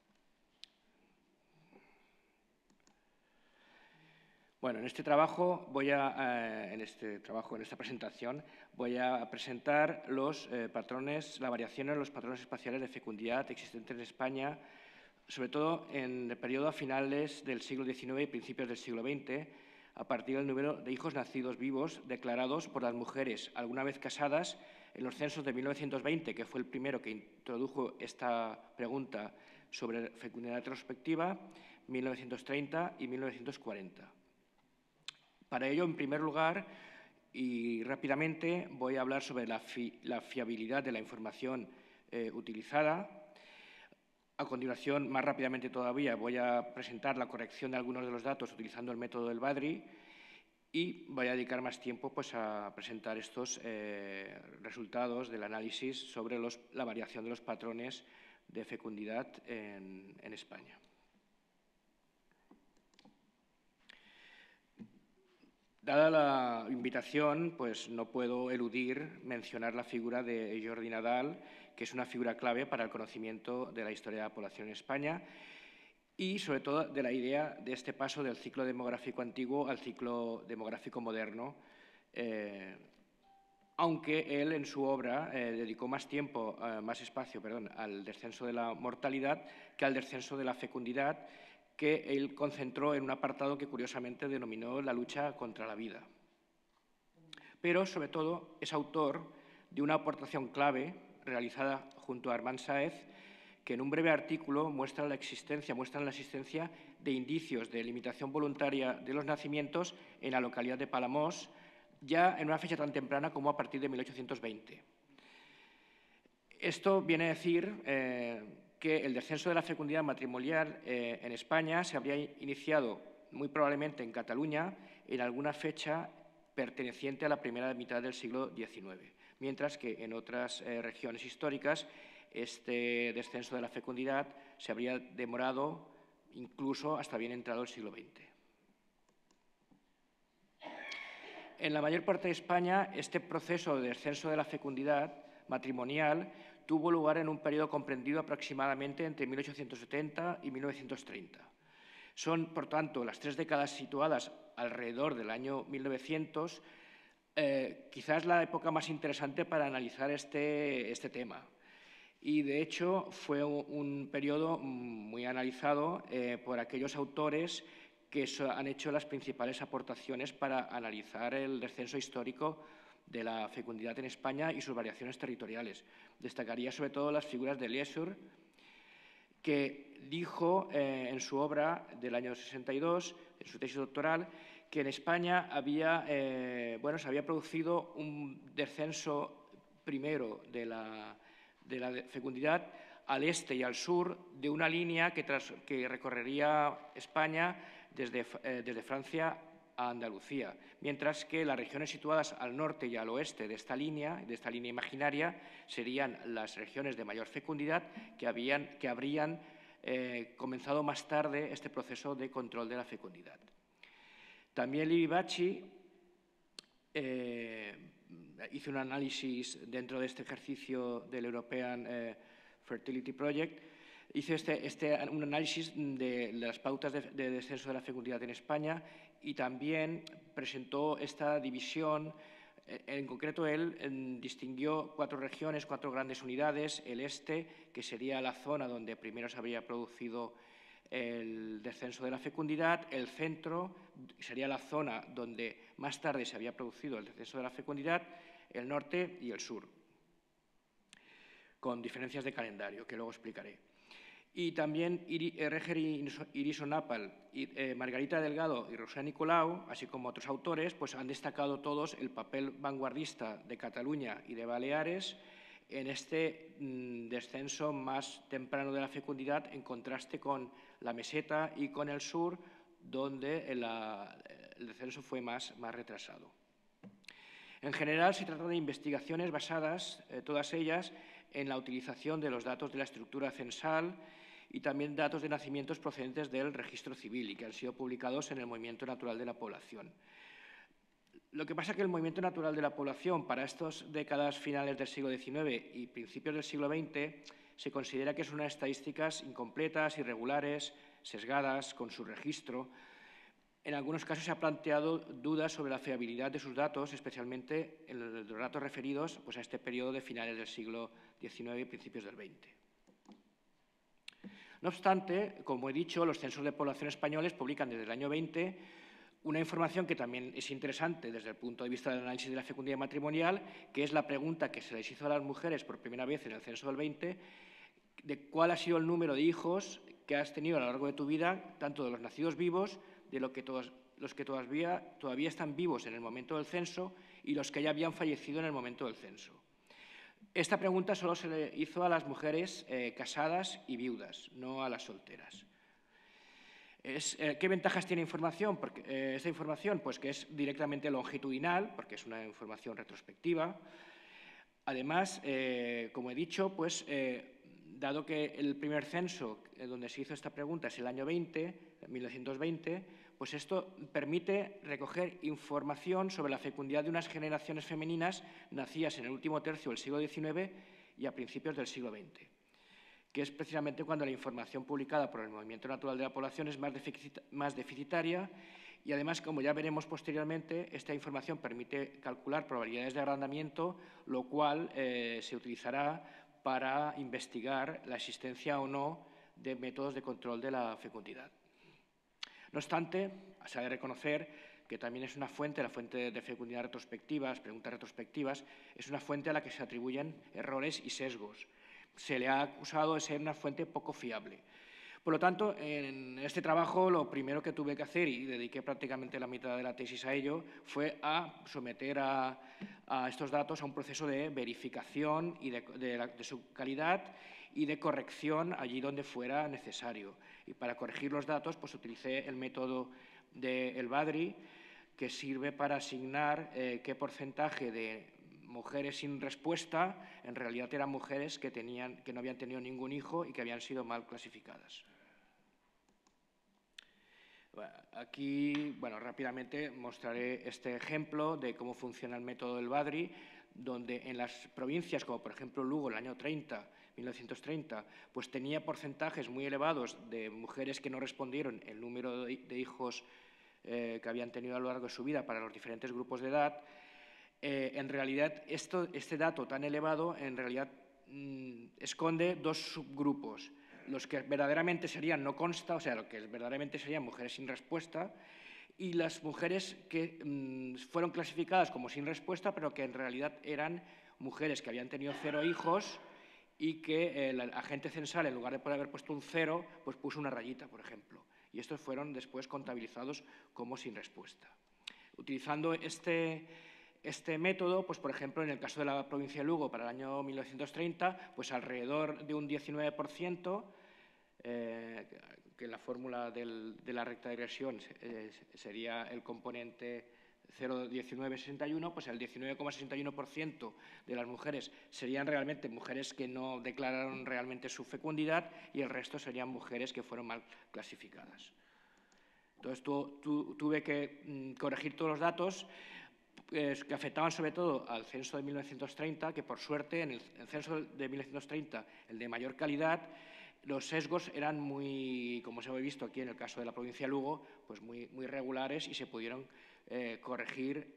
Bueno, en esta presentación, voy a presentar los patrones, la variación en los patrones espaciales de fecundidad existentes en España, sobre todo en el periodo a finales del siglo XIX y principios del siglo XX, a partir del número de hijos nacidos vivos declarados por las mujeres alguna vez casadas en los censos de 1920, que fue el primero que introdujo esta pregunta sobre fecundidad retrospectiva, 1930 y 1940. Para ello, en primer lugar, y rápidamente, voy a hablar sobre la fiabilidad de la información utilizada. A continuación, más rápidamente todavía, voy a presentar la corrección de algunos de los datos utilizando el método del BADRI y voy a dedicar más tiempo pues, a presentar estos resultados del análisis sobre la variación de los patrones de fecundidad en España. Dada la invitación, pues no puedo eludir mencionar la figura de Jordi Nadal, que es una figura clave para el conocimiento de la historia de la población en España y, sobre todo, de la idea de este paso del ciclo demográfico antiguo al ciclo demográfico moderno, aunque él en su obra dedicó más tiempo, más espacio, al descenso de la mortalidad que al descenso de la fecundidad, que él concentró en un apartado que curiosamente denominó la lucha contra la vida. Pero, sobre todo, es autor de una aportación clave realizada junto a Armand Sáez, que en un breve artículo muestran la existencia de indicios de limitación voluntaria de los nacimientos en la localidad de Palamós, ya en una fecha tan temprana como a partir de 1820. Esto viene a decir que el descenso de la fecundidad matrimonial en España se habría iniciado muy probablemente en Cataluña en alguna fecha perteneciente a la primera mitad del siglo XIX, mientras que en otras regiones históricas este descenso de la fecundidad se habría demorado incluso hasta bien entrado el siglo XX. En la mayor parte de España, este proceso de descenso de la fecundidad matrimonial tuvo lugar en un periodo comprendido aproximadamente entre 1870 y 1930. Son, por tanto, las 3 décadas situadas alrededor del año 1900, quizás la época más interesante para analizar este tema. Y, de hecho, fue un periodo muy analizado por aquellos autores que han hecho las principales aportaciones para analizar el descenso histórico de la fecundidad en España y sus variaciones territoriales. Destacaría sobre todo las figuras de Leisure, que dijo en su obra del año 62, en su tesis doctoral, que en España se había producido un descenso primero de la fecundidad al este y al sur de una línea que recorrería España desde Francia a Andalucía, mientras que las regiones situadas al norte y al oeste de esta línea imaginaria, serían las regiones de mayor fecundidad que habrían comenzado más tarde este proceso de control de la fecundidad. También Livi Bacci hizo un análisis dentro de este ejercicio del European Fertility Project. Hizo un análisis de las pautas de descenso de la fecundidad en España y también presentó esta división. En concreto, él distinguió 4 regiones, 4 grandes unidades: el este, que sería la zona donde primero se habría producido el descenso de la fecundidad; el centro, sería la zona donde más tarde se había producido el descenso de la fecundidad; el norte y el sur, con diferencias de calendario que luego explicaré. Y también Reger Iriso Napal, Margarita Delgado y Rosa Nicolau, así como otros autores, pues han destacado todos el papel vanguardista de Cataluña y de Baleares en este descenso más temprano de la fecundidad, en contraste con la meseta y con el sur, donde el descenso fue más retrasado. En general, se trata de investigaciones basadas, todas ellas, en la utilización de los datos de la estructura censal y también datos de nacimientos procedentes del registro civil y que han sido publicados en el Movimiento Natural de la Población. Lo que pasa es que el movimiento natural de la población para estas décadas finales del siglo XIX y principios del siglo XX se considera que son unas estadísticas incompletas, irregulares, sesgadas con su registro. En algunos casos se ha planteado dudas sobre la fiabilidad de sus datos, especialmente en los datos referidos a este periodo de finales del siglo XIX y principios del XX. No obstante, como he dicho, los censos de población españoles publican desde el año 20 una información que también es interesante desde el punto de vista del análisis de la fecundidad matrimonial, que es la pregunta que se les hizo a las mujeres por primera vez en el censo del 20, de cuál ha sido el número de hijos que has tenido a lo largo de tu vida, tanto de los nacidos vivos, de los que todavía están vivos en el momento del censo y los que ya habían fallecido en el momento del censo. Esta pregunta solo se le hizo a las mujeres casadas y viudas, no a las solteras. ¿Qué ventajas tiene esta información? Pues que es directamente longitudinal, porque es una información retrospectiva. Además, como he dicho, dado que el primer censo donde se hizo esta pregunta es el año 1920, pues esto permite recoger información sobre la fecundidad de unas generaciones femeninas nacidas en el último tercio del siglo XIX y a principios del siglo XX, que es precisamente cuando la información publicada por el movimiento natural de la población es más deficitaria y, además, como ya veremos posteriormente, esta información permite calcular probabilidades de agrandamiento, lo cual se utilizará para investigar la existencia o no de métodos de control de la fecundidad. No obstante, se ha de reconocer que también es una fuente, la fuente de fecundidad retrospectivas, preguntas retrospectivas, es una fuente a la que se atribuyen errores y sesgos. Se le ha acusado de ser una fuente poco fiable. Por lo tanto, en este trabajo lo primero que tuve que hacer, y dediqué prácticamente la mitad de la tesis a ello, fue a someter a estos datos a un proceso de verificación y de su calidad y de corrección allí donde fuera necesario. Y para corregir los datos, pues utilicé el método del BADRI, que sirve para asignar qué porcentaje de mujeres sin respuesta en realidad eran mujeres que no habían tenido ningún hijo y que habían sido mal clasificadas. Aquí, bueno, rápidamente mostraré este ejemplo de cómo funciona el método del BADRI, donde en las provincias, como por ejemplo Lugo, el año 1930, pues tenía porcentajes muy elevados de mujeres que no respondieron el número de hijos que habían tenido a lo largo de su vida para los diferentes grupos de edad. En realidad, este dato tan elevado, en realidad, esconde dos subgrupos. Los que verdaderamente serían no consta, o sea, lo que verdaderamente serían mujeres sin respuesta, y las mujeres que fueron clasificadas como sin respuesta, pero que en realidad eran mujeres que habían tenido 0 hijos y que el agente censal, en lugar de poder haber puesto un 0, pues puso una rayita, por ejemplo. Y estos fueron después contabilizados como sin respuesta. Utilizando este método, pues por ejemplo, en el caso de la provincia de Lugo para el año 1930, pues alrededor de un 19%, que la fórmula de la recta de regresión sería el componente 0,1961, pues el 19,61% de las mujeres serían realmente mujeres que no declararon realmente su fecundidad y el resto serían mujeres que fueron mal clasificadas. Entonces tuve que corregir todos los datos que afectaban sobre todo al censo de 1930, que por suerte en el censo de 1930, el de mayor calidad, los sesgos eran muy, como se ha visto aquí en el caso de la provincia de Lugo, pues muy regulares y se pudieron corregir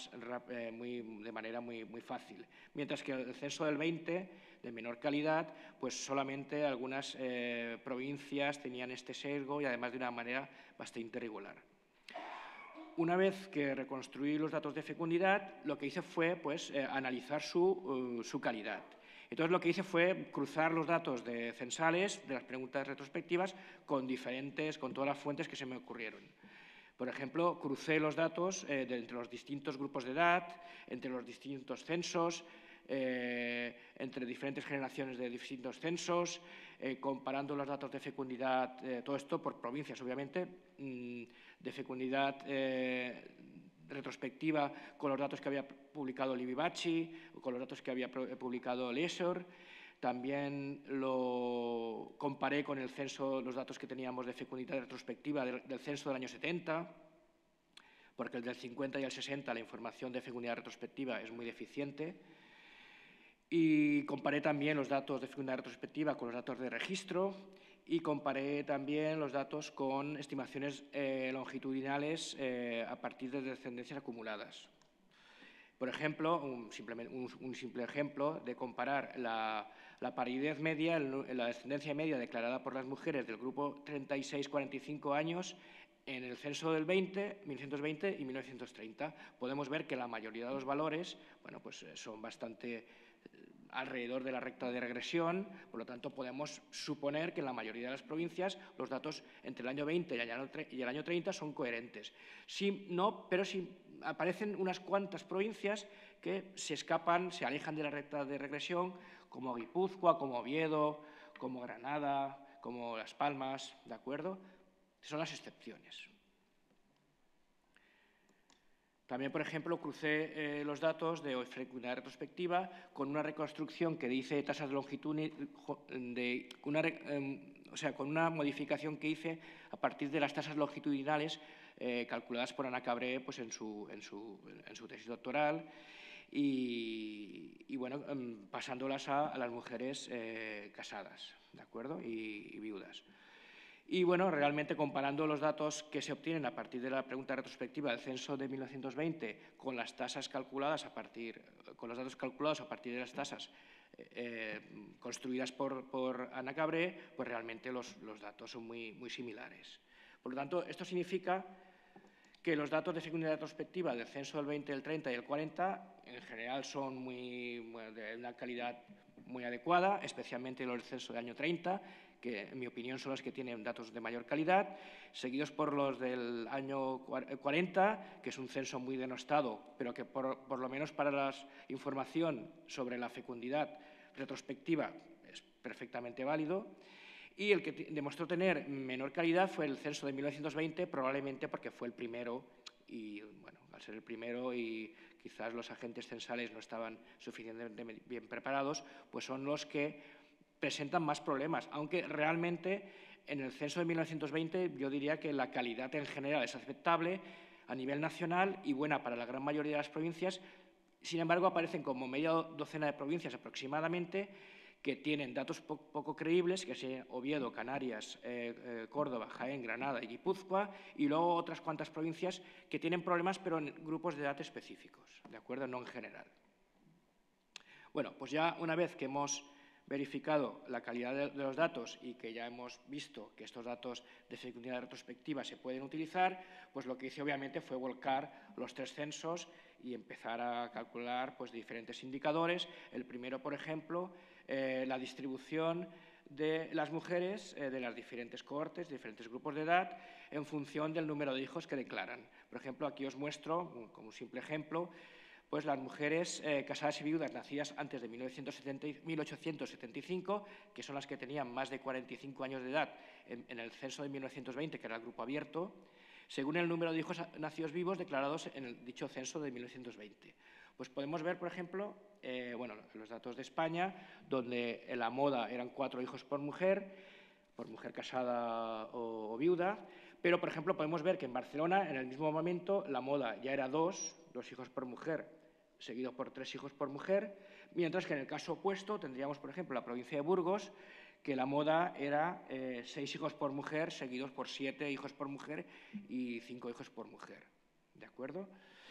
de manera muy fácil. Mientras que el censo del 20, de menor calidad, pues solamente algunas provincias tenían este sesgo y además de una manera bastante irregular. Una vez que reconstruí los datos de fecundidad, lo que hice fue pues, analizar su calidad. Entonces, lo que hice fue cruzar los datos censales de las preguntas retrospectivas con todas las fuentes que se me ocurrieron. Por ejemplo, crucé los datos entre los distintos grupos de edad, entre los distintos censos, entre diferentes generaciones de distintos censos, comparando los datos de fecundidad, todo esto por provincias, obviamente, de fecundidad retrospectiva con los datos que había publicado Livi-Bacci o con los datos que había publicado Lesor. También lo comparé con el censo, los datos que teníamos de fecundidad retrospectiva del censo del año 70, porque el del 50 y el 60 la información de fecundidad retrospectiva es muy deficiente. Y comparé también los datos de fecundidad retrospectiva con los datos de registro y comparé también los datos con estimaciones longitudinales a partir de descendencias acumuladas. Por ejemplo, un simple ejemplo de comparar la paridad media, la descendencia media declarada por las mujeres del grupo 36-45 años en el censo del 1920 y 1930. Podemos ver que la mayoría de los valores, bueno, pues son bastante alrededor de la recta de regresión, por lo tanto podemos suponer que en la mayoría de las provincias los datos entre el año 20 y el año 30 son coherentes. Pero sí aparecen unas cuantas provincias que se escapan, se alejan de la recta de regresión, como Guipúzcoa, como Oviedo, como Granada, como Las Palmas, ¿de acuerdo? Son las excepciones. También, por ejemplo, crucé los datos de fecundidad retrospectiva con una reconstrucción que dice tasas de longitud, con una modificación que hice a partir de las tasas longitudinales calculadas por Ana Cabré pues, en su tesis doctoral y bueno, pasándolas a las mujeres casadas, ¿de acuerdo? Y viudas. Y bueno, realmente comparando los datos que se obtienen a partir de la pregunta retrospectiva del censo de 1920 con las tasas calculadas con los datos calculados a partir de las tasas construidas por Ana Cabré, pues realmente los datos son muy similares. Por lo tanto, esto significa que los datos de fecundidad retrospectiva del censo del 20, del 30 y el 40 en general son de una calidad muy adecuada, especialmente los del censo del año 30, que en mi opinión son los que tienen datos de mayor calidad, seguidos por los del año 40, que es un censo muy denostado, pero que por lo menos para la información sobre la fecundidad retrospectiva es perfectamente válido, y el que demostró tener menor calidad fue el censo de 1920, probablemente porque fue el primero, y bueno, al ser el primero y quizás los agentes censales no estaban suficientemente bien preparados, pues son los que presentan más problemas, aunque realmente en el censo de 1920 yo diría que la calidad en general es aceptable a nivel nacional y buena para la gran mayoría de las provincias. Sin embargo, aparecen como media docena de provincias aproximadamente que tienen datos poco creíbles, que son Oviedo, Canarias, Córdoba, Jaén, Granada y Guipúzcoa, y luego otras cuantas provincias que tienen problemas pero en grupos de edad específicos, ¿de acuerdo? No en general. Bueno, pues ya una vez que hemos verificado la calidad de los datos y que ya hemos visto que estos datos de fecundidad retrospectiva se pueden utilizar, pues lo que hice obviamente fue volcar los tres censos y empezar a calcular pues, diferentes indicadores. El primero, por ejemplo, la distribución de las mujeres de las diferentes cohortes, diferentes grupos de edad, en función del número de hijos que declaran. Por ejemplo, aquí os muestro, como un simple ejemplo, pues las mujeres casadas y viudas nacidas antes de 1875, que son las que tenían más de 45 años de edad en el censo de 1920, que era el grupo abierto, según el número de hijos nacidos vivos declarados en el dicho censo de 1920. Pues podemos ver, por ejemplo, los datos de España, donde en la moda eran 4 hijos por mujer casada o viuda, pero, por ejemplo, podemos ver que en Barcelona, en el mismo momento, la moda ya era 2 hijos por mujer, seguido por 3 hijos por mujer, mientras que en el caso opuesto tendríamos, por ejemplo, la provincia de Burgos, que la moda era 6 hijos por mujer, seguidos por 7 hijos por mujer y 5 hijos por mujer. ¿De acuerdo?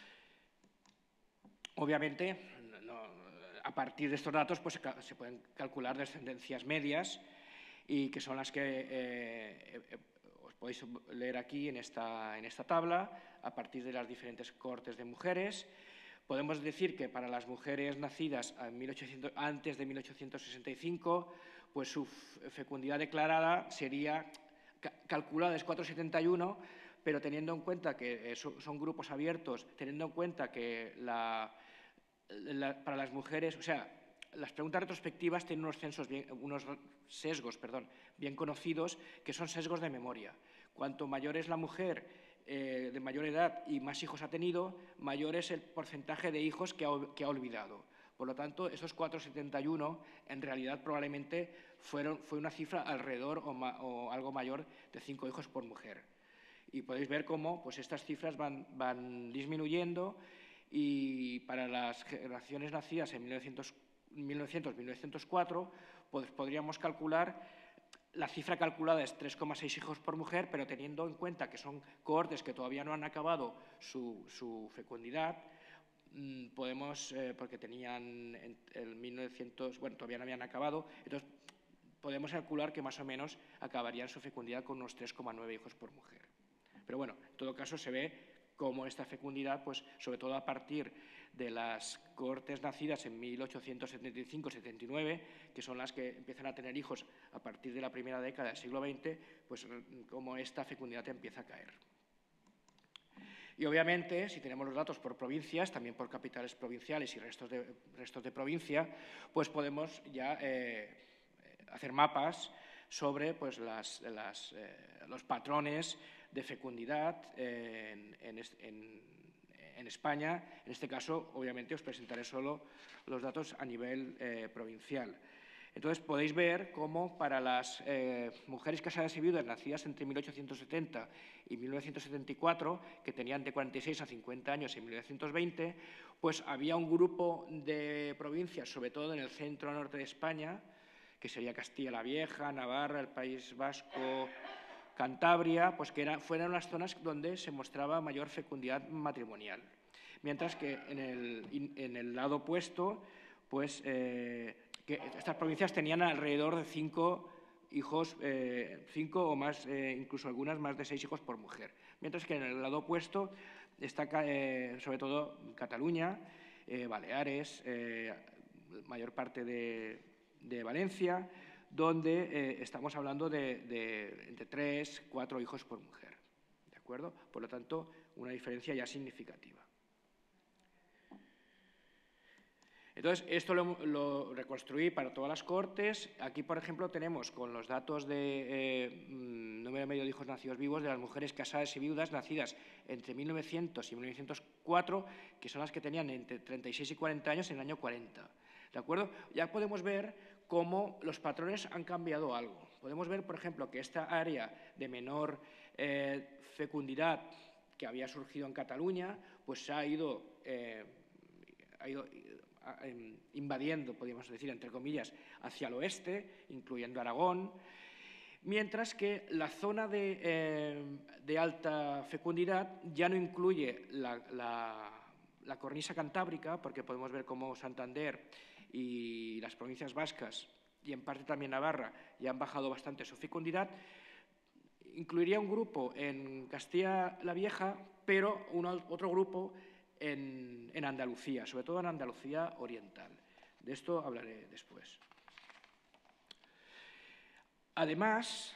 Obviamente, a partir de estos datos pues, se pueden calcular descendencias medias y que son las que os podéis leer aquí en esta tabla, a partir de las diferentes cohortes de mujeres. Podemos decir que para las mujeres nacidas antes de 1865, pues su fecundidad declarada sería calculada es 4,71, pero teniendo en cuenta que son grupos abiertos, teniendo en cuenta que para las mujeres, o sea, las preguntas retrospectivas tienen unos sesgos bien conocidos, que son sesgos de memoria. Cuanto mayor es la mujer de mayor edad y más hijos ha tenido, mayor es el porcentaje de hijos que ha olvidado. Por lo tanto, esos 4,71 en realidad probablemente fue una cifra alrededor o algo mayor de 5 hijos por mujer. Y podéis ver cómo pues, estas cifras van disminuyendo y para las generaciones nacidas en 1900-1904 pues, podríamos calcular. La cifra calculada es 3,6 hijos por mujer, pero teniendo en cuenta que son cohortes que todavía no han acabado su fecundidad, podemos, porque tenían en 1900, todavía no habían acabado, entonces podemos calcular que más o menos acabarían su fecundidad con unos 3,9 hijos por mujer. Pero bueno, en todo caso se ve cómo esta fecundidad, pues sobre todo a partir de las cohortes nacidas en 1875-79, que son las que empiezan a tener hijos a partir de la primera década del siglo XX, pues cómo esta fecundidad empieza a caer. Y obviamente, si tenemos los datos por provincias, también por capitales provinciales y restos de provincia, pues podemos ya hacer mapas sobre pues, los patrones de fecundidad en en España. En este caso, obviamente, os presentaré solo los datos a nivel provincial. Entonces, podéis ver cómo para las mujeres casadas y viudas nacidas entre 1870 y 1974, que tenían de 46 a 50 años en 1920, pues había un grupo de provincias, sobre todo en el centro-norte de España, que sería Castilla la Vieja, Navarra, el País Vasco, Cantabria, pues que fueron las zonas donde se mostraba mayor fecundidad matrimonial. Mientras que en el lado opuesto, pues que estas provincias tenían alrededor de 5 hijos, 5 o más, incluso algunas más de 6 hijos por mujer. Mientras que en el lado opuesto está sobre todo Cataluña, Baleares, mayor parte de Valencia, donde estamos hablando de entre 3, 4 hijos por mujer. ¿De acuerdo? Por lo tanto, una diferencia ya significativa. Entonces, esto lo reconstruí para todas las cortes. Aquí, por ejemplo, tenemos con los datos de número medio de hijos nacidos vivos de las mujeres casadas y viudas nacidas entre 1900 y 1904, que son las que tenían entre 36 y 40 años en el año 40. ¿De acuerdo? Ya podemos ver cómo los patrones han cambiado algo. Podemos ver, por ejemplo, que esta área de menor fecundidad que había surgido en Cataluña, pues se ha ido invadiendo, podríamos decir, entre comillas, hacia el oeste, incluyendo Aragón, mientras que la zona de alta fecundidad ya no incluye la cornisa cantábrica, porque podemos ver cómo Santander y las provincias vascas, y en parte también Navarra, ya han bajado bastante su fecundidad. Incluiría un grupo en Castilla la Vieja, pero otro grupo en Andalucía, sobre todo en Andalucía oriental. De esto hablaré después. Además,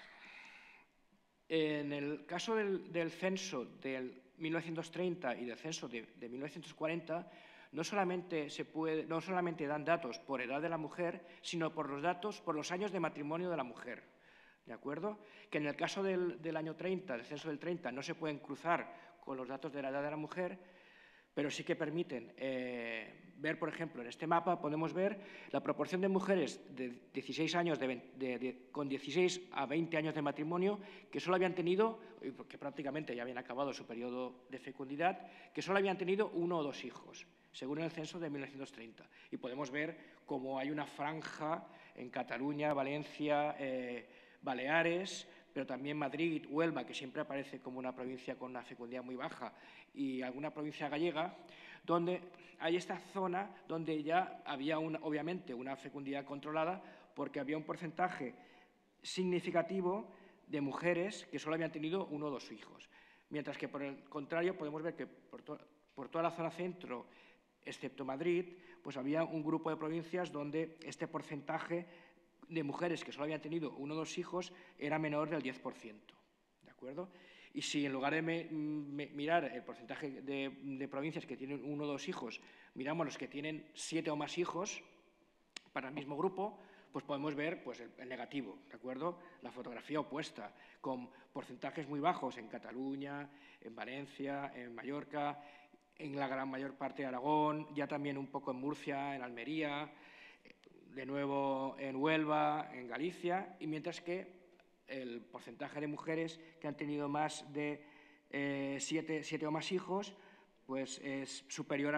en el caso del censo del 1930 y del censo de 1940, no solamente dan datos por edad de la mujer, sino por los años de matrimonio de la mujer. ¿De acuerdo? Que en el caso del año 30, del censo del 30, no se pueden cruzar con los datos de la edad de la mujer, pero sí que permiten ver, por ejemplo, en este mapa podemos ver la proporción de mujeres de 16 años, con 16 a 20 años de matrimonio, que solo habían tenido, que prácticamente ya habían acabado su periodo de fecundidad, que solo habían tenido 1 o 2 hijos, según el censo de 1930. Y podemos ver cómo hay una franja en Cataluña, Valencia, Baleares, pero también Madrid, Huelva, que siempre aparece como una provincia con una fecundidad muy baja, y alguna provincia gallega, donde hay esta zona donde ya había, obviamente, una fecundidad controlada, porque había un porcentaje significativo de mujeres que solo habían tenido 1 o 2 hijos. Mientras que, por el contrario, podemos ver que por toda la zona centro, excepto Madrid, pues había un grupo de provincias donde este porcentaje de mujeres que solo habían tenido 1 o 2 hijos era menor del 10%. ¿De acuerdo? Y si en lugar de mirar el porcentaje de provincias que tienen 1 o 2 hijos, miramos los que tienen 7 o más hijos para el mismo grupo, pues podemos ver pues, el negativo, ¿de acuerdo? La fotografía opuesta, con porcentajes muy bajos en Cataluña, en Valencia, en Mallorca, en la gran mayor parte de Aragón, ya también un poco en Murcia, en Almería, de nuevo en Huelva, en Galicia, y mientras que el porcentaje de mujeres que han tenido más de 7 o más hijos pues es superior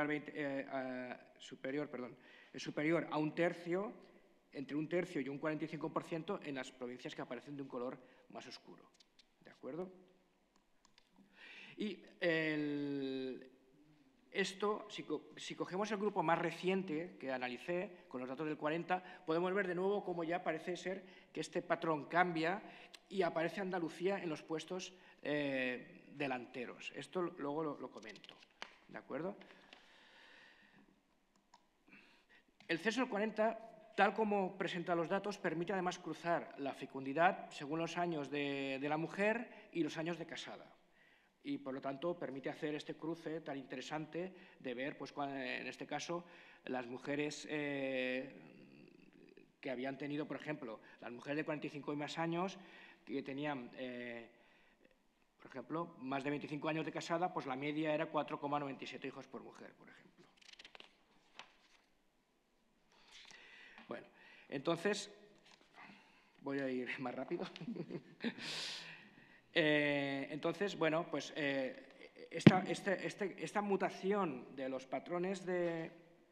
a un tercio, entre un tercio y un 45% en las provincias que aparecen de un color más oscuro. ¿De acuerdo? Y esto, si cogemos el grupo más reciente que analicé, con los datos del 40, podemos ver de nuevo cómo ya parece ser que este patrón cambia y aparece Andalucía en los puestos delanteros. Esto luego lo comento. ¿De acuerdo? El censo del 40, tal como presenta los datos, permite además cruzar la fecundidad según los años de la mujer y los años de casada. Y, por lo tanto, permite hacer este cruce tan interesante de ver, pues, en este caso, las mujeres que habían tenido, por ejemplo, las mujeres de 45 y más años, que tenían Por ejemplo, más de 25 años de casada, pues la media era 4,97 hijos por mujer, por ejemplo. Bueno, entonces, voy a ir más rápido. Entonces, bueno, pues esta mutación de los patrones de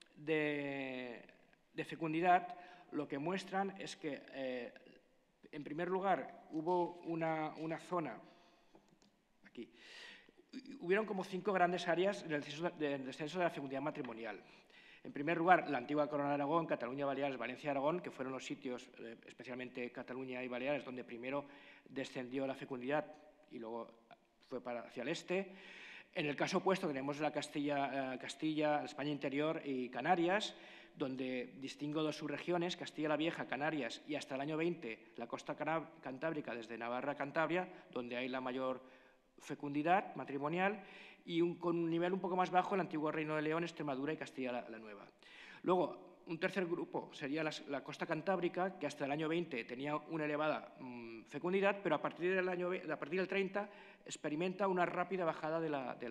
fecundidad lo que muestran es que, en primer lugar, hubo una zona, aquí, hubieron como 5 grandes áreas en el descenso de la fecundidad matrimonial. En primer lugar, la antigua Corona de Aragón, Cataluña, Baleares, Valencia, Aragón, que fueron los sitios, especialmente Cataluña y Baleares, donde primero descendió la fecundidad y luego fue hacia el este. En el caso opuesto tenemos la Castilla, España interior y Canarias, donde distingo 2 subregiones, Castilla la Vieja, Canarias y hasta el año 20 la costa cantábrica desde Navarra a Cantabria, donde hay la mayor fecundidad matrimonial, y con un nivel un poco más bajo el antiguo Reino de León, Extremadura y Castilla la Nueva. Luego, un tercer grupo sería la costa cantábrica, que hasta el año 20 tenía una elevada fecundidad, pero a partir del 30 experimenta una rápida bajada de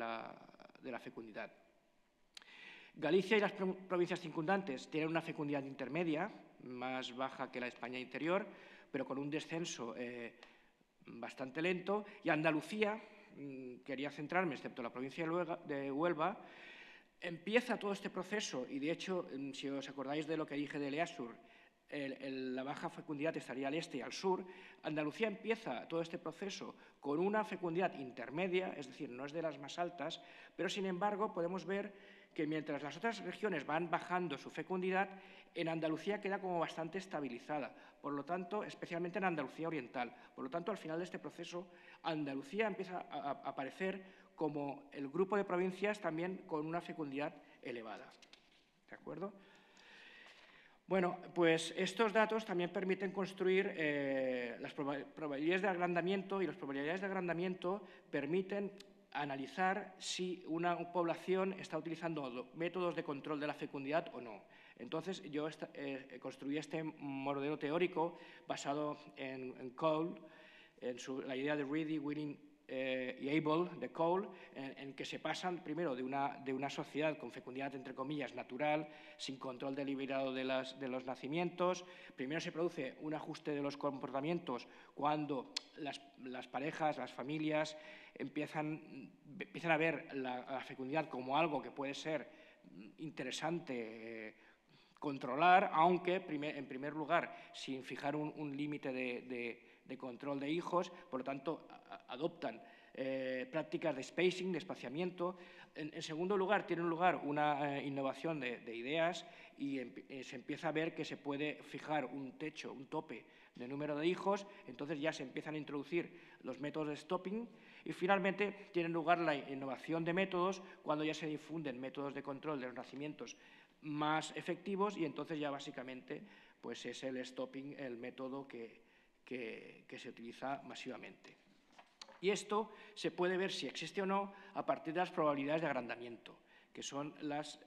la fecundidad. Galicia y las provincias circundantes tienen una fecundidad intermedia, más baja que la España interior, pero con un descenso bastante lento. Y Andalucía, quería centrarme, excepto la provincia de Huelva, empieza todo este proceso, y de hecho, si os acordáis de lo que dije de Leasur, la baja fecundidad estaría al este y al sur. Andalucía empieza todo este proceso con una fecundidad intermedia, es decir, no es de las más altas, pero sin embargo podemos ver que mientras las otras regiones van bajando su fecundidad, en Andalucía queda como bastante estabilizada, por lo tanto, especialmente en Andalucía oriental. Por lo tanto, al final de este proceso, Andalucía empieza a aparecer como el grupo de provincias también con una fecundidad elevada. ¿De acuerdo? Bueno, pues estos datos también permiten construir las probabilidades de agrandamiento, y las probabilidades de agrandamiento permiten analizar si una población está utilizando métodos de control de la fecundidad o no. Entonces, yo construí este modelo teórico basado en Cole, en la idea de Reedy, Winning y Able de Cole, en que se pasan primero de una sociedad con fecundidad, entre comillas, natural, sin control deliberado de los nacimientos. Primero se produce un ajuste de los comportamientos cuando las parejas, las familias, empiezan a ver la fecundidad como algo que puede ser interesante controlar, aunque en primer lugar sin fijar un límite de control de hijos. Por lo tanto, adoptan prácticas de spacing, de espaciamiento. En segundo lugar, tiene lugar una innovación de ideas, y se empieza a ver que se puede fijar un techo, un tope de número de hijos. Entonces ya se empiezan a introducir los métodos de stopping, y finalmente tiene lugar la innovación de métodos cuando ya se difunden métodos de control de los nacimientos más efectivos, y entonces ya básicamente pues es el stopping el método que se utiliza masivamente. Y esto se puede ver si existe o no a partir de las probabilidades de agrandamiento, que son las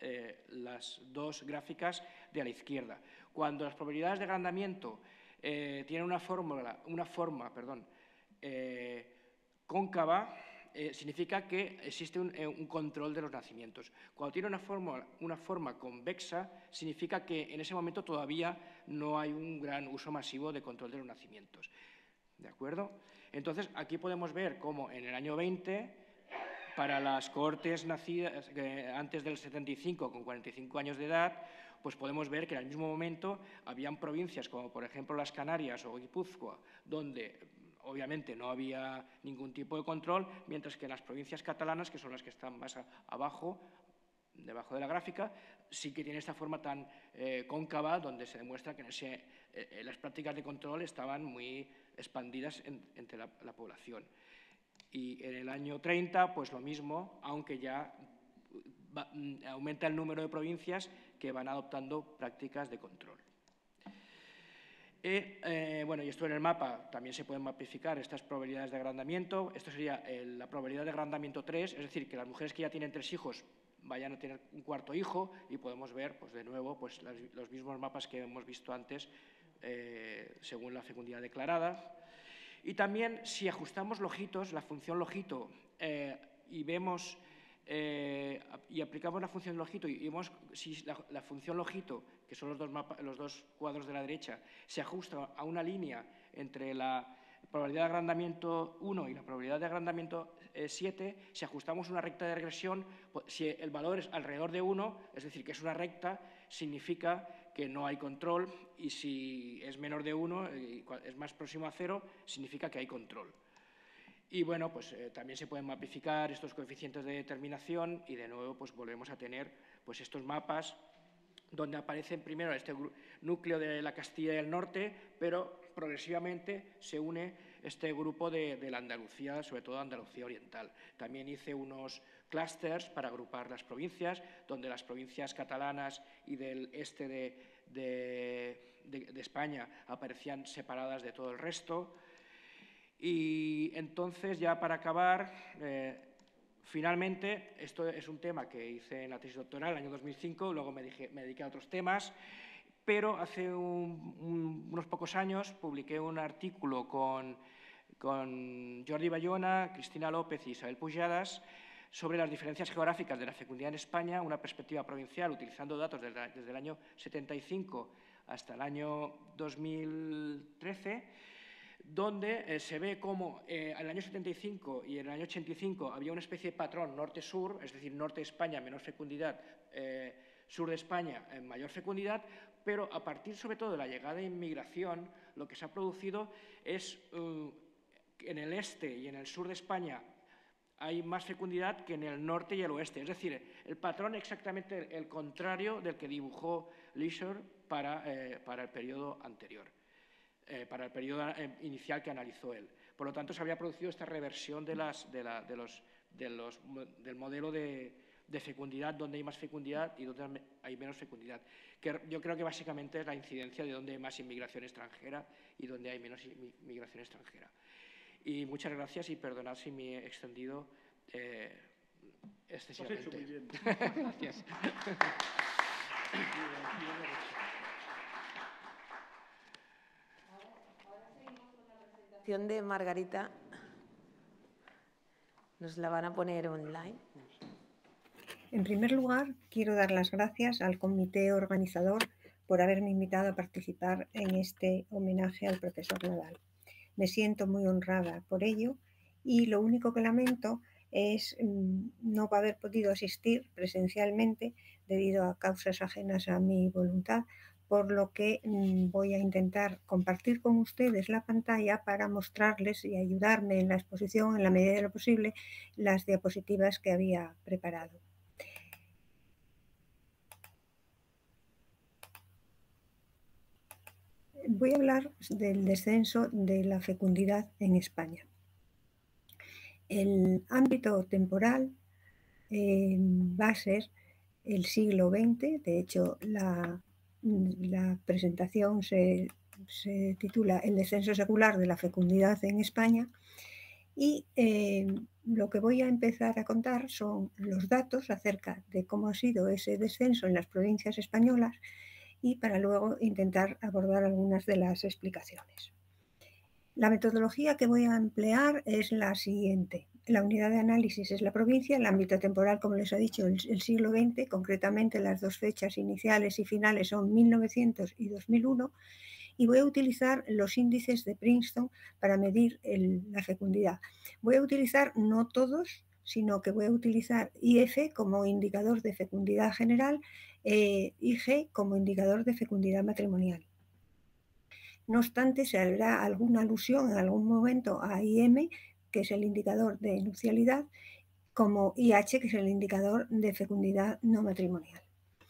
2 gráficas de a la izquierda. Cuando las probabilidades de agrandamiento tienen una forma cóncava, significa que existe un control de los nacimientos. Cuando tiene una forma convexa, significa que en ese momento todavía no hay un gran uso masivo de control de los nacimientos. ¿De acuerdo? Entonces, aquí podemos ver cómo en el año 20, para las cohortes nacidas antes del 75 con 45 años de edad, pues podemos ver que en el mismo momento habían provincias como, por ejemplo, las Canarias o Guipúzcoa, donde obviamente no había ningún tipo de control, mientras que en las provincias catalanas, que son las que están más abajo, debajo de la gráfica, sí que tiene esta forma tan cóncava, donde se demuestra que las prácticas de control estaban muy expandidas entre la población. Y en el año 30, pues lo mismo, aunque ya aumenta el número de provincias que van adoptando prácticas de control. Bueno, y esto en el mapa también se pueden mapificar estas probabilidades de agrandamiento. Esto sería la probabilidad de agrandamiento 3, es decir, que las mujeres que ya tienen 3 hijos vayan a tener un 4.º hijo, y podemos ver, pues de nuevo, pues los mismos mapas que hemos visto antes según la fecundidad declarada. Y también, si ajustamos logitos, la función logito, y vemos y aplicamos la función logito y vemos si la función logito, que son los dos cuadros de la derecha, se ajusta a una línea entre la probabilidad de agrandamiento 1 y la probabilidad de agrandamiento 7, si ajustamos una recta de regresión, si el valor es alrededor de 1, es decir, que es una recta, significa que no hay control, y si es menor de 1, es más próximo a 0, significa que hay control. Y bueno, pues también se pueden mapificar estos coeficientes de determinación y de nuevo pues volvemos a tener pues estos mapas donde aparecen primero este núcleo de la Castilla del Norte, pero progresivamente se une este grupo de la Andalucía, sobre todo Andalucía Oriental. También hice unos clústeres para agrupar las provincias, donde las provincias catalanas y del este de España aparecían separadas de todo el resto. Y entonces, ya para acabar, finalmente, esto es un tema que hice en la tesis doctoral en el año 2005, luego me dediqué a otros temas, pero hace unos pocos años publiqué un artículo con Jordi Bayona, Cristina López y Isabel Pujadas sobre las diferencias geográficas de la fecundidad en España, una perspectiva provincial, utilizando datos desde el año 75 hasta el año 2013, donde se ve cómo en el año 75 y en el año 85 había una especie de patrón norte-sur, es decir, norte de España menor fecundidad, sur de España mayor fecundidad, pero a partir sobre todo de la llegada de inmigración, lo que se ha producido es en el este y en el sur de España hay más fecundidad que en el norte y el oeste, es decir, el patrón exactamente el contrario del que dibujó Leisure para el periodo anterior. Para el periodo inicial que analizó él. Por lo tanto, se había producido esta reversión del modelo de fecundidad, donde hay más fecundidad y donde hay menos fecundidad, que yo creo que básicamente es la incidencia de donde hay más inmigración extranjera y donde hay menos inmigración extranjera. Y muchas gracias y perdonad si me he extendido excesivamente. Lo has hecho muy bien. Gracias. De Margarita, nos la van a poner online. En primer lugar, quiero dar las gracias al comité organizador por haberme invitado a participar en este homenaje al profesor Nadal. Me siento muy honrada por ello y lo único que lamento es no haber podido asistir presencialmente debido a causas ajenas a mi voluntad, por lo que voy a intentar compartir con ustedes la pantalla para mostrarles y ayudarme en la exposición, en la medida de lo posible, las diapositivas que había preparado. Voy a hablar del descenso de la fecundidad en España. El ámbito temporal va a ser el siglo XX, de hecho la presentación se titula El descenso secular de la fecundidad en España y lo que voy a empezar a contar son los datos acerca de cómo ha sido ese descenso en las provincias españolas y para luego intentar abordar algunas de las explicaciones. La metodología que voy a emplear es la siguiente. La unidad de análisis es la provincia, el ámbito temporal, como les he dicho, el siglo XX, concretamente las dos fechas iniciales y finales son 1900 y 2001, y voy a utilizar los índices de Princeton para medir la fecundidad. Voy a utilizar no todos, sino que voy a utilizar IF como indicador de fecundidad general, IG como indicador de fecundidad matrimonial. No obstante, se hará alguna alusión en algún momento a IM, que es el indicador de nupcialidad, como IH, que es el indicador de fecundidad no matrimonial.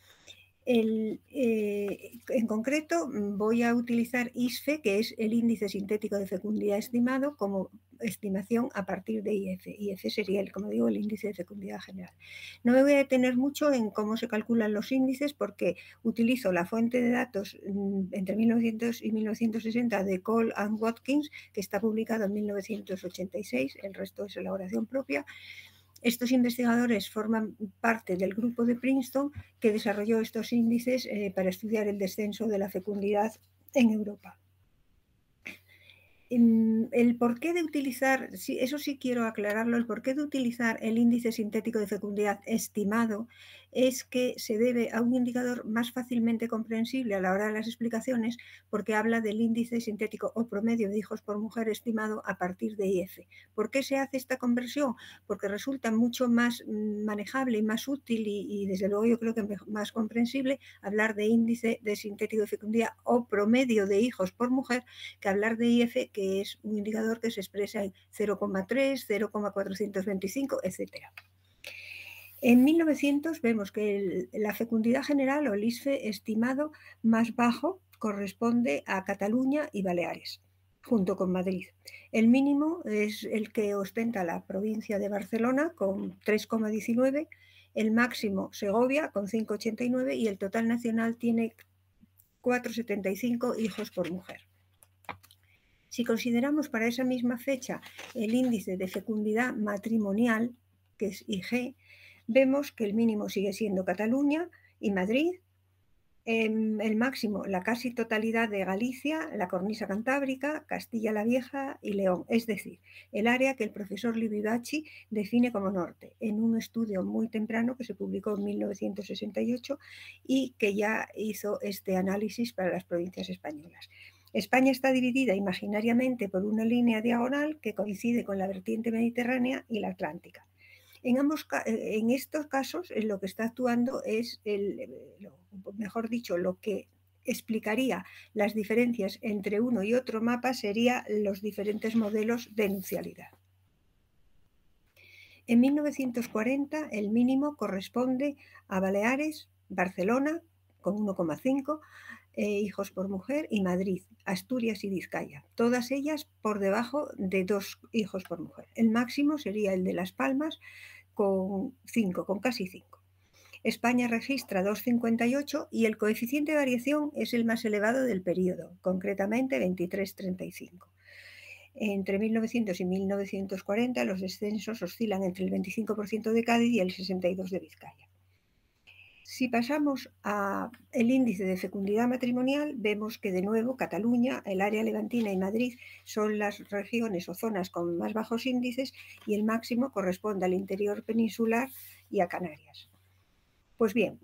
En concreto, voy a utilizar ISFE, que es el índice sintético de fecundidad estimado, como estimación a partir de IF. IF sería, como digo, el índice de fecundidad general. No me voy a detener mucho en cómo se calculan los índices porque utilizo la fuente de datos entre 1900 y 1960 de Cole and Watkins, que está publicado en 1986, el resto es elaboración propia. Estos investigadores forman parte del grupo de Princeton que desarrolló estos índices para estudiar el descenso de la fecundidad en Europa. El porqué de utilizar, eso sí quiero aclararlo, el porqué de utilizar el índice sintético de fecundidad estimado es que se debe a un indicador más fácilmente comprensible a la hora de las explicaciones, porque habla del índice sintético o promedio de hijos por mujer estimado a partir de IF. ¿Por qué se hace esta conversión? Porque resulta mucho más manejable y más útil y desde luego yo creo que más comprensible hablar de índice de sintético de fecundidad o promedio de hijos por mujer que hablar de IF, que es un indicador que se expresa en 0,3, 0,425, etc. En 1900 vemos que la fecundidad general o el ISFE estimado más bajo corresponde a Cataluña y Baleares, junto con Madrid. El mínimo es el que ostenta la provincia de Barcelona con 3,19, el máximo Segovia con 5,89 y el total nacional tiene 4,75 hijos por mujer. Si consideramos para esa misma fecha el índice de fecundidad matrimonial, que es IG, vemos que el mínimo sigue siendo Cataluña y Madrid, el máximo la casi totalidad de Galicia, la cornisa cantábrica, Castilla la Vieja y León, es decir, el área que el profesor Livi-Bacci define como norte, en un estudio muy temprano que se publicó en 1968 y que ya hizo este análisis para las provincias españolas. España está dividida imaginariamente por una línea diagonal que coincide con la vertiente mediterránea y la atlántica. En estos casos, lo que está actuando es, mejor dicho, lo que explicaría las diferencias entre uno y otro mapa sería los diferentes modelos de nucialidad. En 1940, el mínimo corresponde a Baleares, Barcelona, con 1,5 hijos por mujer, y Madrid, Asturias y Vizcaya, todas ellas por debajo de 2 hijos por mujer. El máximo sería el de Las Palmas, con casi 5. España registra 2,58 y el coeficiente de variación es el más elevado del periodo, concretamente 23,35. Entre 1900 y 1940 los descensos oscilan entre el 25% de Cádiz y el 62% de Vizcaya. Si pasamos al índice de fecundidad matrimonial, vemos que de nuevo Cataluña, el área levantina y Madrid son las regiones o zonas con más bajos índices y el máximo corresponde al interior peninsular y a Canarias. Pues bien,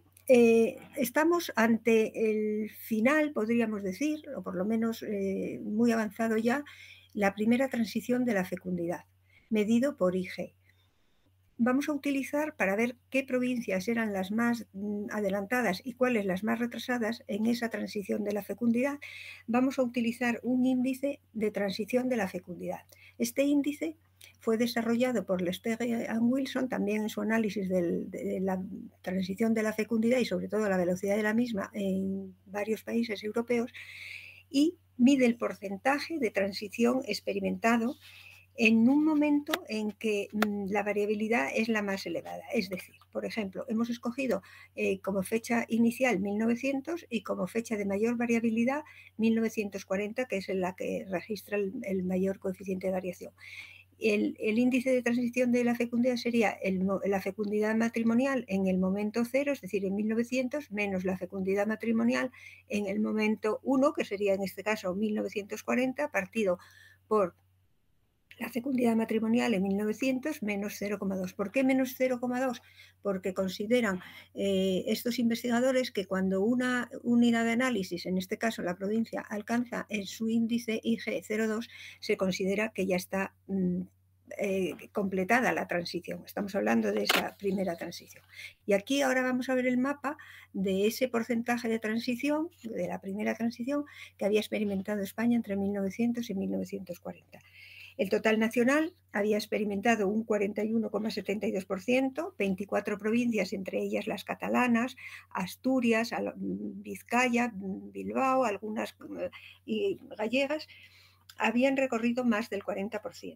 estamos ante el final, podríamos decir, o por lo menos muy avanzado ya, la primera transición de la fecundidad, medido por IG. Vamos a utilizar, para ver qué provincias eran las más adelantadas y cuáles las más retrasadas en esa transición de la fecundidad, vamos a utilizar un índice de transición de la fecundidad. Este índice fue desarrollado por Lestege y Wilson, también en su análisis de la transición de la fecundidad y sobre todo la velocidad de la misma en varios países europeos, y mide el porcentaje de transición experimentado en un momento en que la variabilidad es la más elevada. Es decir, por ejemplo, hemos escogido como fecha inicial 1900 y como fecha de mayor variabilidad 1940, que es en la que registra el mayor coeficiente de variación. El índice de transición de la fecundidad sería la fecundidad matrimonial en el momento 0, es decir, en 1900, menos la fecundidad matrimonial en el momento 1, que sería en este caso 1940, partido por la fecundidad matrimonial en 1900 menos 0,2. ¿Por qué menos 0,2? Porque consideran estos investigadores que cuando una unidad de análisis, en este caso la provincia, alcanza en su índice IG 0,2, se considera que ya está completada la transición. Estamos hablando de esa primera transición. Y aquí ahora vamos a ver el mapa de ese porcentaje de transición, de la primera transición, que había experimentado España entre 1900 y 1940. El total nacional había experimentado un 41,72%, 24 provincias, entre ellas las catalanas, Asturias, Vizcaya, Bilbao, algunas y gallegas, habían recorrido más del 40%.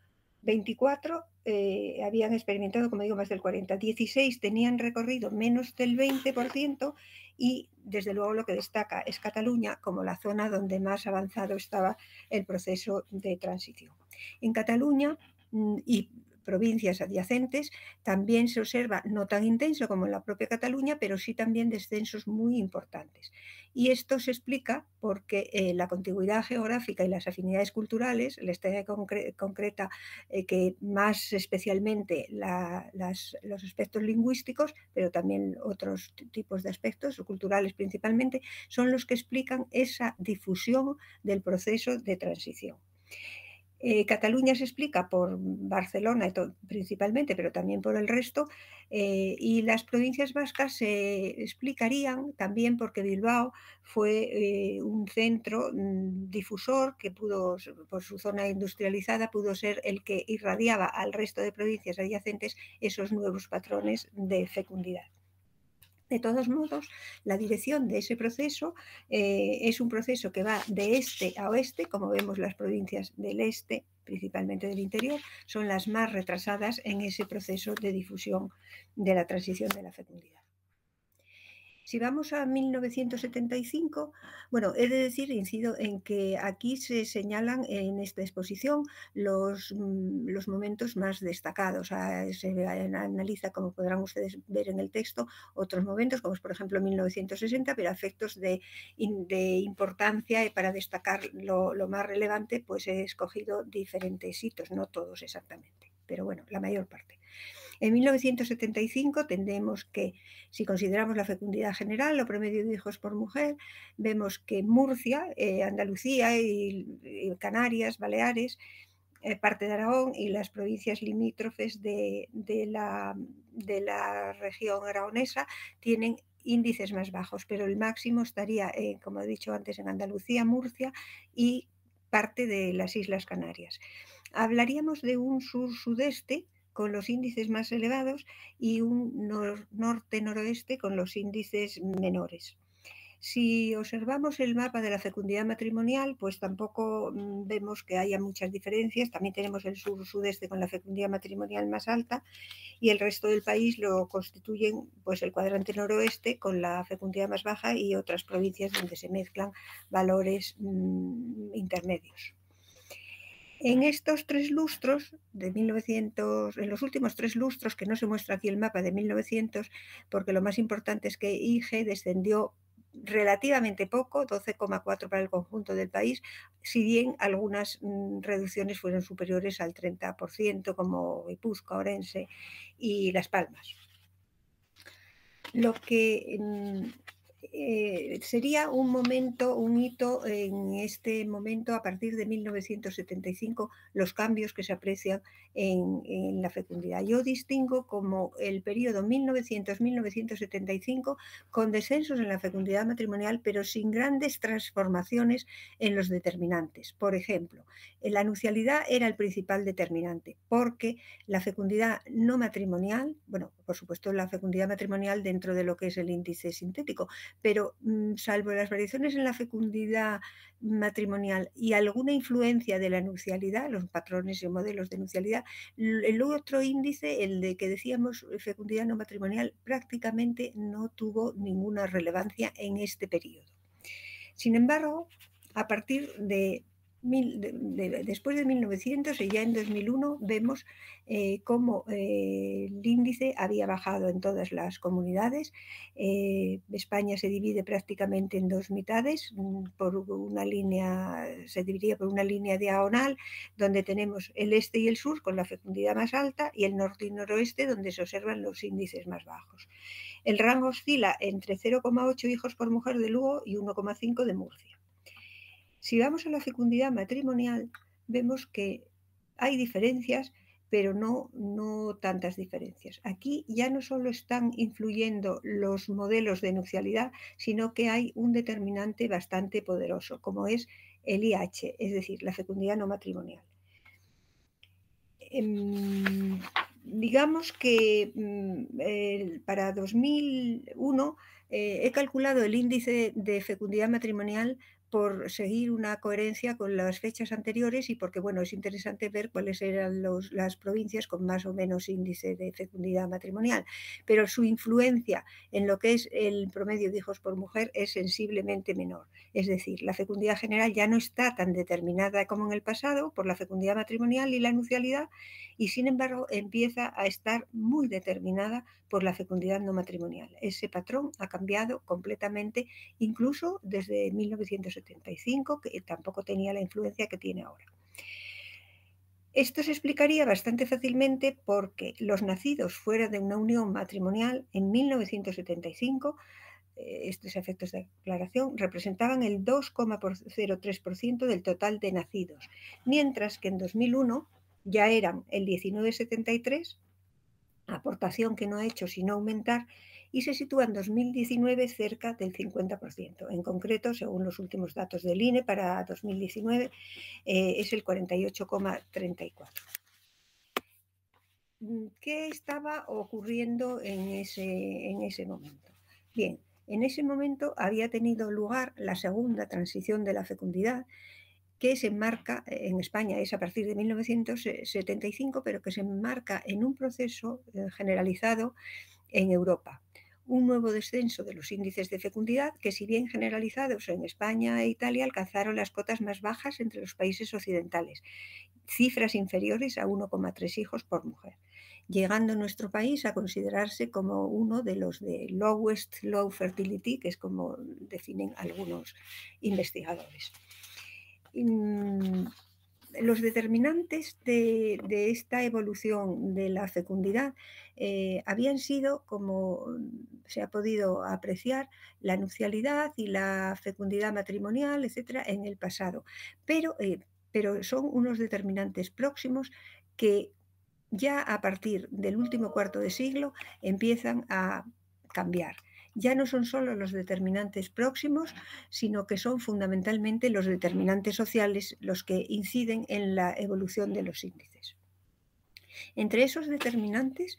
24 habían experimentado, como digo, más del 40%. 16 tenían recorrido menos del 20% y, desde luego, lo que destaca es Cataluña como la zona donde más avanzado estaba el proceso de transición. En Cataluña, y provincias adyacentes también se observa, no tan intenso como en la propia Cataluña, pero sí también descensos muy importantes. Y esto se explica porque la contigüidad geográfica y las afinidades culturales, la historia concreta que más especialmente los aspectos lingüísticos, pero también otros tipos de aspectos, culturales principalmente, son los que explican esa difusión del proceso de transición. Cataluña se explica por Barcelona principalmente, pero también por el resto, y las provincias vascas se explicarían también porque Bilbao fue un centro difusor que pudo, por su zona industrializada, pudo ser el que irradiaba al resto de provincias adyacentes esos nuevos patrones de fecundidad. De todos modos, la dirección de ese proceso es un proceso que va de este a oeste, como vemos las provincias del este, principalmente del interior, son las más retrasadas en ese proceso de difusión de la transición de la fecundidad. Si vamos a 1975, bueno, he de decir, incido en que aquí se señalan en esta exposición los momentos más destacados. Se analiza, como podrán ustedes ver en el texto, otros momentos, como es por ejemplo 1960, pero a efectos de importancia y para destacar lo más relevante, pues he escogido diferentes hitos, no todos exactamente, pero bueno, la mayor parte. En 1975 tendremos que, si consideramos la fecundidad general o promedio de hijos por mujer, vemos que Murcia, Andalucía y Canarias, Baleares, parte de Aragón y las provincias limítrofes de la región aragonesa tienen índices más bajos, pero el máximo estaría, como he dicho antes, en Andalucía, Murcia y parte de las Islas Canarias. Hablaríamos de un sur-sudeste con los índices más elevados y un norte-noroeste con los índices menores. Si observamos el mapa de la fecundidad matrimonial, pues tampoco vemos que haya muchas diferencias. También tenemos el sur-sudeste con la fecundidad matrimonial más alta y el resto del país lo constituyen pues el cuadrante noroeste con la fecundidad más baja y otras provincias donde se mezclan valores intermedios. En estos 3 lustros de 1900, en los últimos 3 lustros, que no se muestra aquí el mapa de 1900, porque lo más importante es que IG descendió relativamente poco, 12,4 para el conjunto del país, si bien algunas reducciones fueron superiores al 30%, como Guipúzcoa, Orense y Las Palmas. Lo que sería un momento, un hito en este momento a partir de 1975, los cambios que se aprecian en la fecundidad. Yo distingo como el periodo 1900-1975 con descensos en la fecundidad matrimonial, pero sin grandes transformaciones en los determinantes. Por ejemplo, la nucialidad era el principal determinante, porque la fecundidad no matrimonial, bueno, por supuesto la fecundidad matrimonial dentro de lo que es el índice sintético, pero salvo las variaciones en la fecundidad matrimonial y alguna influencia de la nucialidad, los patrones y modelos de nucialidad, el otro índice, el de que decíamos fecundidad no matrimonial, prácticamente no tuvo ninguna relevancia en este periodo. Sin embargo, a partir de después de 1900 y ya en 2001 vemos cómo el índice había bajado en todas las comunidades. España se divide prácticamente en 2 mitades, se dividiría por una línea diagonal donde tenemos el este y el sur con la fecundidad más alta y el norte y noroeste donde se observan los índices más bajos. El rango oscila entre 0,8 hijos por mujer de Lugo y 1,5 de Murcia. Si vamos a la fecundidad matrimonial, vemos que hay diferencias, pero no tantas diferencias. Aquí ya no solo están influyendo los modelos de nucialidad, sino que hay un determinante bastante poderoso, como es el IH, es decir, la fecundidad no matrimonial. Digamos que para 2001 he calculado el índice de fecundidad matrimonial por seguir una coherencia con las fechas anteriores y porque, bueno, es interesante ver cuáles eran las provincias con más o menos índice de fecundidad matrimonial, pero su influencia en lo que es el promedio de hijos por mujer es sensiblemente menor. Es decir, la fecundidad general ya no está tan determinada como en el pasado por la fecundidad matrimonial y la nucialidad, y sin embargo empieza a estar muy determinada por la fecundidad no matrimonial. Ese patrón ha cambiado completamente, incluso desde 1975, que tampoco tenía la influencia que tiene ahora. Esto se explicaría bastante fácilmente porque los nacidos fuera de una unión matrimonial en 1975, estos efectos de aclaración, representaban el 2,03% del total de nacidos, mientras que en 2001 ya eran el 19,73%, aportación que no ha hecho sino aumentar, y se sitúa en 2019 cerca del 50%. En concreto, según los últimos datos del INE para 2019, es el 48,34%. ¿Qué estaba ocurriendo en ese momento? Bien, en ese momento había tenido lugar la segunda transición de la fecundidad, que se enmarca en España, es a partir de 1975, pero que se enmarca en un proceso generalizado en Europa. Un nuevo descenso de los índices de fecundidad que, si bien generalizados en España e Italia, alcanzaron las cotas más bajas entre los países occidentales, cifras inferiores a 1,3 hijos por mujer, llegando en nuestro país a considerarse como uno de los de lowest low fertility, que es como definen algunos investigadores. Los determinantes de esta evolución de la fecundidad habían sido, como se ha podido apreciar, la nucialidad y la fecundidad matrimonial, etcétera, en el pasado, pero son unos determinantes próximos que ya a partir del último cuarto de siglo empiezan a cambiar. Ya no son solo los determinantes próximos, sino que son fundamentalmente los determinantes sociales los que inciden en la evolución de los índices. Entre esos determinantes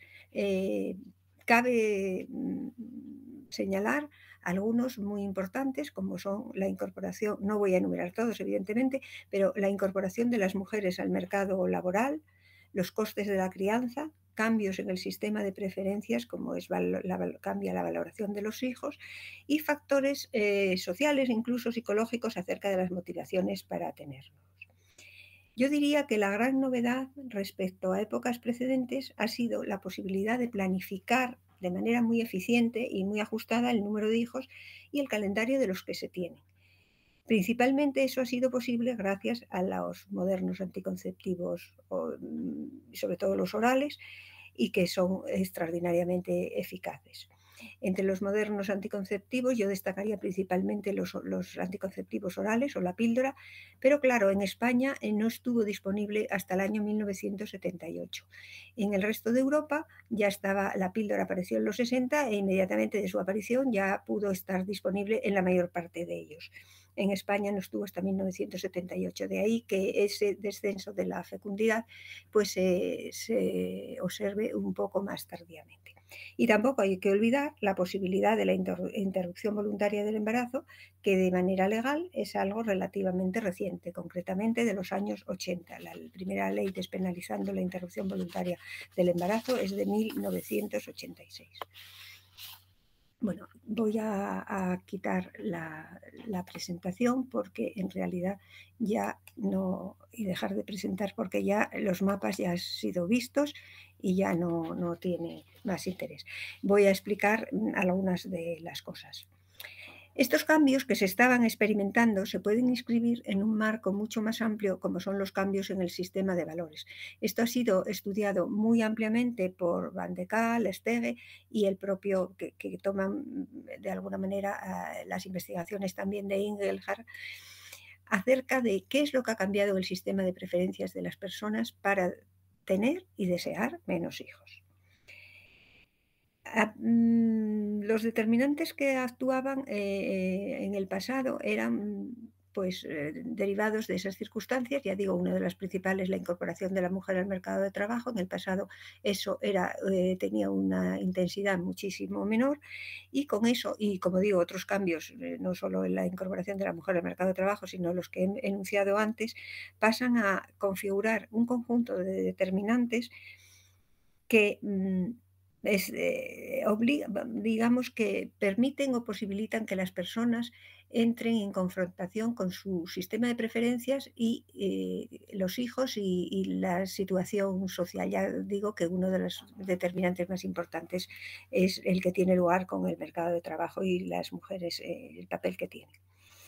cabe señalar algunos muy importantes, como son la incorporación, no voy a enumerar todos evidentemente, pero la incorporación de las mujeres al mercado laboral, los costes de la crianza, cambios en el sistema de preferencias, como cambia la valoración de los hijos, y factores sociales, incluso psicológicos, acerca de las motivaciones para tenerlos. Yo diría que la gran novedad respecto a épocas precedentes ha sido la posibilidad de planificar de manera muy eficiente y muy ajustada el número de hijos y el calendario de los que se tienen. Principalmente eso ha sido posible gracias a los modernos anticonceptivos, sobre todo los orales, y que son extraordinariamente eficaces. Entre los modernos anticonceptivos yo destacaría principalmente los anticonceptivos orales o la píldora, pero claro, en España no estuvo disponible hasta el año 1978. En el resto de Europa ya estaba, la píldora apareció en los 60 e inmediatamente de su aparición ya pudo estar disponible en la mayor parte de ellos. En España no estuvo hasta 1978, de ahí que ese descenso de la fecundidad pues se observe un poco más tardíamente. Y tampoco hay que olvidar la posibilidad de la interrupción voluntaria del embarazo, que de manera legal es algo relativamente reciente, concretamente de los años 80. La primera ley despenalizando la interrupción voluntaria del embarazo es de 1986. Bueno, voy a quitar la presentación porque en realidad ya no, y dejar de presentar porque ya los mapas ya han sido vistos y ya no tiene más interés. Voy a explicar algunas de las cosas. Estos cambios que se estaban experimentando se pueden inscribir en un marco mucho más amplio, como son los cambios en el sistema de valores. Esto ha sido estudiado muy ampliamente por Van de Kael, Stege y el propio, que toman de alguna manera las investigaciones también de Ingelhard, acerca de qué es lo que ha cambiado en el sistema de preferencias de las personas para tener y desear menos hijos. Los determinantes que actuaban en el pasado eran pues, derivados de esas circunstancias. Ya digo, una de las principales, la incorporación de la mujer al mercado de trabajo. En el pasado eso tenía una intensidad muchísimo menor, y con eso, y como digo, otros cambios, no solo en la incorporación de la mujer al mercado de trabajo, sino los que he enunciado antes, pasan a configurar un conjunto de determinantes que digamos que permiten o posibilitan que las personas entren en confrontación con su sistema de preferencias y los hijos y la situación social. Ya digo que uno de los determinantes más importantes es el que tiene lugar con el mercado de trabajo y las mujeres, el papel que tienen.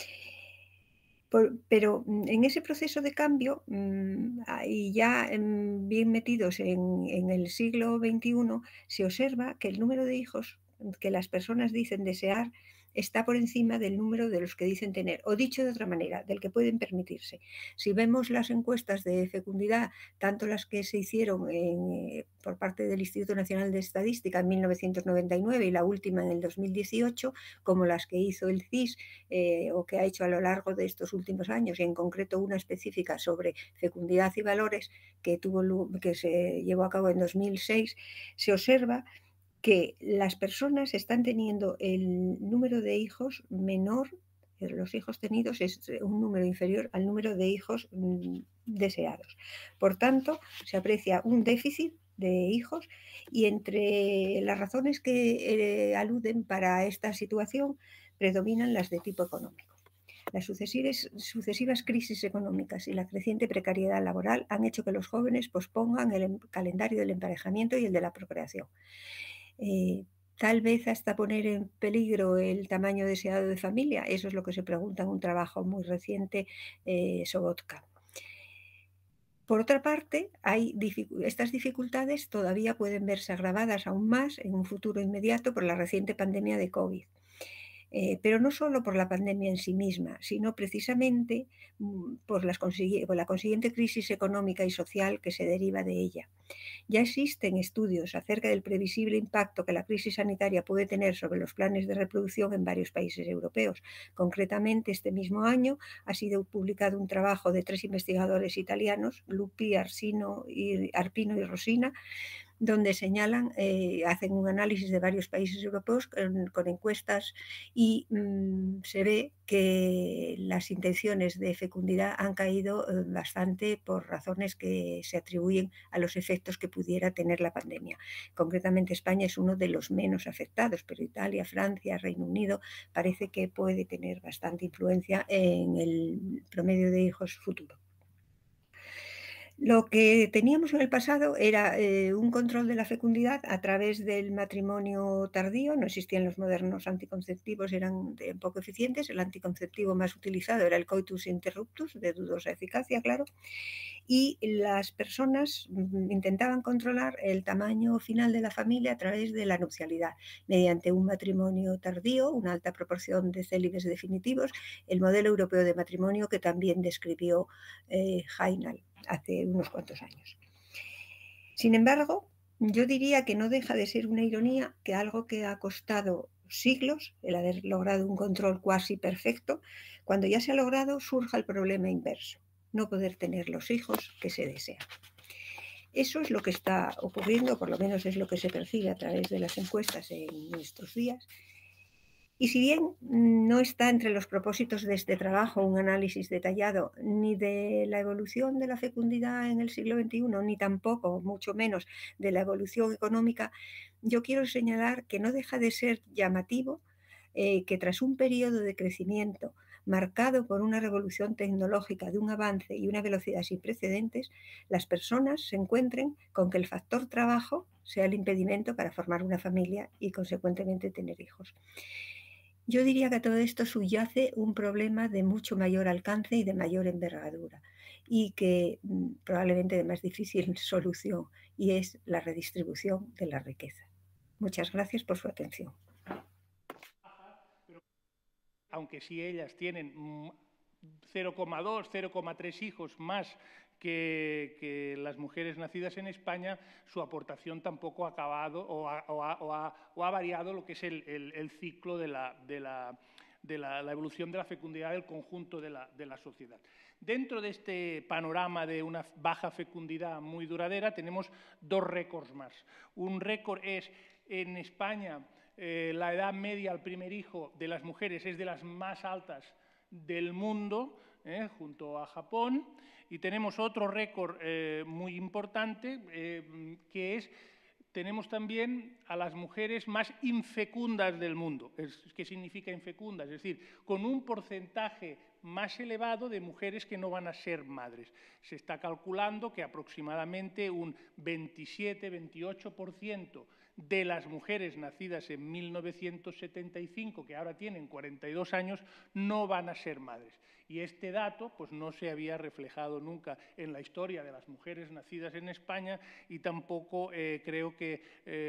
Pero en ese proceso de cambio, y ya bien metidos en el siglo XXI, se observa que el número de hijos que las personas dicen desear está por encima del número de los que dicen tener, o dicho de otra manera, del que pueden permitirse. Si vemos las encuestas de fecundidad, tanto las que se hicieron por parte del Instituto Nacional de Estadística en 1999 y la última en el 2018, como las que hizo el CIS o que ha hecho a lo largo de estos últimos años, y en concreto una específica sobre fecundidad y valores que se llevó a cabo en 2006, se observa que las personas están teniendo el número de hijos menor, los hijos tenidos es un número inferior al número de hijos deseados. Por tanto, se aprecia un déficit de hijos, y entre las razones que aluden para esta situación predominan las de tipo económico. Las sucesivas crisis económicas y la creciente precariedad laboral han hecho que los jóvenes pospongan el calendario del emparejamiento y el de la procreación. Tal vez hasta poner en peligro el tamaño deseado de familia. Eso es lo que se pregunta en un trabajo muy reciente, Sobotka. Por otra parte, estas dificultades todavía pueden verse agravadas aún más en un futuro inmediato por la reciente pandemia de COVID. Pero no solo por la pandemia en sí misma, sino precisamente por la consiguiente crisis económica y social que se deriva de ella. Ya existen estudios acerca del previsible impacto que la crisis sanitaria puede tener sobre los planes de reproducción en varios países europeos. Concretamente, este mismo año ha sido publicado un trabajo de 3 investigadores italianos, Lupi, Arpino y Rosina, donde señalan, hacen un análisis de varios países europeos con encuestas, y se ve que las intenciones de fecundidad han caído bastante por razones que se atribuyen a los efectos que pudiera tener la pandemia. Concretamente, España es uno de los menos afectados, pero Italia, Francia, Reino Unido parece que puede tener bastante influencia en el promedio de hijos futuro. Lo que teníamos en el pasado era un control de la fecundidad a través del matrimonio tardío. No existían los modernos anticonceptivos, eran poco eficientes. El anticonceptivo más utilizado era el coitus interruptus, de dudosa eficacia, claro. Y las personas intentaban controlar el tamaño final de la familia a través de la nupcialidad, mediante un matrimonio tardío, una alta proporción de célibes definitivos, el modelo europeo de matrimonio que también describió Heinal hace unos cuantos años. Sin embargo, yo diría que no deja de ser una ironía que algo que ha costado siglos, el haber logrado un control cuasi perfecto, cuando ya se ha logrado, surja el problema inverso: no poder tener los hijos que se desean. Eso es lo que está ocurriendo, por lo menos es lo que se percibe a través de las encuestas en estos días. Y si bien no está entre los propósitos de este trabajo un análisis detallado ni de la evolución de la fecundidad en el siglo XXI, ni tampoco, mucho menos, de la evolución económica, yo quiero señalar que no deja de ser llamativo que tras un periodo de crecimiento marcado por una revolución tecnológica de un avance y una velocidad sin precedentes, las personas se encuentren con que el factor trabajo sea el impedimento para formar una familia y, consecuentemente, tener hijos. Yo diría que a todo esto subyace un problema de mucho mayor alcance y de mayor envergadura, y que probablemente de más difícil solución, y es la redistribución de la riqueza. Muchas gracias por su atención. Aunque si ellas tienen 0,2, 0,3 hijos más que las mujeres nacidas en España, su aportación tampoco ha acabado o ha variado lo que es el ciclo de la la evolución de la fecundidad del conjunto de la sociedad. Dentro de este panorama de una baja fecundidad muy duradera tenemos dos récords más. Un récord es en España la edad media al primer hijo de las mujeres es de las más altas del mundo, junto a Japón, y tenemos otro récord muy importante que es tenemos también a las mujeres más infecundas del mundo. ¿Qué significa infecundas? Es decir, con un porcentaje más elevado de mujeres que no van a ser madres. Se está calculando que aproximadamente un 27-28% de las mujeres nacidas en 1975, que ahora tienen 42 años, no van a ser madres. Y este dato pues, no se había reflejado nunca en la historia de las mujeres nacidas en España y tampoco creo que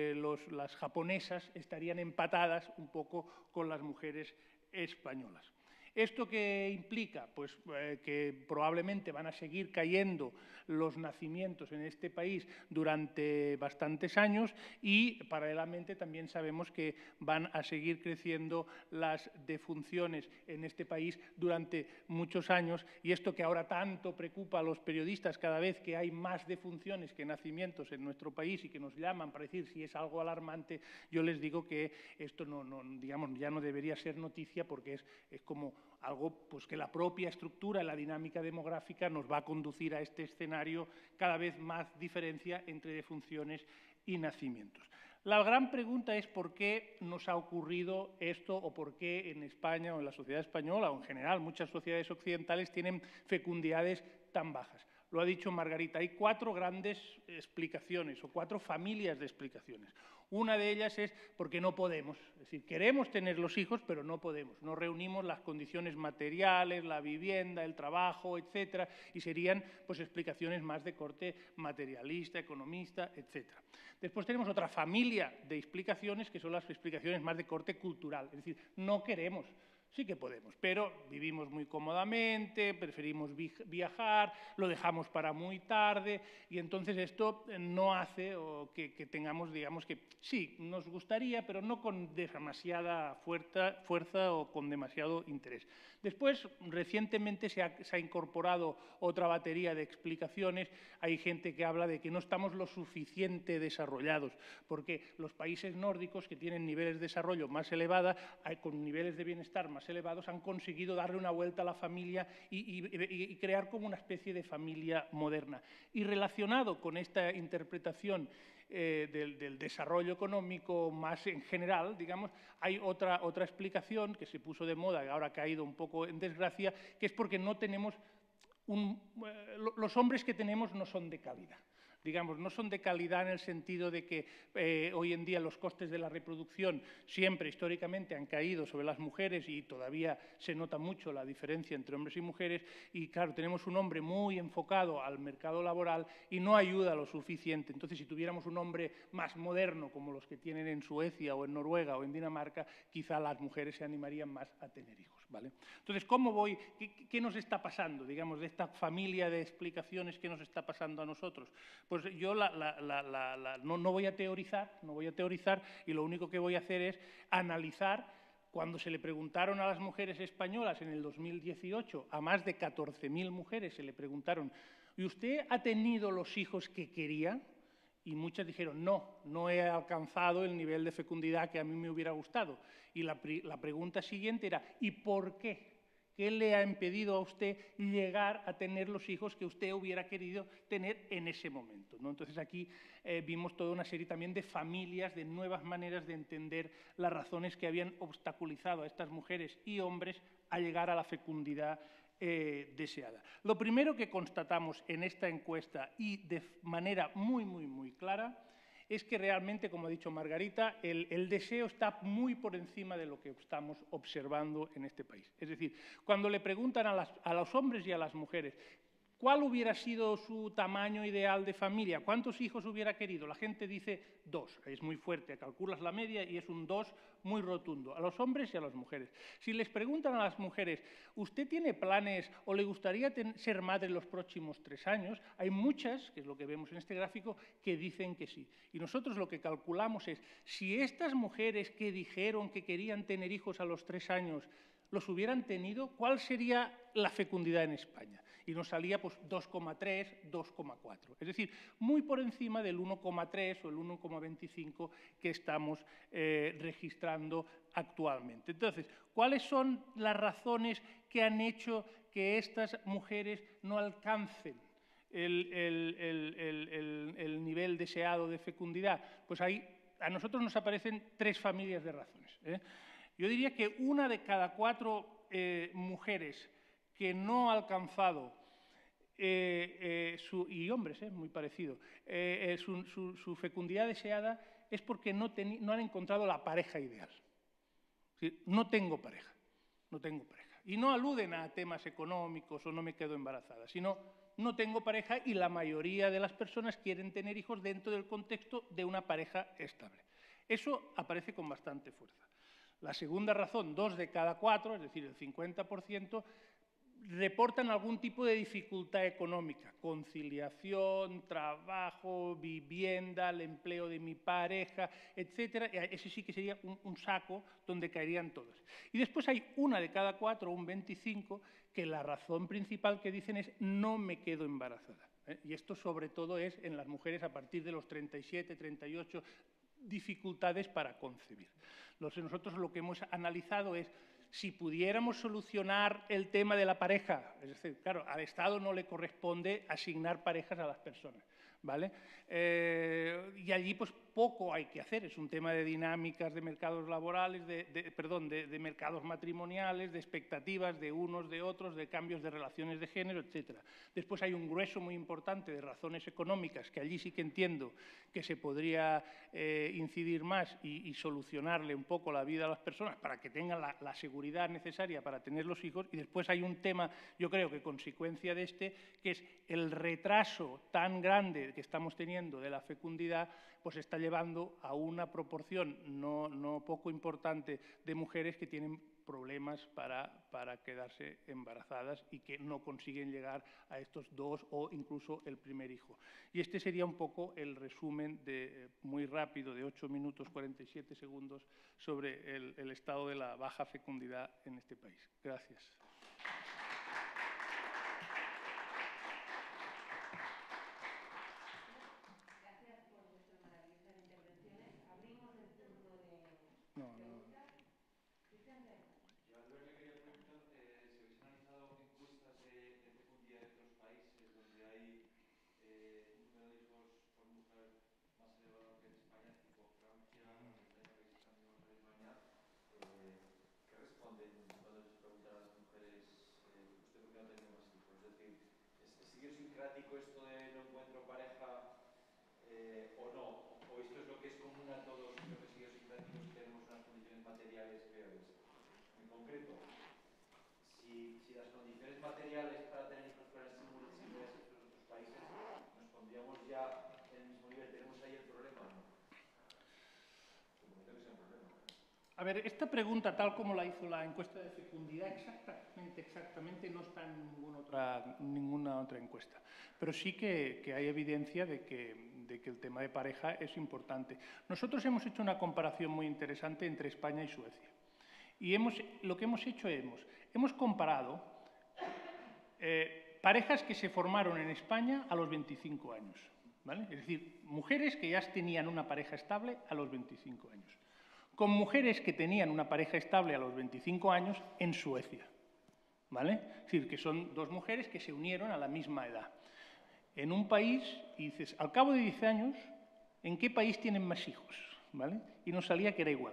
las japonesas estarían empatadas un poco con las mujeres españolas. ¿Esto qué implica? Pues que probablemente van a seguir cayendo los nacimientos en este país durante bastantes años y paralelamente también sabemos que van a seguir creciendo las defunciones en este país durante muchos años y esto que ahora tanto preocupa a los periodistas cada vez que hay más defunciones que nacimientos en nuestro país y que nos llaman para decir si es algo alarmante, yo les digo que esto digamos, ya no debería ser noticia porque es como algo pues, que la propia estructura, la dinámica demográfica nos va a conducir a este escenario cada vez más diferencia entre defunciones y nacimientos. La gran pregunta es por qué nos ha ocurrido esto o por qué en España o en la sociedad española o en general muchas sociedades occidentales tienen fecundidades tan bajas. Lo ha dicho Margarita, hay 4 grandes explicaciones o 4 familias de explicaciones. Una de ellas es porque no podemos, es decir, queremos tener los hijos, pero no podemos. No reunimos las condiciones materiales, la vivienda, el trabajo, etcétera, y serían pues, explicaciones más de corte materialista, economista, etcétera. Después tenemos otra familia de explicaciones que son las explicaciones más de corte cultural, es decir, no queremos. Sí que podemos, pero vivimos muy cómodamente, preferimos viajar, lo dejamos para muy tarde y entonces esto no hace que tengamos, digamos que sí, nos gustaría, pero no con demasiada fuerza o con demasiado interés. Después, recientemente se ha incorporado otra batería de explicaciones. Hay gente que habla de que no estamos lo suficiente desarrollados, porque los países nórdicos que tienen niveles de desarrollo más elevados, con niveles de bienestar más elevados, han conseguido darle una vuelta a la familia y crear como una especie de familia moderna. Y relacionado con esta interpretación del desarrollo económico más en general, digamos, hay otra explicación que se puso de moda y ahora ha caído un poco en desgracia, que es porque no tenemos los hombres que tenemos no son de calidad. Digamos, no son de calidad en el sentido de que hoy en día los costes de la reproducción siempre históricamente han caído sobre las mujeres y todavía se nota mucho la diferencia entre hombres y mujeres y claro, tenemos un hombre muy enfocado al mercado laboral y no ayuda lo suficiente. Entonces, si tuviéramos un hombre más moderno como los que tienen en Suecia o en Noruega o en Dinamarca, quizá las mujeres se animarían más a tener hijos, ¿vale? Entonces, ¿qué nos está pasando, digamos, de esta familia de explicaciones que nos está pasando a nosotros? Pues yo no voy a teorizar y lo único que voy a hacer es analizar. Cuando se le preguntaron a las mujeres españolas en el 2018, a más de 14.000 mujeres se le preguntaron ¿y usted ha tenido los hijos que quería? Y muchas dijeron no he alcanzado el nivel de fecundidad que a mí me hubiera gustado. Y la pregunta siguiente era ¿y por qué? ¿Qué le ha impedido a usted llegar a tener los hijos que usted hubiera querido tener en ese momento, ¿no? Entonces aquí vimos toda una serie también de familias, de nuevas maneras de entender las razones que habían obstaculizado a estas mujeres y hombres a llegar a la fecundidad deseada. Lo primero que constatamos en esta encuesta y de manera muy clara es que realmente, como ha dicho Margarita, el deseo está muy por encima de lo que estamos observando en este país. Es decir, cuando le preguntan a los hombres y a las mujeres ¿cuál hubiera sido su tamaño ideal de familia? ¿Cuántos hijos hubiera querido? La gente dice 2, es muy fuerte, calculas la media y es un 2 muy rotundo, a los hombres y a las mujeres. Si les preguntan a las mujeres, ¿usted tiene planes o le gustaría ser madre en los próximos 3 años? Hay muchas, que es lo que vemos en este gráfico, que dicen que sí. Y nosotros lo que calculamos es, si estas mujeres que dijeron que querían tener hijos a los 3 años los hubieran tenido, ¿cuál sería la fecundidad en España? Y nos salía pues 2,3, 2,4. Es decir, muy por encima del 1,3 o el 1,25 que estamos registrando actualmente. Entonces, ¿cuáles son las razones que han hecho que estas mujeres no alcancen el nivel deseado de fecundidad? Pues ahí a nosotros nos aparecen 3 familias de razones. Yo diría que una de cada 4 mujeres que no ha alcanzado, y hombres, muy parecido, su fecundidad deseada es porque no han encontrado la pareja ideal. Es decir, no tengo pareja. Y no aluden a temas económicos o no me quedo embarazada, sino no tengo pareja y la mayoría de las personas quieren tener hijos dentro del contexto de una pareja estable. Eso aparece con bastante fuerza. La segunda razón, 2 de cada 4, es decir, el 50%, reportan algún tipo de dificultad económica, conciliación, trabajo, vivienda, el empleo de mi pareja, etcétera. Ese sí que sería un saco donde caerían todos. Y después hay una de cada 4, un 25%, que la razón principal que dicen es no me quedo embarazada. Y esto sobre todo es en las mujeres a partir de los 37, 38, dificultades para concebir. Nosotros lo que hemos analizado es si pudiéramos solucionar el tema de la pareja, es decir, claro, al Estado no le corresponde asignar parejas a las personas, ¿vale? Y allí pues poco hay que hacer, es un tema de dinámicas de mercados laborales, de mercados matrimoniales, de expectativas de unos, de otros, de cambios de relaciones de género, etcétera. Después hay un grueso muy importante de razones económicas, que allí sí que entiendo que se podría incidir más y solucionarle un poco la vida a las personas para que tengan la seguridad necesaria para tener los hijos. Y después hay un tema, yo creo que consecuencia de este, que es el retraso tan grande que estamos teniendo de la fecundidad, pues está llevando a una proporción no poco importante de mujeres que tienen problemas para quedarse embarazadas y que no consiguen llegar a estos 2 o incluso el primer hijo. Y este sería un poco el resumen muy rápido de 8 minutos 47 segundos sobre el estado de la baja fecundidad en este país. Gracias. Esto de no encuentro pareja o no, o esto es lo que es común a todos los idiosincráticos que tenemos unas condiciones materiales peores. En concreto, si las condiciones materiales para tener hijos fueran similares a los otros países, nos pondríamos ya en el mismo nivel. ¿Tenemos ahí el problema o no? Supongo que sea un problema. A ver, esta pregunta, tal como la hizo la encuesta de fecundidad, exactamente no está en ninguna otra encuesta. Pero sí que hay evidencia de que el tema de pareja es importante. Nosotros hemos hecho una comparación muy interesante entre España y Suecia. Y lo que hemos hecho hemos comparado parejas que se formaron en España a los 25 años. ¿Vale? Es decir, mujeres que ya tenían una pareja estable a los 25 años. Con mujeres que tenían una pareja estable a los 25 años en Suecia. ¿Vale? Es decir, que son 2 mujeres que se unieron a la misma edad. En un país, y dices, al cabo de 10 años, ¿en qué país tienen más hijos? ¿Vale? Y nos salía que era igual.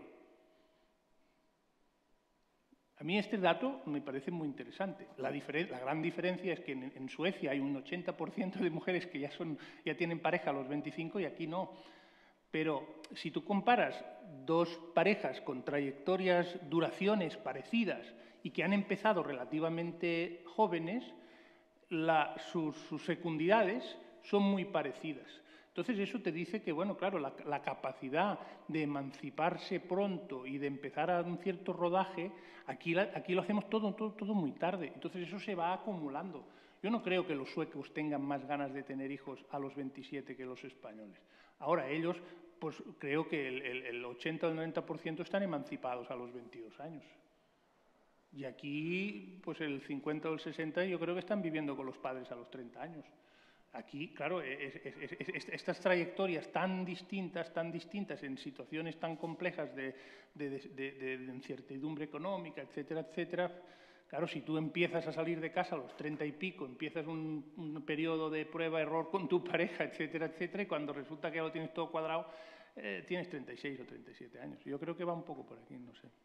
A mí este dato me parece muy interesante. La gran diferencia es que en Suecia hay un 80% de mujeres que ya tienen pareja a los 25 y aquí no. Pero si tú comparas 2 parejas con trayectorias, duraciones parecidas y que han empezado relativamente jóvenes, sus fecundidades son muy parecidas. Entonces eso te dice que, bueno, claro, la capacidad de emanciparse pronto y de empezar a un cierto rodaje, aquí lo hacemos todo muy tarde. Entonces eso se va acumulando. Yo no creo que los suecos tengan más ganas de tener hijos a los 27 que los españoles. Ahora ellos, pues creo que el 80 o el 90% están emancipados a los 22 años. Y aquí, pues el 50 o el 60 yo creo que están viviendo con los padres a los 30 años. Aquí, claro, estas trayectorias tan distintas en situaciones tan complejas de incertidumbre económica, etcétera, etcétera. Claro, si tú empiezas a salir de casa a los 30 y pico, empiezas un periodo de prueba-error con tu pareja, etcétera, etcétera, y cuando resulta que ya lo tienes todo cuadrado, tienes 36 o 37 años. Yo creo que va un poco por aquí, no sé.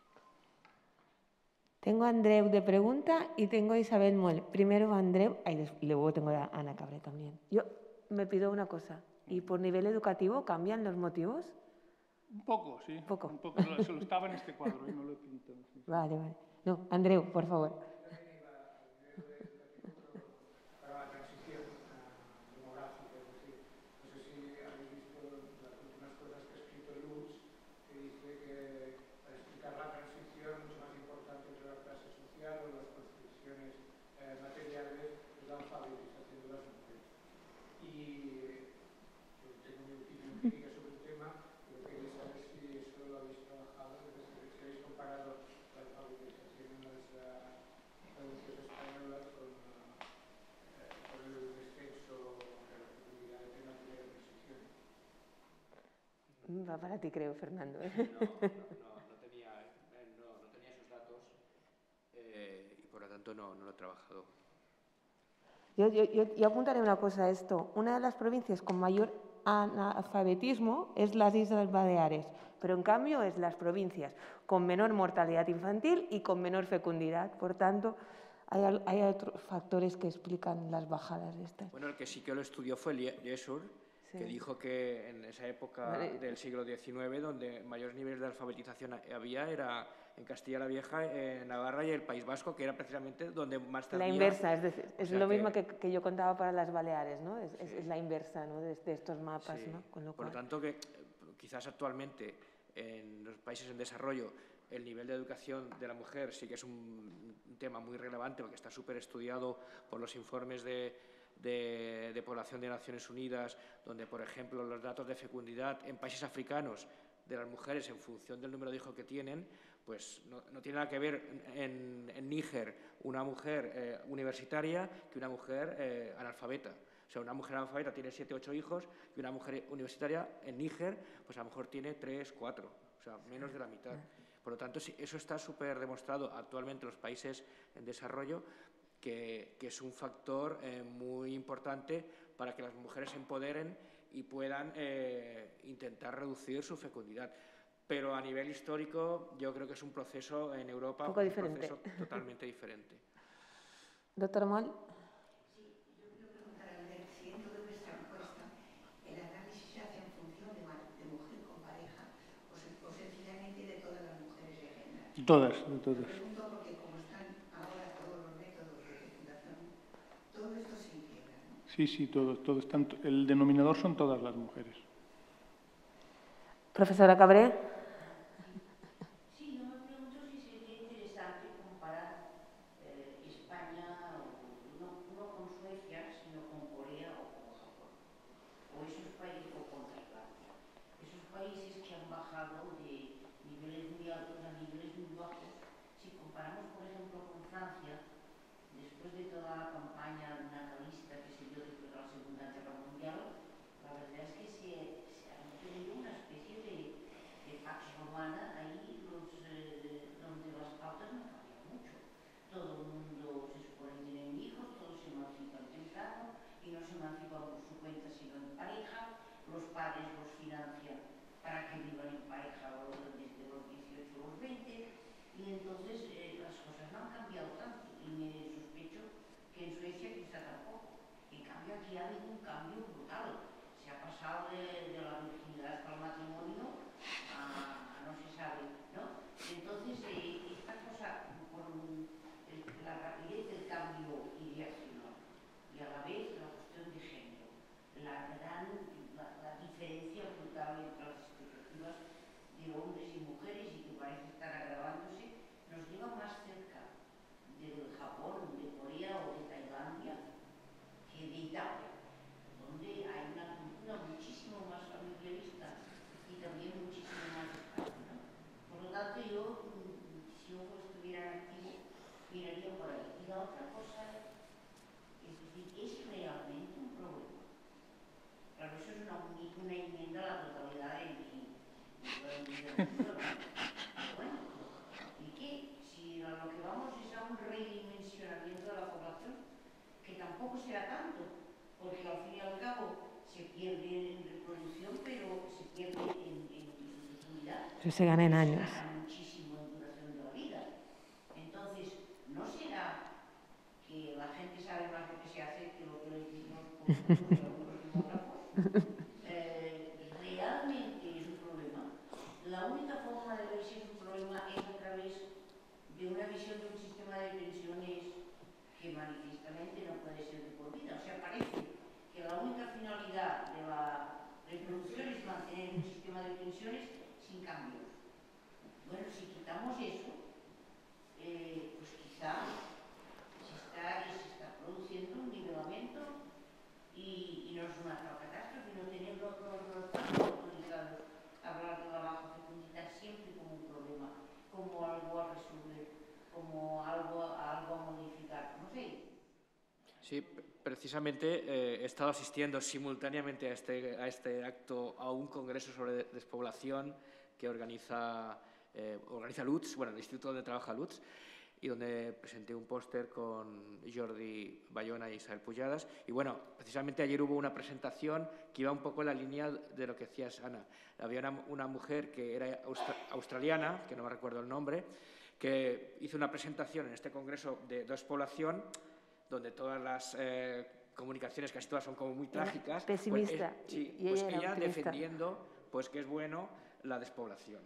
Tengo a Andreu de pregunta y tengo a Isabel Moll. Primero a Andreu y luego tengo a Ana Cabré también. Yo me pido una cosa. ¿Y por nivel educativo cambian los motivos? Un poco, sí. Un poco. Se lo estaba en este cuadro y no lo he pintado. Sí. Vale, vale. No, Andreu, por favor. Va para ti, creo, Fernando. No tenía esos datos y por lo tanto no lo he trabajado. Yo apuntaré una cosa a esto. Una de las provincias con mayor analfabetismo es las Islas Baleares, pero en cambio es las provincias con menor mortalidad infantil y con menor fecundidad. Por tanto, hay otros factores que explican las bajadas estas. Bueno, el que sí que lo estudió fue Liesur, que dijo que en esa época del siglo XIX, donde mayores niveles de alfabetización había, era en Castilla la Vieja, en Navarra y el País Vasco, que era precisamente donde más tardía... La inversa, es decir, es lo mismo que yo contaba para las Baleares, ¿no? Es la inversa, ¿no? de estos mapas, sí. ¿no? Con lo Por lo tanto, que quizás actualmente en los países en desarrollo el nivel de educación de la mujer sí que es un tema muy relevante, porque está súper estudiado por los informes de población de Naciones Unidas, donde, por ejemplo, los datos de fecundidad en países africanos de las mujeres en función del número de hijos que tienen, pues no tiene nada que ver en Níger una mujer universitaria que una mujer analfabeta. O sea, una mujer analfabeta tiene 7 o 8 hijos y una mujer universitaria en Níger, pues a lo mejor tiene 3, 4, o sea, menos de la mitad. Por lo tanto, eso está súper demostrado actualmente en los países en desarrollo, que es un factor muy importante para que las mujeres se empoderen y puedan intentar reducir su fecundidad. Pero a nivel histórico yo creo que es un proceso en Europa proceso totalmente diferente. Doctor Moll. Sí, yo quiero preguntar a Andreu, siguiendo de nuestra encuesta, ¿el análisis se hace en función de mujer con pareja o sencillamente de todas las mujeres en general? Todas, de todas. Pregunto porque como están ahora todos los métodos de fecundación, todo esto se integra, ¿no? Sí, todos están, el denominador son todas las mujeres. Profesora Cabré. Sí, yo me pregunto si sería interesante comparar España, no con Suecia, sino con Corea o con Japón, o esos países, o con Tailandia. Esos países que han bajado de niveles muy altos a niveles muy bajos. Si comparamos, por ejemplo, con Francia, después de toda la campaña natalista que se dio después de la Segunda Guerra Mundial, la verdad es que se han tenido una especie de pax romana ahí, donde las pautas no cambian mucho. Todo el mundo se supone que tienen hijos, todos se emancipan temprano y no se emancipan por su cuenta sino en pareja. Los padres los financian para que vivan en pareja desde los 18 o los 20 y entonces las cosas no han cambiado tanto y me sospecho que en Suecia quizá tampoco. En cambio aquí ha habido un cambio brutal. Se ha pasado de la virginidad hasta el matrimonio a no se sabe, ¿no? Entonces esta cosa con la rapidez del cambio ideacional y a la vez la cuestión de género, la diferencia brutal entre las expectativas de hombres y mujeres y que parece estar agravándose, nos lleva más cerca del Japón, de Corea o de Tailandia que de Italia, donde hay una cultura muchísimo más familiarista y también muchísimo más española. Por lo tanto, yo, si ojo estuviera activo, Bueno, ¿y qué? Si a lo que vamos es a un redimensionamiento de la población, que tampoco será tanto, porque al fin y al cabo se pierde en reproducción, pero se pierde en profundidad. Eso se gana en años. Se gana muchísimo en duración de la vida. Entonces, ¿no será que la gente sabe más lo que se hace que lo que le decimos los demógrafos? Realmente es un problema. La única forma de ver si es un problema es a través de una visión de un sistema de pensiones que manifiestamente no puede ser de por vida. O sea, parece que la única finalidad de la reproducción es mantener un sistema de pensiones sin cambios. Bueno, si quitamos eso, pues quizá se está produciendo un nivelamiento y no es una tal catástrofe, no tener los autorizados hablar de la baja fecundidad siempre como un problema, como algo a resolver, como algo a modificar, no sé. Sí, precisamente he estado asistiendo simultáneamente a este acto, a un congreso sobre despoblación que organiza Lutz, bueno, el instituto donde trabaja Lutz, y donde presenté un póster con Jordi Bayona y Isabel Pujadas. Y bueno, precisamente ayer hubo una presentación que iba un poco en la línea de lo que decías, Ana. Había una mujer que era australiana, que no me recuerdo el nombre, que hizo una presentación en este congreso de despoblación, donde todas las comunicaciones, casi todas, son como muy trágicas. Pesimista. Pues, sí, y pues ella ella defendiendo pues, que es bueno la despoblación.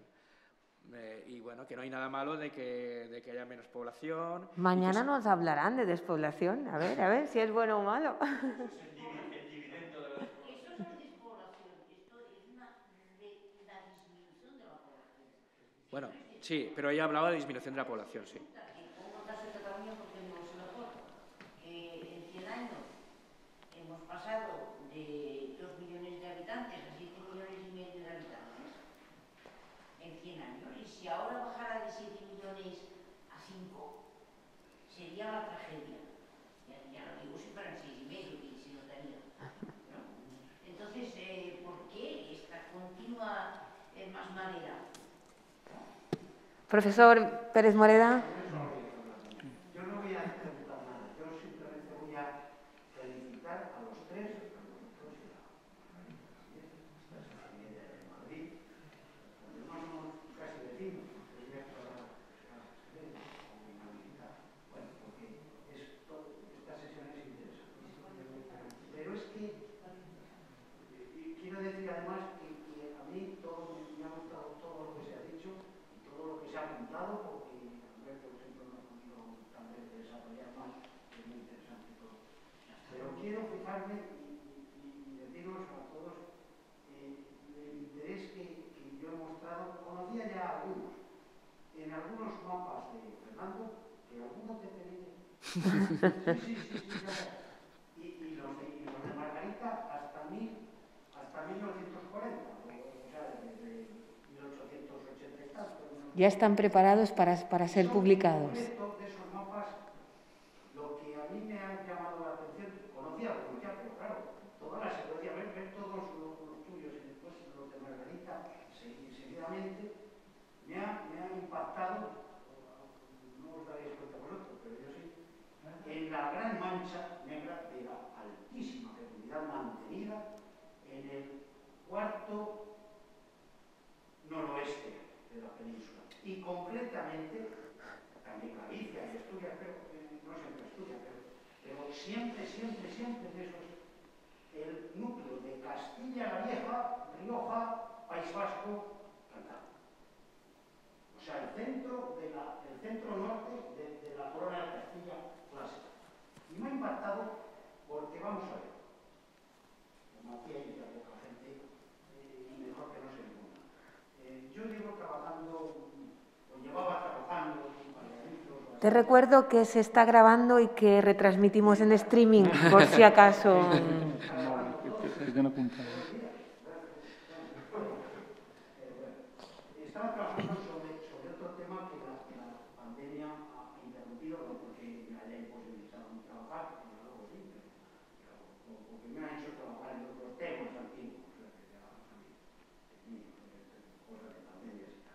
Y bueno, que no hay nada malo de que haya menos población. Mañana nos hablarán de despoblación. A ver si es bueno o malo. El dividendo de la despoblación. Eso no es despoblación, esto es la disminución de la población. Bueno, sí, pero ella hablaba de disminución de la población, sí. Pongo el caso de Cataluña porque me lo sé mejor. En 100 años hemos pasado de 2 millones de habitantes a 7 millones y medio de habitantes. En 100 años. Y si ahora bajara de 7 millones a 5, sería la tragedia. Ya lo digo si fueran 6 y medio, que se notaría, ¿no? Entonces, ¿por qué esta continua masmadera? Profesor Pérez Moreda. Yo no voy a preguntar nada, yo simplemente voy a felicitar a los tres, a nosotros y a la familia de Madrid, donde no somos casi vecinos, porque voy a pagar bueno, porque esta sesión es interesante. Pero es que quiero decir además que a mí me ha gustado todo lo que se ha dicho y todo lo que se ha apuntado, porque Alberto, por ejemplo, no ha podido tal vez desarrollar más, es muy interesante todo. Pero quiero fijarme y deciros a todos el interés que yo he mostrado. Conocía ya a algunos, en algunos mapas de Fernando, que algunos te pedían. Sí, ya. Y los de Margarita hasta 1940, o sea, desde 1880 y tanto. Ya están preparados para ser publicados. De esos mapas, lo que a mí me ha llamado la atención, conocía algunos ya, pero claro, toda la secuencia, ver todos los tuyos y después los de Margarita seguidamente, me ha impactado, no os daréis cuenta vosotros, pero yo sí, en la gran mancha negra de la altísima fecundidad mantenida en el cuarto noroeste de la península. Y concretamente, también Galicia y Asturias, pero no siempre Asturias, pero siempre de esos, el núcleo de Castilla la Vieja, Rioja, País Vasco, Cantabria. O sea, el centro norte de la corona de Castilla clásica. Y me ha impactado porque, vamos a ver, como aquí hay ya poca gente, mejor que no se ninguna. Yo llevo trabajando, o llevaba trabajando para eventos. Te recuerdo que se está grabando y que retransmitimos en streaming, por si acaso. Estaba trabajando sobre otro tema que la pandemia ha interrumpido, no porque me haya imposibilitado trabajar, porque luego sí, pero porque me ha hecho trabajar en otros temas antiguos, o sea, que ya también, cosas de pandemias.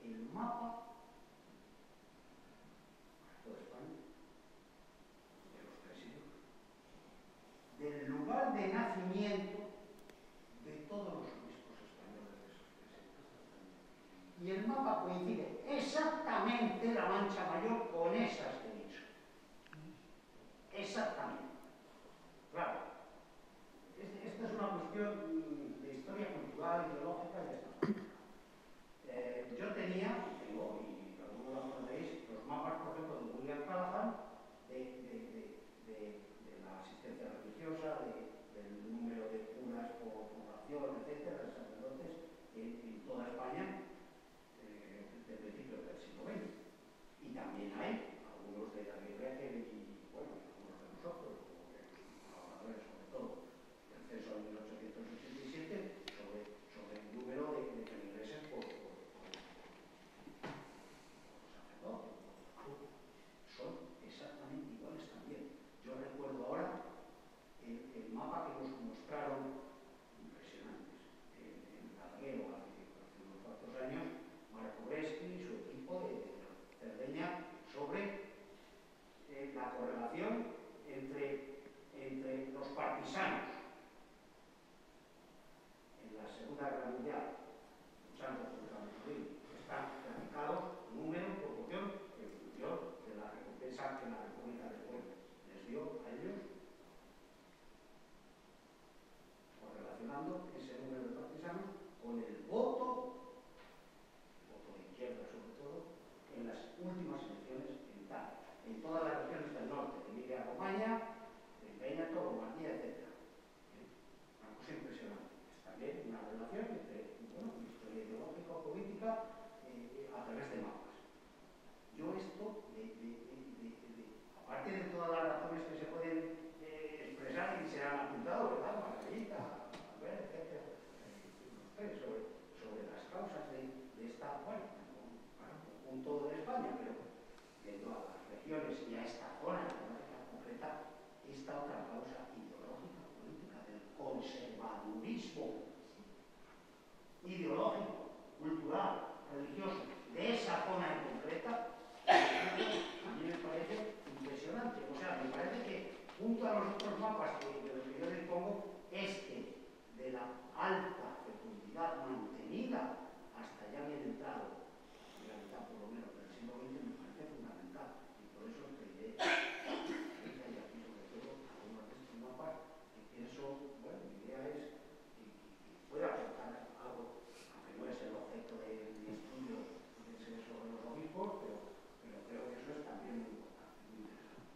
el mapa para toda España de los presidios, del lugar de nacimiento de todos los obispos españoles de esos presidios. Y el mapa coincide exactamente la Mancha Mayor con esas de Viso. Exactamente. Claro. Esta es una cuestión de historia cultural, ideológica y de esta forma. Yo tengo, y algunos lo conocéis, los mapas, por ejemplo, de William Callahan, de la asistencia religiosa, del número de curas por población, etcétera, de sacerdotes en toda España desde principios del siglo XX. Y también hay algunos de la Iglesia y, bueno, algunos de nosotros, como colaboradores sobre todo, del censo de 1887, sobre el número de feligreses por sacerdote. Son exactamente iguales también. Yo recuerdo ahora el mapa que nos mostraron, impresionantes, en Calguero hace unos cuantos años, Marco Breschi y su equipo de Cerdeña, sobre la correlación entre los partisanos en la Segunda Guerra Mundial, luchando contra Mussolini, que están graficados número, proporción, en función de la recompensa que la República después les dio a ellos, correlacionando ese número de partisanos con el voto de izquierda sobre todo, en las últimas elecciones en todas las regiones del norte, de Emilia-Romagna, de Veneto, Lombardía, etc. Una cosa impresionante. Es también una relación entre, bueno, historia ideológica o política a través de mapas. Yo esto, aparte de todas las razones que se pueden expresar y se han apuntado, ¿verdad? Margarita, Albert, etc. Sobre las causas de esta, bueno, un todo de España, pero viendo a las regiones y a esta zona geográfica concreta, esta otra causa ideológica, política, del conservadurismo ideológico, cultural, religioso, de esa zona en concreta, a mí me parece impresionante. O sea, me parece que junto a los otros mapas de los que yo dispongo, este de la alta fecundidad mantenida hasta ya bien entrado, en realidad por lo menos del siglo XX, me parece fundamental. Y por eso pediré y aquí sobre todo algunos de estos mapas que pienso, bueno, mi idea es que pueda aportar algo, aunque no es el objeto de mi estudio sobre los obispos, pero creo que eso es también muy importante, muy interesante.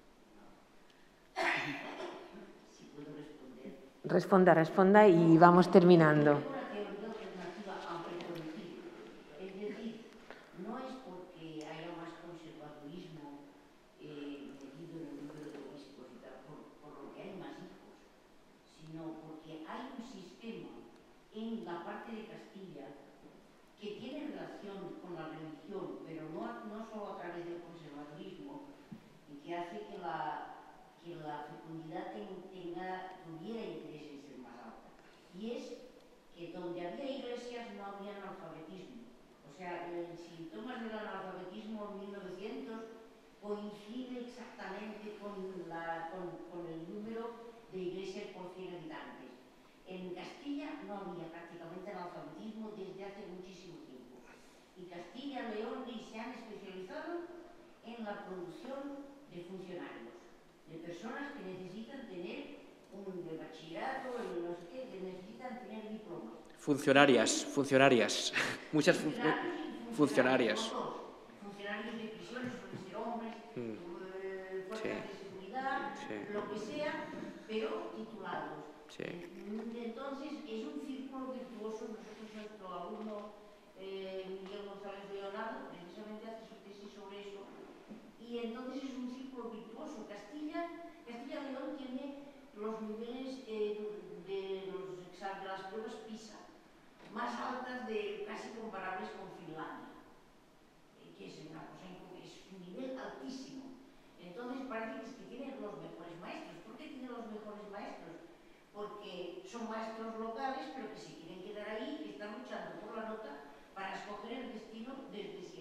Si puedo responder. Responda y vamos terminando. Una teoría alternativa a preconocido. Es decir, no es porque haya más conservadurismo metido en el número de obispos y tal, por lo que hay más hijos, sino porque hay un sistema en la parte de Castilla que tiene relación con la religión, pero no solo a través del conservadurismo, y que hace que la fecundidad tuviera interés en ser más alta. Y es que donde había iglesias no había analfabetismo. O sea, el síntomas del analfabetismo en 1900 coincide exactamente con el número de iglesias por 100 habitantes. En Castilla no había prácticamente analfabetismo desde hace muchísimo tiempo. Y Castilla, León y se han especializado en la producción de funcionarios, de personas que necesitan tener un bachillerato, no sé qué, que necesitan tener diplomas. Funcionarias. Muchas funcionarias. Funcionarios de prisiones, suelen ser hombres, fuerzas de seguridad, lo que sea, pero titulados. Entonces, es un círculo virtuoso. Nuestro alumno Miguel González Leonardo precisamente hace su tesis sobre eso. Y entonces es un círculo virtuoso. Castilla-León tiene los niveles de las pruebas PISA más altas, casi comparables con Finlandia, que es una cosa, es un nivel altísimo. Entonces parece que es que tienen los mejores maestros. ¿Por qué tienen los mejores maestros? Porque son maestros locales, pero que se quieren quedar ahí, que están luchando por la nota para escoger el destino desde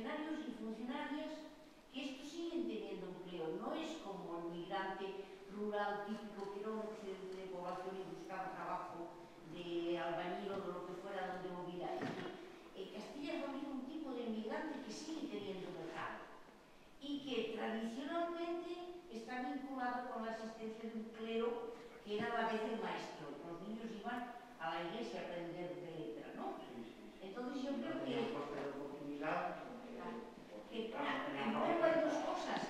funcionarios y funcionarias que estos siguen teniendo empleo. No es como el migrante rural típico que era un excedente de población y buscaba trabajo de albañil o de lo que fuera donde hubiera. En Castilla es un tipo de migrante que sigue teniendo mercado y que tradicionalmente está vinculado con la existencia de un clero que era a la vez el maestro. Los niños iban a la iglesia a aprender de letra, ¿no? Entonces yo creo que luego hay dos cosas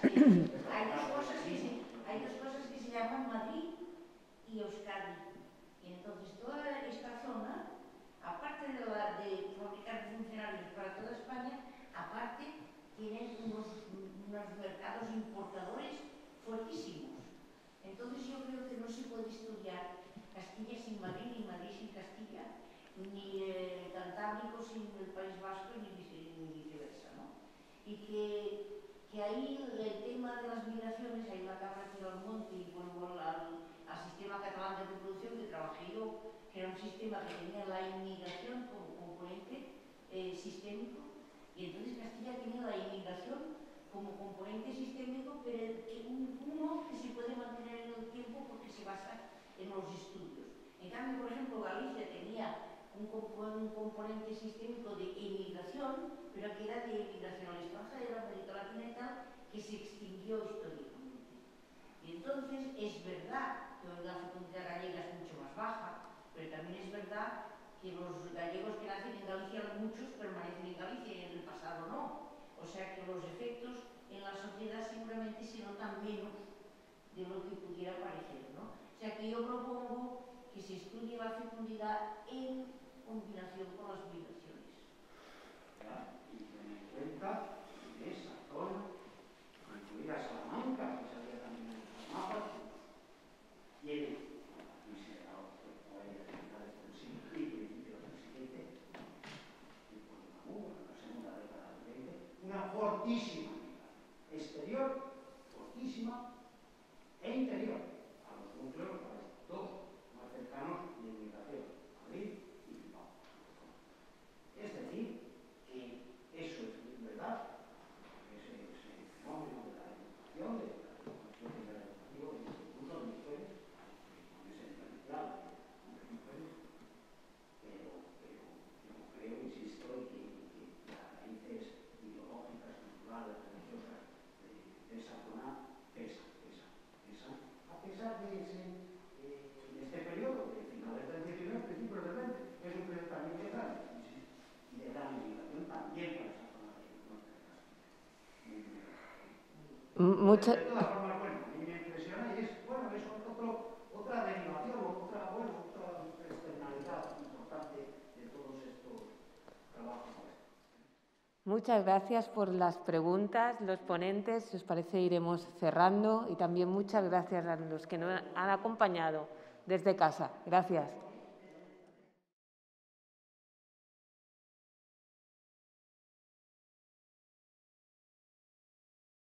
que se llaman Madrid y Euskadi. Y entonces toda esta zona, aparte de fabricar funcionarios para toda España, aparte tienen unos mercados importadores fuertísimos. Entonces yo creo que no se puede estudiar Castilla sin Madrid, ni Madrid sin Castilla, ni el Cantábrico sin el País Vasco, ni viceversa, ¿no? Y que ahí el tema de las migraciones, hay una cabra que al monte y vuelvo al sistema catalán de reproducción que trabajé yo, que era un sistema que tenía la inmigración como componente sistémico, y entonces Castilla tiene la inmigración como componente sistémico, pero uno que se puede mantener en el tiempo porque se basa en los estudios. En cambio, por ejemplo, Galicia tenía un componente sistémico de emigración, pero que era de emigración al extranjero, América Latina y tal, que se extinguió históricamente. Y entonces es verdad que hoy la fecundidad gallega es mucho más baja, pero también es verdad que los gallegos que nacen en Galicia, muchos permanecen en Galicia y en el pasado no. O sea que los efectos en la sociedad seguramente se notan menos de lo que pudiera parecer, ¿no? O sea que yo propongo que se estudie la fecundidad en combinación con las migraciones. Y ten en cuenta que esa zona, incluida Salamanca, que salía también en los mapas, tiene considerado que todavía finales del siglo XX y principios del siguiente, y por la segunda década del XX, una fortísima migración exterior, fortísima, e interior, a los núcleos todos más cercanos de inmigración, Madrid y Bilbao. Es decir, que eso es verdad, ese fenómeno de la educación, de la educación de la educación, incluso de mujeres, con ese diferencial de mujeres, pero yo creo, insisto, que las raíces ideológicas, culturales, religiosas de esa zona pesan. A pesar de este periodo, de finales del 19, principios del 20, es un periodo también de gran, y de gran inmigración también para esa zona de norte de Castilla. De todas formas, bueno, a mí me impresiona y es otra derivación, otra externalidad importante de todos estos trabajos. Muchas gracias por las preguntas, los ponentes. Si os parece, iremos cerrando y también muchas gracias a los que nos han acompañado desde casa. Gracias.